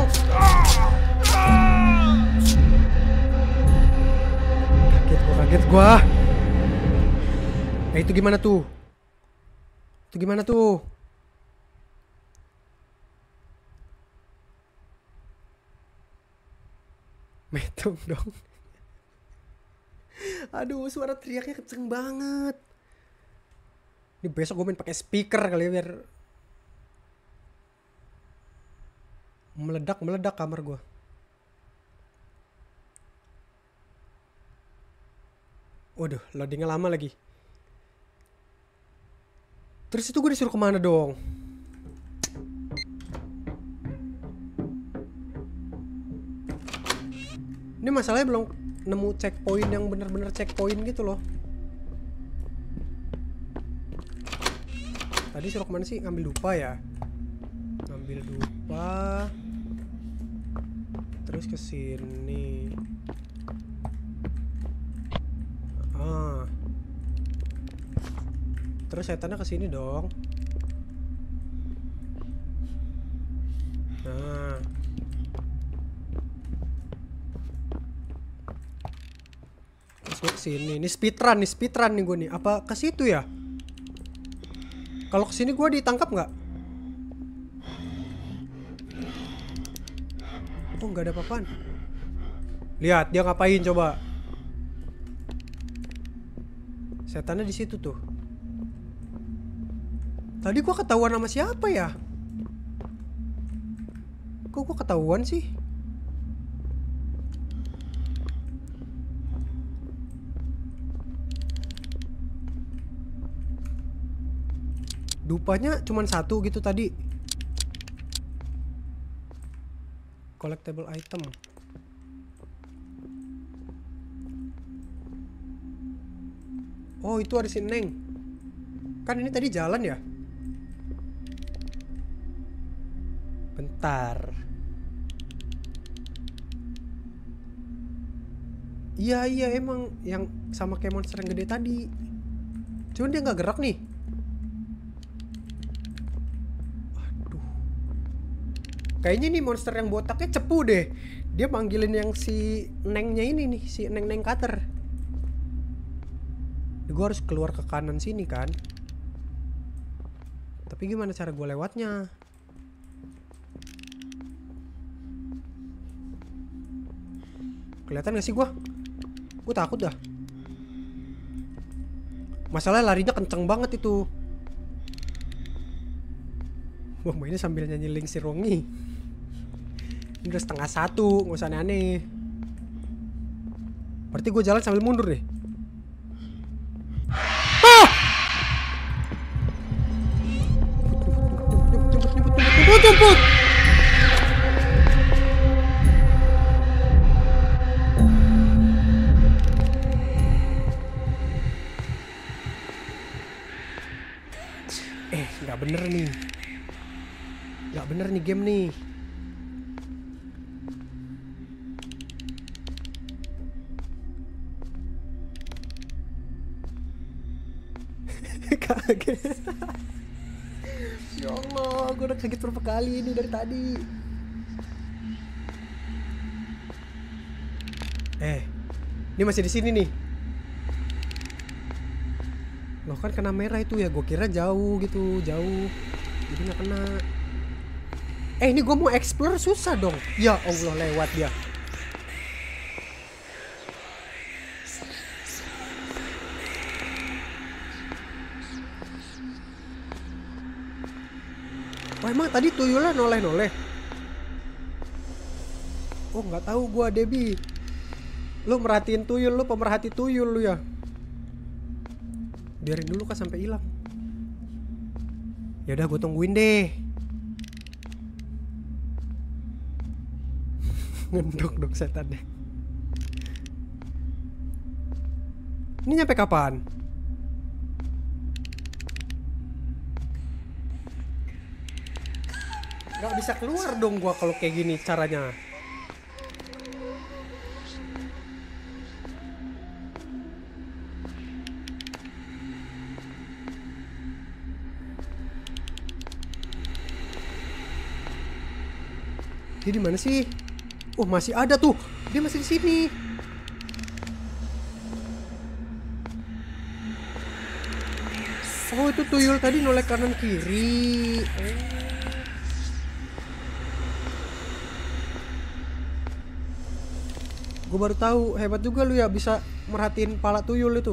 Kaget gua, kaget gua. Eh, itu gimana tuh? Itu gimana tuh? Metung dong. Aduh, suara teriaknya kenceng banget. Ini besok gue main pakai speaker kali ya biar meledak meledak kamar gue. Waduh, loadingnya lama lagi. Terus itu gue disuruh kemana dong? Ini masalahnya belum nemu checkpoint yang bener-bener checkpoint gitu loh. Tadi suruh kemana sih? Ngambil dupa ya? Ngambil dupa. Terus ke sini. Ah. Terus setannya ke sini dong. Nah. Terus gue kesini. Ini speedrun nih, speedrun nih gue nih. Apa ke situ ya? Kalau kesini gue ditangkap nggak? Oh, nggak ada apa-apaan. Lihat dia ngapain coba. Setannya di situ tuh. Tadi gue ketahuan sama siapa ya? Kok gue ketahuan sih? Dupanya cuman satu gitu tadi. Collectible item. Oh, itu ada si Neng. Kan ini tadi jalan ya? Bentar. Iya, iya emang yang sama kayak monster yang gede tadi. Cuman dia nggak gerak nih. Kayaknya nih monster yang botaknya cepu deh. Dia manggilin yang si Nengnya ini nih, si Neng-Neng Cutter. Gue harus keluar ke kanan sini kan. Tapi gimana cara gue lewatnya? Kelihatan gak sih gue? Gue takut dah. Masalah larinya kenceng banget itu. Wah, mainnya sambil nyanyi Link si Rongi. Ini udah setengah satu, gak usah aneh-aneh. Berarti gue jalan sambil mundur deh. Ah! Jemput, jemput, jemput, jemput, jemput. Eh, gak bener nih. Gak bener nih game nih. Kaget. Ya Allah, gue udah kaget berapa kali ini dari tadi. Eh, ini masih di sini nih. Loh kan kena merah itu ya, gue kira jauh gitu, jauh. Jadi nggak kena. Eh, ini gue mau explore susah dong. Ya Allah, lewat dia. Oh, emang tadi tuyulnya noleh-noleh? Oh, nggak tahu gua, Debbie. Lu merhatiin tuyul, lu pemerhati tuyul lu ya. Biarin dulu kan sampai hilang. Ya udah, gue tungguin deh. Ngendok dong setannya. Ini nyampe kapan? Gak bisa keluar dong gua kalau kayak gini caranya. Dia di mana sih? Oh, masih ada tuh. Dia masih di sini. Oh, itu tuyul tadi noleh kanan kiri. Oh. Gue baru tahu, hebat juga lu ya bisa merhatiin pala tuyul itu.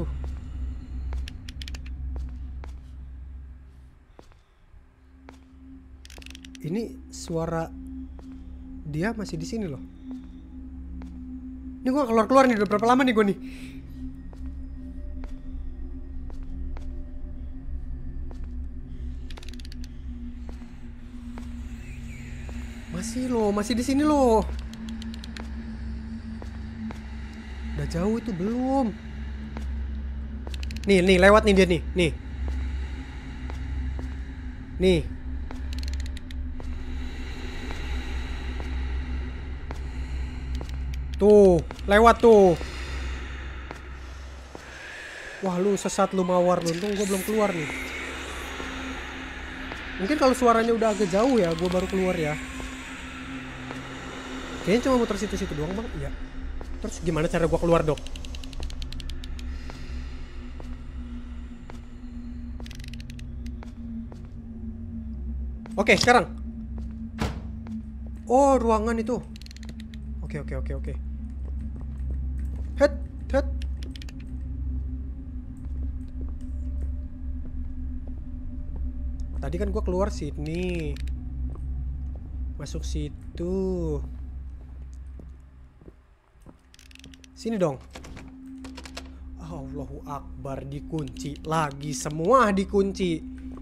Ini suara dia masih di sini loh. Ini gue keluar-keluar nih, udah berapa lama nih gue nih? Masih loh, masih di sini loh. Udah jauh itu belum. Nih, nih lewat nih dia nih, nih. Nih. Tuh, lewat tuh. Wah, lu sesat lu mawar lu. Untung gue belum keluar nih. Mungkin kalau suaranya udah agak jauh ya, gue baru keluar ya. Kayaknya cuma muter situ-situ doang bang. Iya. Terus gimana cara gue keluar dok? Oke sekarang. Oh ruangan itu. Oke oke oke oke. Head head. Tadi kan gue keluar sini. Masuk situ. Sini dong. Allahu Akbar, dikunci lagi, semua dikunci.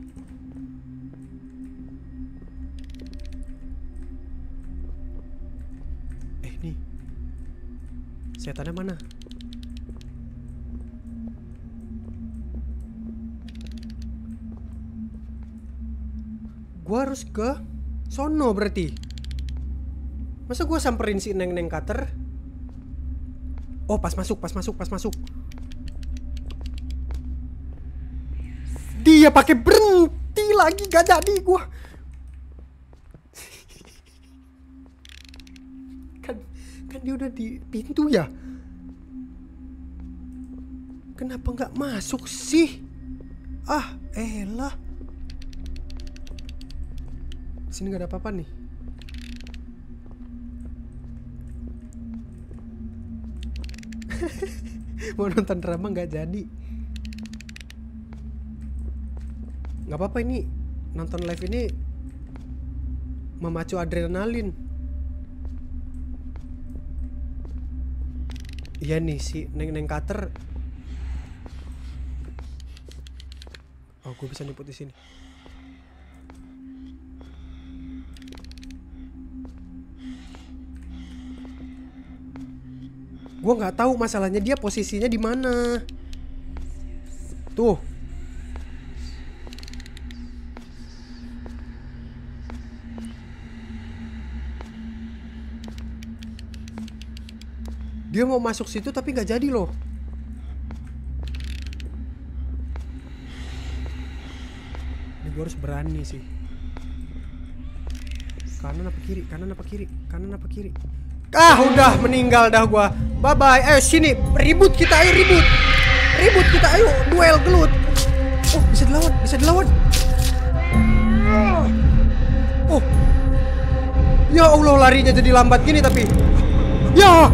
Eh nih, setannya mana? Gua harus ke sono berarti. Masa gua samperin si Neng-Neng Cutter? Oh pas masuk, pas masuk, pas masuk. Dia pakai berhenti lagi, gak jadi gua. Kan, kan dia udah di pintu ya. Kenapa nggak masuk sih? Ah, elah. Sini nggak ada apa-apa nih. Mau nonton drama nggak jadi. Nggak apa-apa ini, nonton live ini memacu adrenalin. Iya nih si Neng-Neng Cutter. Oh gue bisa nyebut di sini. Gue nggak tahu masalahnya dia posisinya di mana. Tuh. Dia mau masuk situ tapi nggak jadi loh. Ini gue harus berani sih. Kanan apa kiri? Kanan apa kiri? Kanan apa kiri? Ah udah meninggal dah gua. Bye bye. Ayo sini ribut kita, ayo ribut. Ribut kita, ayo duel gelut. Oh bisa dilawan, bisa dilawan. Oh ya Allah, larinya jadi lambat gini tapi. Ya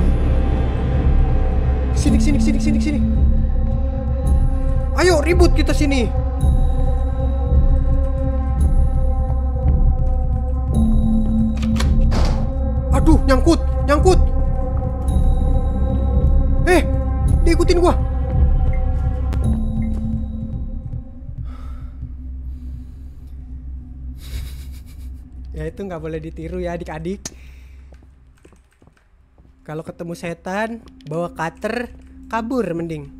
sini sini sini sini sini. Ayo ribut kita sini. Aduh nyangkut. Nyangkut. Eh, diikutin gua. Ya itu nggak boleh ditiru ya adik-adik. Kalau ketemu setan, bawa cutter, kabur mending.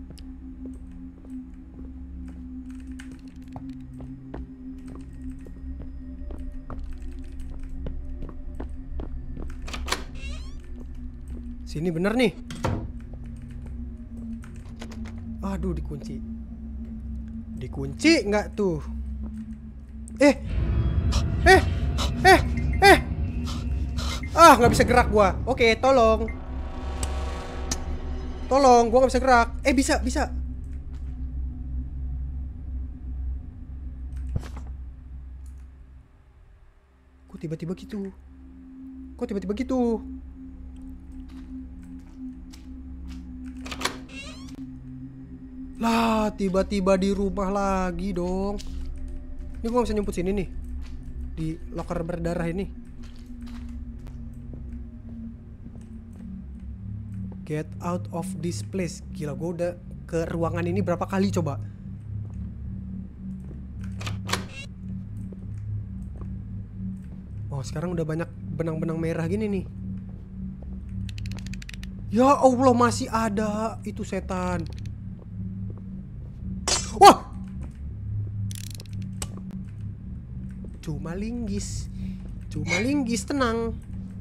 Sini bener nih. Aduh dikunci. Dikunci nggak tuh? Eh, eh, eh, eh. Ah nggak bisa gerak gua. Oke tolong. Tolong, gua nggak bisa gerak. Eh bisa, bisa. Kok tiba-tiba gitu? Kok tiba-tiba gitu? Lah, tiba-tiba di rumah lagi dong. Ini gua bisa nyumput sini nih. Di loker berdarah ini. Get out of this place. Gila, gua udah ke ruangan ini berapa kali coba. Oh, sekarang udah banyak benang-benang merah gini nih. Ya Allah, masih ada itu setan. Wah, cuma linggis, cuma linggis, tenang.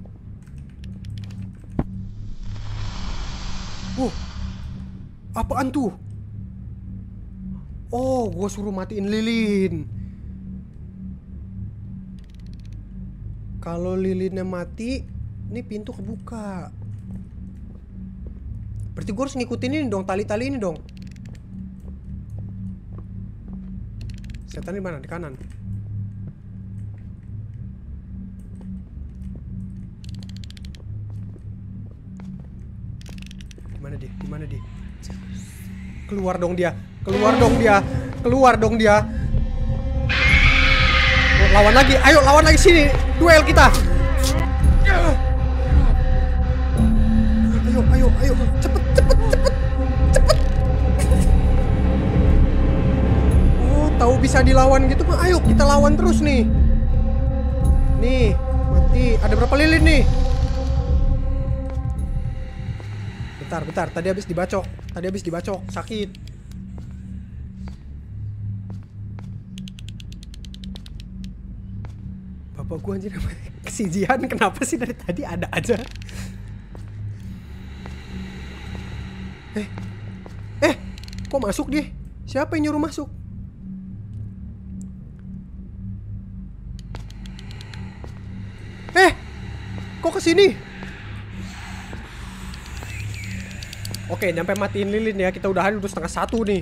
Uh, apaan tuh? Oh, gue suruh matiin lilin. Kalau lilinnya mati, ini pintu kebuka. Berarti gue harus ngikutin ini dong, tali-tali ini dong. Setan di mana? Di kanan. Di mana dia? Di mana dia? Keluar dong dia. Keluar dong dia. Keluar dong dia. Oh, lawan lagi. Ayo lawan lagi sini. Duel kita. Ayo, ayo, ayo. Cepet, cepet, cepet. Cepet. Oh, tahu bisa dilawan gitu mah. Ayo kita lawan terus nih. Nih, mati. Ada berapa lilin nih? Bentar, bentar. Tadi habis dibacok. Tadi habis dibacok. Sakit. Bapak gua anjir. Si Jihan kenapa sih dari tadi ada aja? Eh. Eh, kok masuk dia? Siapa yang nyuruh masuk? Eh, kok kesini? Oke, nyampe matiin lilin ya. Kita udahan udah setengah satu nih.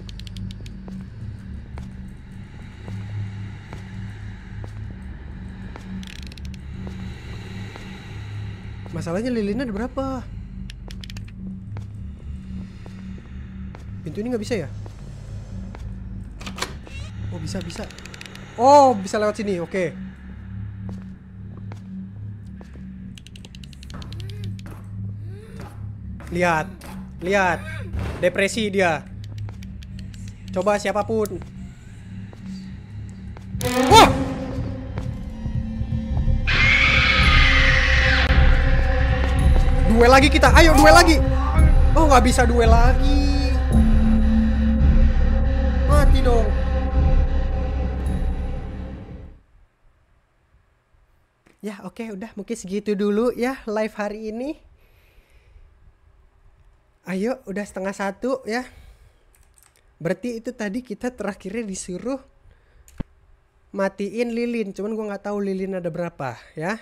Masalahnya lilinnya ada berapa? Pintu ini nggak bisa ya? Oh, bisa, bisa. Oh, bisa lewat sini. Oke. Lihat. Lihat. Depresi dia. Coba siapapun. Wah! Duel lagi kita. Ayo duel lagi. Oh, nggak bisa duel lagi. Mati dong. Ya, oke, udah mungkin segitu dulu ya live hari ini. Ayo, udah setengah satu ya. Berarti itu tadi kita terakhirnya disuruh matiin lilin. Cuman gua nggak tahu lilin ada berapa ya.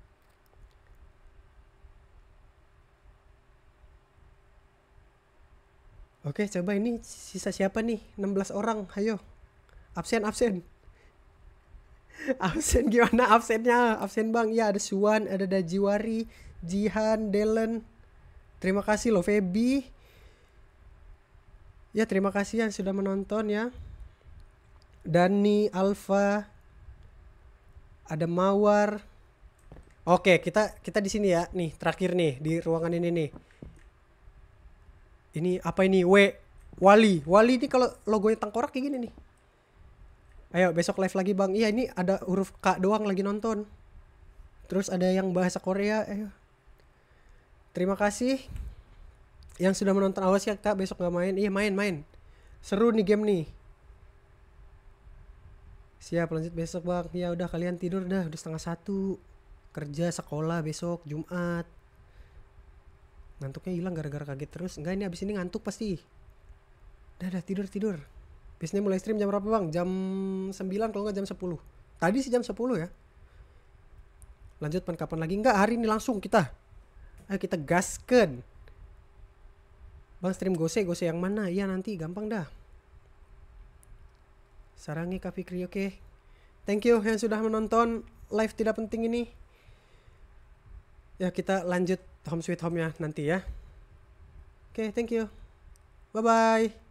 Oke, coba ini sisa siapa nih? enam belas orang, ayo. Absen, absen. Absen gimana absennya? Absen bang, ya ada Suwan, ada Dajiwari, Jihan, Delen. Terima kasih loh Feby. Ya terima kasih yang sudah menonton ya. Dani, Alfa, ada Mawar. Oke, kita kita di sini ya. Nih, terakhir nih di ruangan ini nih. Ini apa ini? W Wali. Wali ini kalau logonya tengkorak kayak gini nih. Ayo besok live lagi bang. Iya ini ada huruf K doang lagi nonton. Terus ada yang bahasa Korea. Ayo. Terima kasih yang sudah menonton. Awas ya kak besok nggak main. Iya main main. Seru nih game nih. Siap lanjut besok bang. Ya udah kalian tidur dah. Udah setengah satu. Kerja sekolah besok Jumat. Ngantuknya hilang gara-gara kaget terus. Enggak ini abis ini ngantuk pasti. Dah dah tidur tidur. Biasanya mulai stream jam berapa bang? Jam sembilan kalau nggak jam sepuluh. Tadi sih jam sepuluh ya. Lanjut pan kapan lagi? Enggak hari ini langsung kita. Ayo kita gasken. Bang stream gose gose yang mana? Iya nanti gampang dah. Sarangi Kak Fikri oke. Okay. Thank you yang sudah menonton live tidak penting ini. Ya kita lanjut home sweet home ya nanti ya. Oke, okay, thank you. Bye bye.